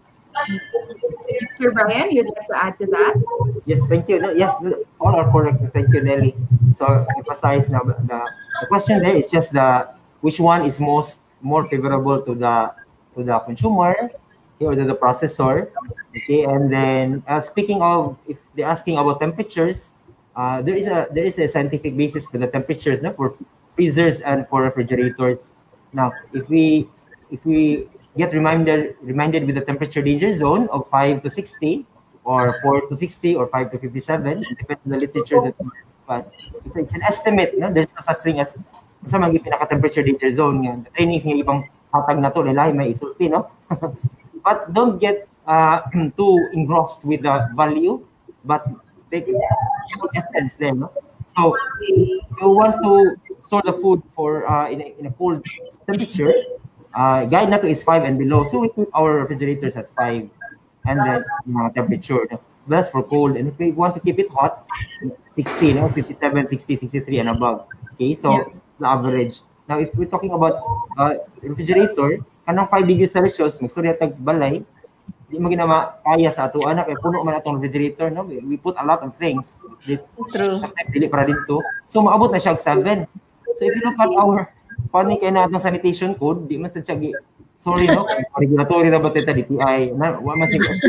Sir Brian, you'd like to add to that? Yes, thank you. No, yes, all are correct. Thank you, Nelly. So emphasize now the, the question there is just the which one is most more favorable to the to the consumer or to the processor. Okay, and then uh, speaking of, if they're asking about temperatures, uh, there is a there is a scientific basis for the temperatures, no, for freezers and for refrigerators. Now, if we if we get reminded reminded with the temperature danger zone of five to sixty, or four to sixty, or five to fifty-seven, depends on the literature that. But it's, it's an estimate, no? There's no such thing as sa mga pinaka-temperature danger zone nga. The trainings nga ibang hatag na to, nila may isulti, no? But don't get uh, too engrossed with the value, but take essence there, no? So you want to store the food for uh, in, a, in a cold temperature. Uh, guide na to is five and below, so we keep our refrigerators at five and then uh, temperature. That's for cold, and if we want to keep it hot, sixty, no? fifty-seven, sixty, sixty-three and above. Okay, so yeah. The average. Now, if we're talking about uh, refrigerator, kanang five degrees Celsius, magsurya tag balay, di mo ginama kaya sa ato anak, kaya puno man atong refrigerator, no? We, we put a lot of things. True. Sometimes dili para dito. So maabot na siya og seven. So if you look at our funny kay na atong sanitation code, di man sa siya Sorry, no? Regulatory na ba tita, D P I, na, wa man siguro.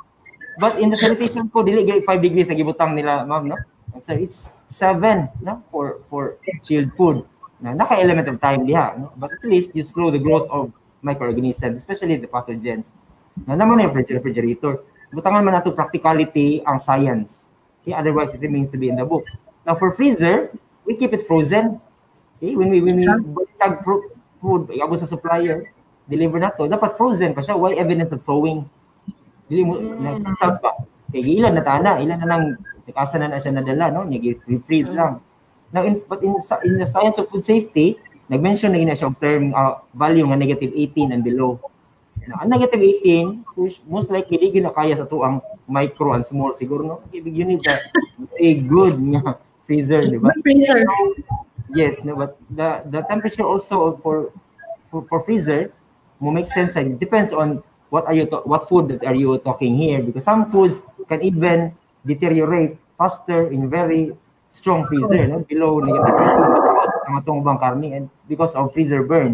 But in the sanitation ko, dili gay five degrees sa gibutang nila, ma'am, no? So it's seven, no? For for chilled food. Na naka-element of time diha, no? But at least you slow the growth of microorganisms, especially the pathogens. Na naman yung refrigerator. Butangan man nato practicality ang science. Okay, otherwise it remains to be in the book. Now for freezer, we keep it frozen. Okay, when we when we tag food, iabot sa supplier, deliver na to, dapat frozen pa siya. Why evidence of thawing? Dili mo na distance ba? Kaya ilan na tana, ilan na lang sikasa na na siya nadala, no? Nag-freeze lang. Now, in, but in, in the science of food safety, nag-mention na ina siya of term uh, value nga negative eighteen and below. Now, ang negative eighteen, most likely, di na kaya sa to ang micro and small siguro, no? You need a, a good nga freezer, di ba? Freezer. Yes, no, but the the temperature also for for, for freezer will make sense. Like, depends on what are you what food that are you talking here, because some foods can even deteriorate faster in very strong freezer, no? Below negative ang atong bang karne, and because of freezer burn.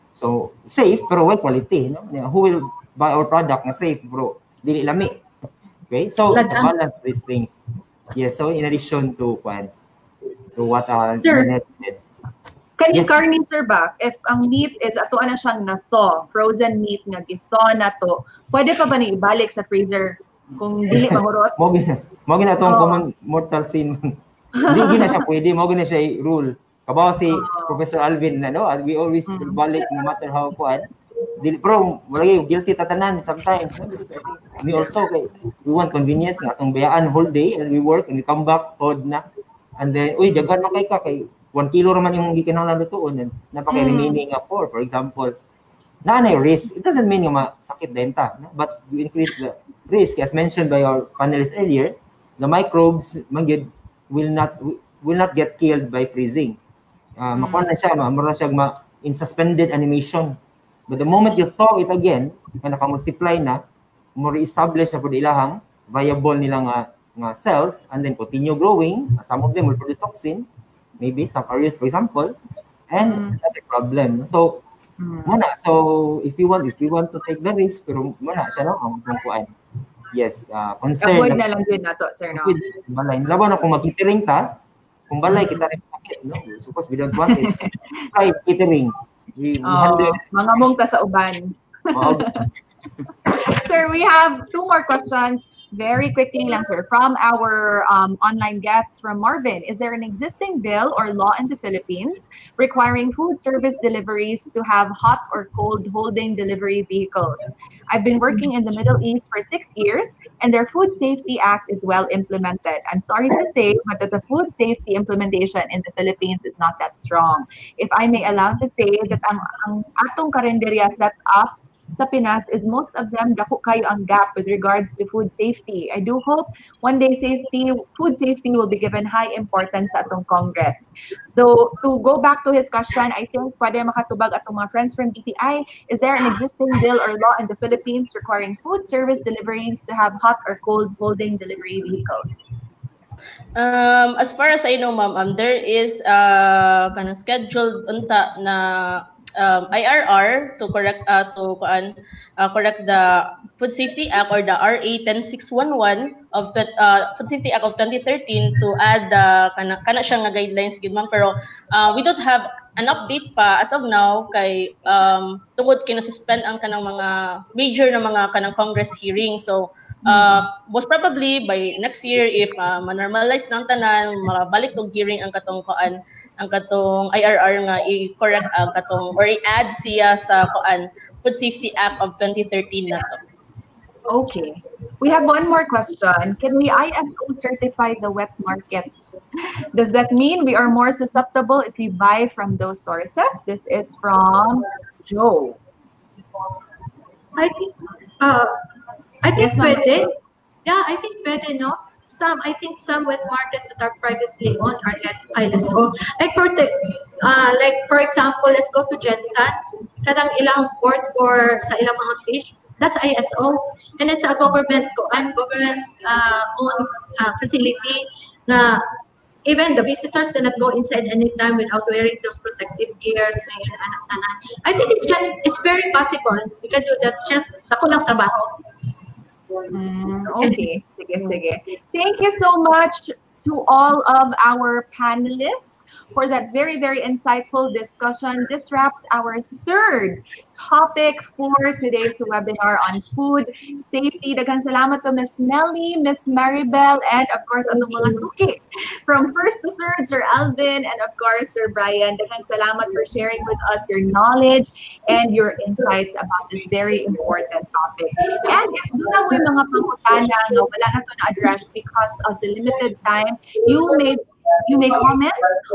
So safe pero well quality, no? Who will buy our product na safe bro? Dili lami. Okay? So it's a balance of these things. Yes, so in addition to kwan to what uh Sir, said. Kani Yes. karne sir ba, if ang meat is ato na siyang na-thaw, frozen meat nga gi-thaw na to, pwede pa ba ni ibalik sa freezer kung dili mahurot? Mo gina mo gina tong Oh. common mortal sin. Di gina siya pwede, mo gina siya rule. Kabaw si Professor Alvin na, no? We always balik no matter how kuan. Dili pro wala guilty tatanan sometimes, no? Because I think we also kay we want convenience na atong bayaan whole day and we work and we come back pod na. And then uy daghan man kay ka kay one kilo raman yung gikinahanglan lutuon and napaka remaining nga four, for example. Na na risk. It doesn't mean nga masakit denta, no? But you increase the risk as mentioned by our panelists earlier. The microbes magid will not will not get killed by freezing. Uh, mm. Makuha na siya, mara siya ma in suspended animation. But the moment you thaw it again, na naka-multiply na, mo re-establish na po ilahang viable nilang nga, nga cells and then continue growing. Some of them will produce toxin, maybe some areas for example, and mm. that's a problem. So, mm. muna, so if you want if you want to take the risk, pero muna siya no, ang kuan. Yes, uh, concern. Avoid na lang yun na to, sir, no? Balay. Laban na kung mag-catering ta, kung balay kita rin sakit, no? Suppose we don't want it. Try catering. We, we Oh, handle. mga mungta sa uban. Wow. Sir, we have two more questions. Very quickly lang, sir. From our um, online guests from Marvin, is there an existing bill or law in the Philippines requiring food service deliveries to have hot or cold holding delivery vehicles? I've been working in the Middle East for six years, and their Food Safety Act is well implemented. I'm sorry to say, but that the food safety implementation in the Philippines is not that strong. If I may allow to say that ang, ang atong karinderya set up sa Pinas is most of them dako kayo ang gap with regards to food safety. I do hope one day safety, food safety will be given high importance sa atong Congress. So to go back to his question, I think pwede makatubag atong mga friends from D T I, is there an existing bill or law in the Philippines requiring food service deliveries to have hot or cold holding delivery vehicles? Um, as far as I know, ma'am, um, there is uh, kind of scheduled unta na um, I R R to correct uh, to uh, correct the Food Safety Act or the R A one oh six one one of the uh, Food Safety Act of twenty thirteen to add the kana kana siya nga guidelines gid ma'am, pero uh, we don't have an update pa as of now kay um tungod kina-suspend ang kanang mga major na mga kanang Congress hearing. So uh, most probably by next year if uh, ma-normalize ng tanan, mabalik og hearing ang katong kuan ang katong I R R nga i-correct ang katong or i-add siya sa kuan Food Safety Act of twenty thirteen na to. Okay. We have one more question. Can we I S O certify the wet markets? Does that mean we are more susceptible if we buy from those sources? This is from Joe. I think, uh, I think Yes, ma'am. pwede. Yeah, I think pwede, no? Some, I think some wet markets that are privately owned are get I S O. Like for the, uh, like for example, let's go to Jensen. Kadang ilang port for sa ilang mga fish, that's I S O, and it's a government and government uh, owned uh, facility. Na even the visitors cannot go inside anytime without wearing those protective gears and tanan. I think it's just, it's very possible. We can do that, just ako lang trabaho. Mm, okay. Sige, sige. Thank you so much to all of our panelists for that very, very insightful discussion. This wraps our third topic for today's webinar on food safety. Daghang salamat to Miss Nelly, Miss Maribel, and of course, atong mga suki. From first to third, Sir Alvin, and of course, Sir Brian. Daghang salamat for sharing with us your knowledge and your insights about this very important topic. And if doon mo yung mga pangutana na wala na to na-address because of the limited time, you may you may comment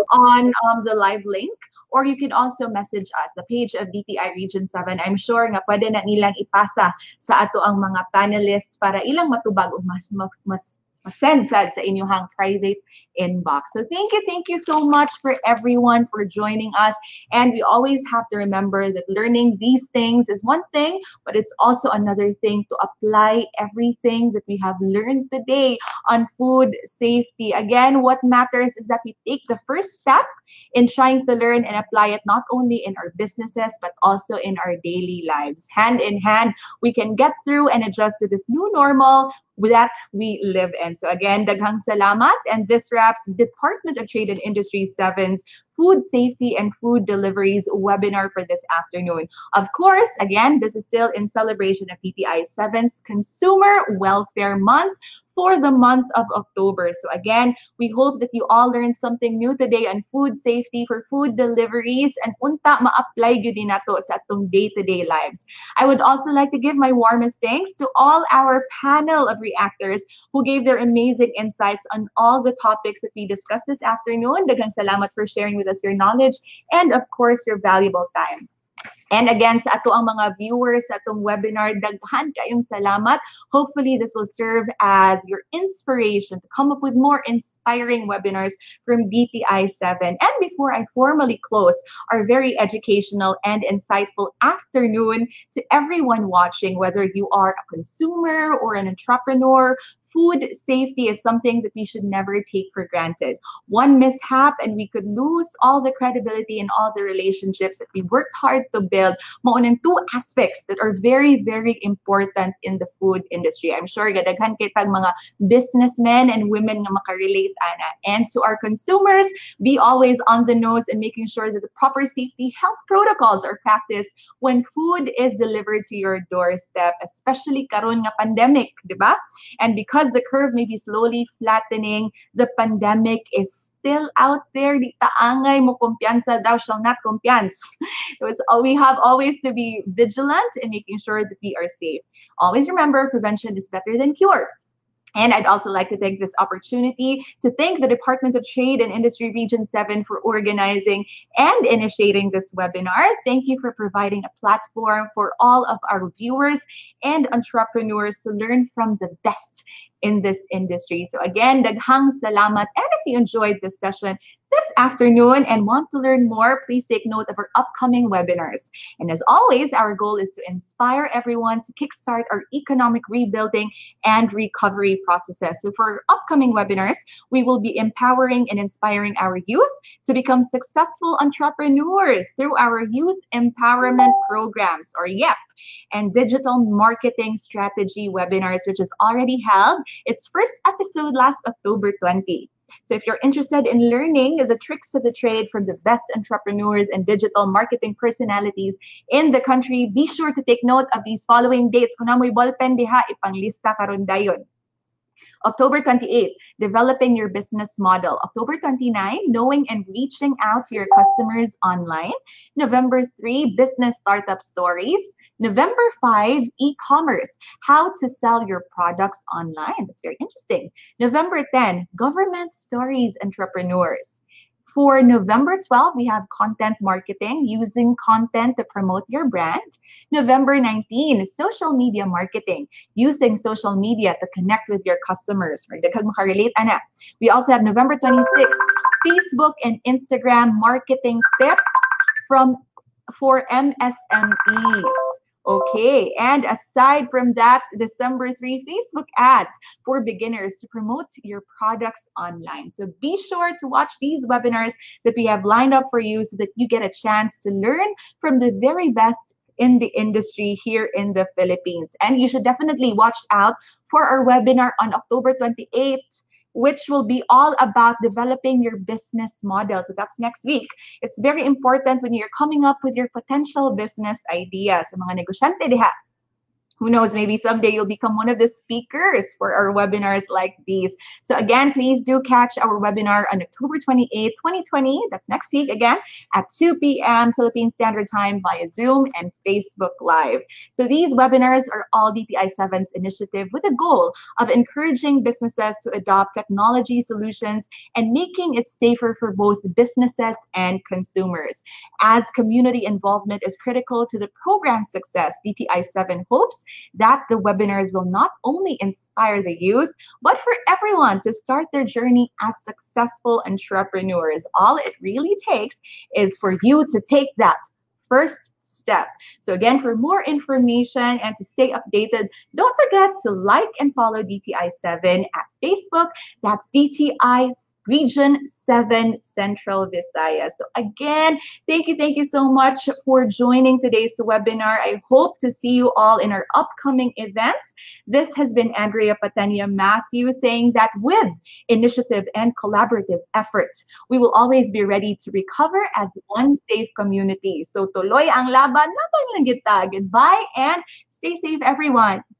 on um, the live link, or you can also message us, the page of D T I Region seven. I'm sure nga pwede na nilang ipasa sa ato ang mga panelists para ilang matubag o mas mas, mas send sad sa inyong private inbox. So thank you, thank you so much for everyone for joining us. And we always have to remember that learning these things is one thing, but it's also another thing to apply everything that we have learned today on food safety. Again, what matters is that we take the first step in trying to learn and apply it not only in our businesses, but also in our daily lives. Hand in hand, we can get through and adjust to this new normal that we live in. So again, daghang salamat, and this wraps Department of Trade and Industry seven's Food Safety and Food Deliveries webinar for this afternoon. Of course, again, this is still in celebration of D T I seven's Consumer Welfare Month for the month of October. So again, we hope that you all learned something new today on food safety for food deliveries, and unta ma-apply gyud din nato sa atong day-to-day lives. I would also like to give my warmest thanks to all our panel of reactors who gave their amazing insights on all the topics that we discussed this afternoon. Daghang salamat for sharing with us your knowledge and of course your valuable time. And again, sa ato ang mga viewers sa atong webinar, daghan kayong salamat. Hopefully, this will serve as your inspiration to come up with more inspiring webinars from D T I seven. And before I formally close our very educational and insightful afternoon to everyone watching, whether you are a consumer or an entrepreneur, food safety is something that we should never take for granted. One mishap and we could lose all the credibility and all the relationships that we worked hard to build. Maunang two aspects that are very, very important in the food industry. I'm sure gadaghan kitag mga businessmen and women nga makarelate ana. And to our consumers, be always on the nose and making sure that the proper safety health protocols are practiced when food is delivered to your doorstep, especially karon nga pandemic, di ba? And because the curve may be slowly flattening, the pandemic is still out there. Di taangay mo kumpiyansa, thou shall not kumpiyansa. So it's all, we have always to be vigilant in making sure that we are safe. Always remember, prevention is better than cure. And I'd also like to take this opportunity to thank the Department of Trade and Industry Region seven for organizing and initiating this webinar. Thank you for providing a platform for all of our viewers and entrepreneurs to learn from the best in this industry. So again, daghang salamat. And if you enjoyed this session this afternoon and want to learn more, please take note of our upcoming webinars. And as always, our goal is to inspire everyone to kickstart our economic rebuilding and recovery processes. So for upcoming webinars, we will be empowering and inspiring our youth to become successful entrepreneurs through our Youth Empowerment Programs, or Y E P, and Digital Marketing Strategy webinars, which is already held its first episode last October twentieth. So if you're interested in learning the tricks of the trade from the best entrepreneurs and digital marketing personalities in the country, be sure to take note of these following dates. Kung namoy ballpen diha, ipanglista karon dayon. October twenty-eighth, developing your business model. October twenty-ninth, knowing and reaching out to your customers online. November third, business startup stories. November fifth, e-commerce, how to sell your products online. That's very interesting. November tenth, government stories entrepreneurs. For November twelfth, we have content marketing, using content to promote your brand. November nineteenth, social media marketing, using social media to connect with your customers. We also have November twenty-sixth, Facebook and Instagram marketing tips from for M S M Es. Okay, and aside from that, December third, Facebook ads for beginners to promote your products online. So be sure to watch these webinars that we have lined up for you so that you get a chance to learn from the very best in the industry here in the Philippines. And you should definitely watch out for our webinar on October twenty-eighth, which will be all about developing your business model. So that's next week. It's very important when you're coming up with your potential business ideas. Sa mga negosyante diha, who knows, maybe someday you'll become one of the speakers for our webinars like these. So again, please do catch our webinar on October twenty-eighth, twenty twenty. That's next week again at two p m Philippine Standard Time via Zoom and Facebook Live. So these webinars are all D T I seven's initiative with a goal of encouraging businesses to adopt technology solutions and making it safer for both businesses and consumers. As community involvement is critical to the program's success, D T I seven hopes that the webinars will not only inspire the youth, but for everyone to start their journey as successful entrepreneurs. All it really takes is for you to take that first step. So again, for more information and to stay updated, don't forget to like and follow D T I seven at Facebook. That's D T I Region seven Central Visayas. So again, thank you, thank you so much for joining today's webinar. I hope to see you all in our upcoming events. This has been Andrea Patania Matthew saying that with initiative and collaborative effort, we will always be ready to recover as one safe community. So tuloy ang laban, laban lang kita. Goodbye and stay safe, everyone.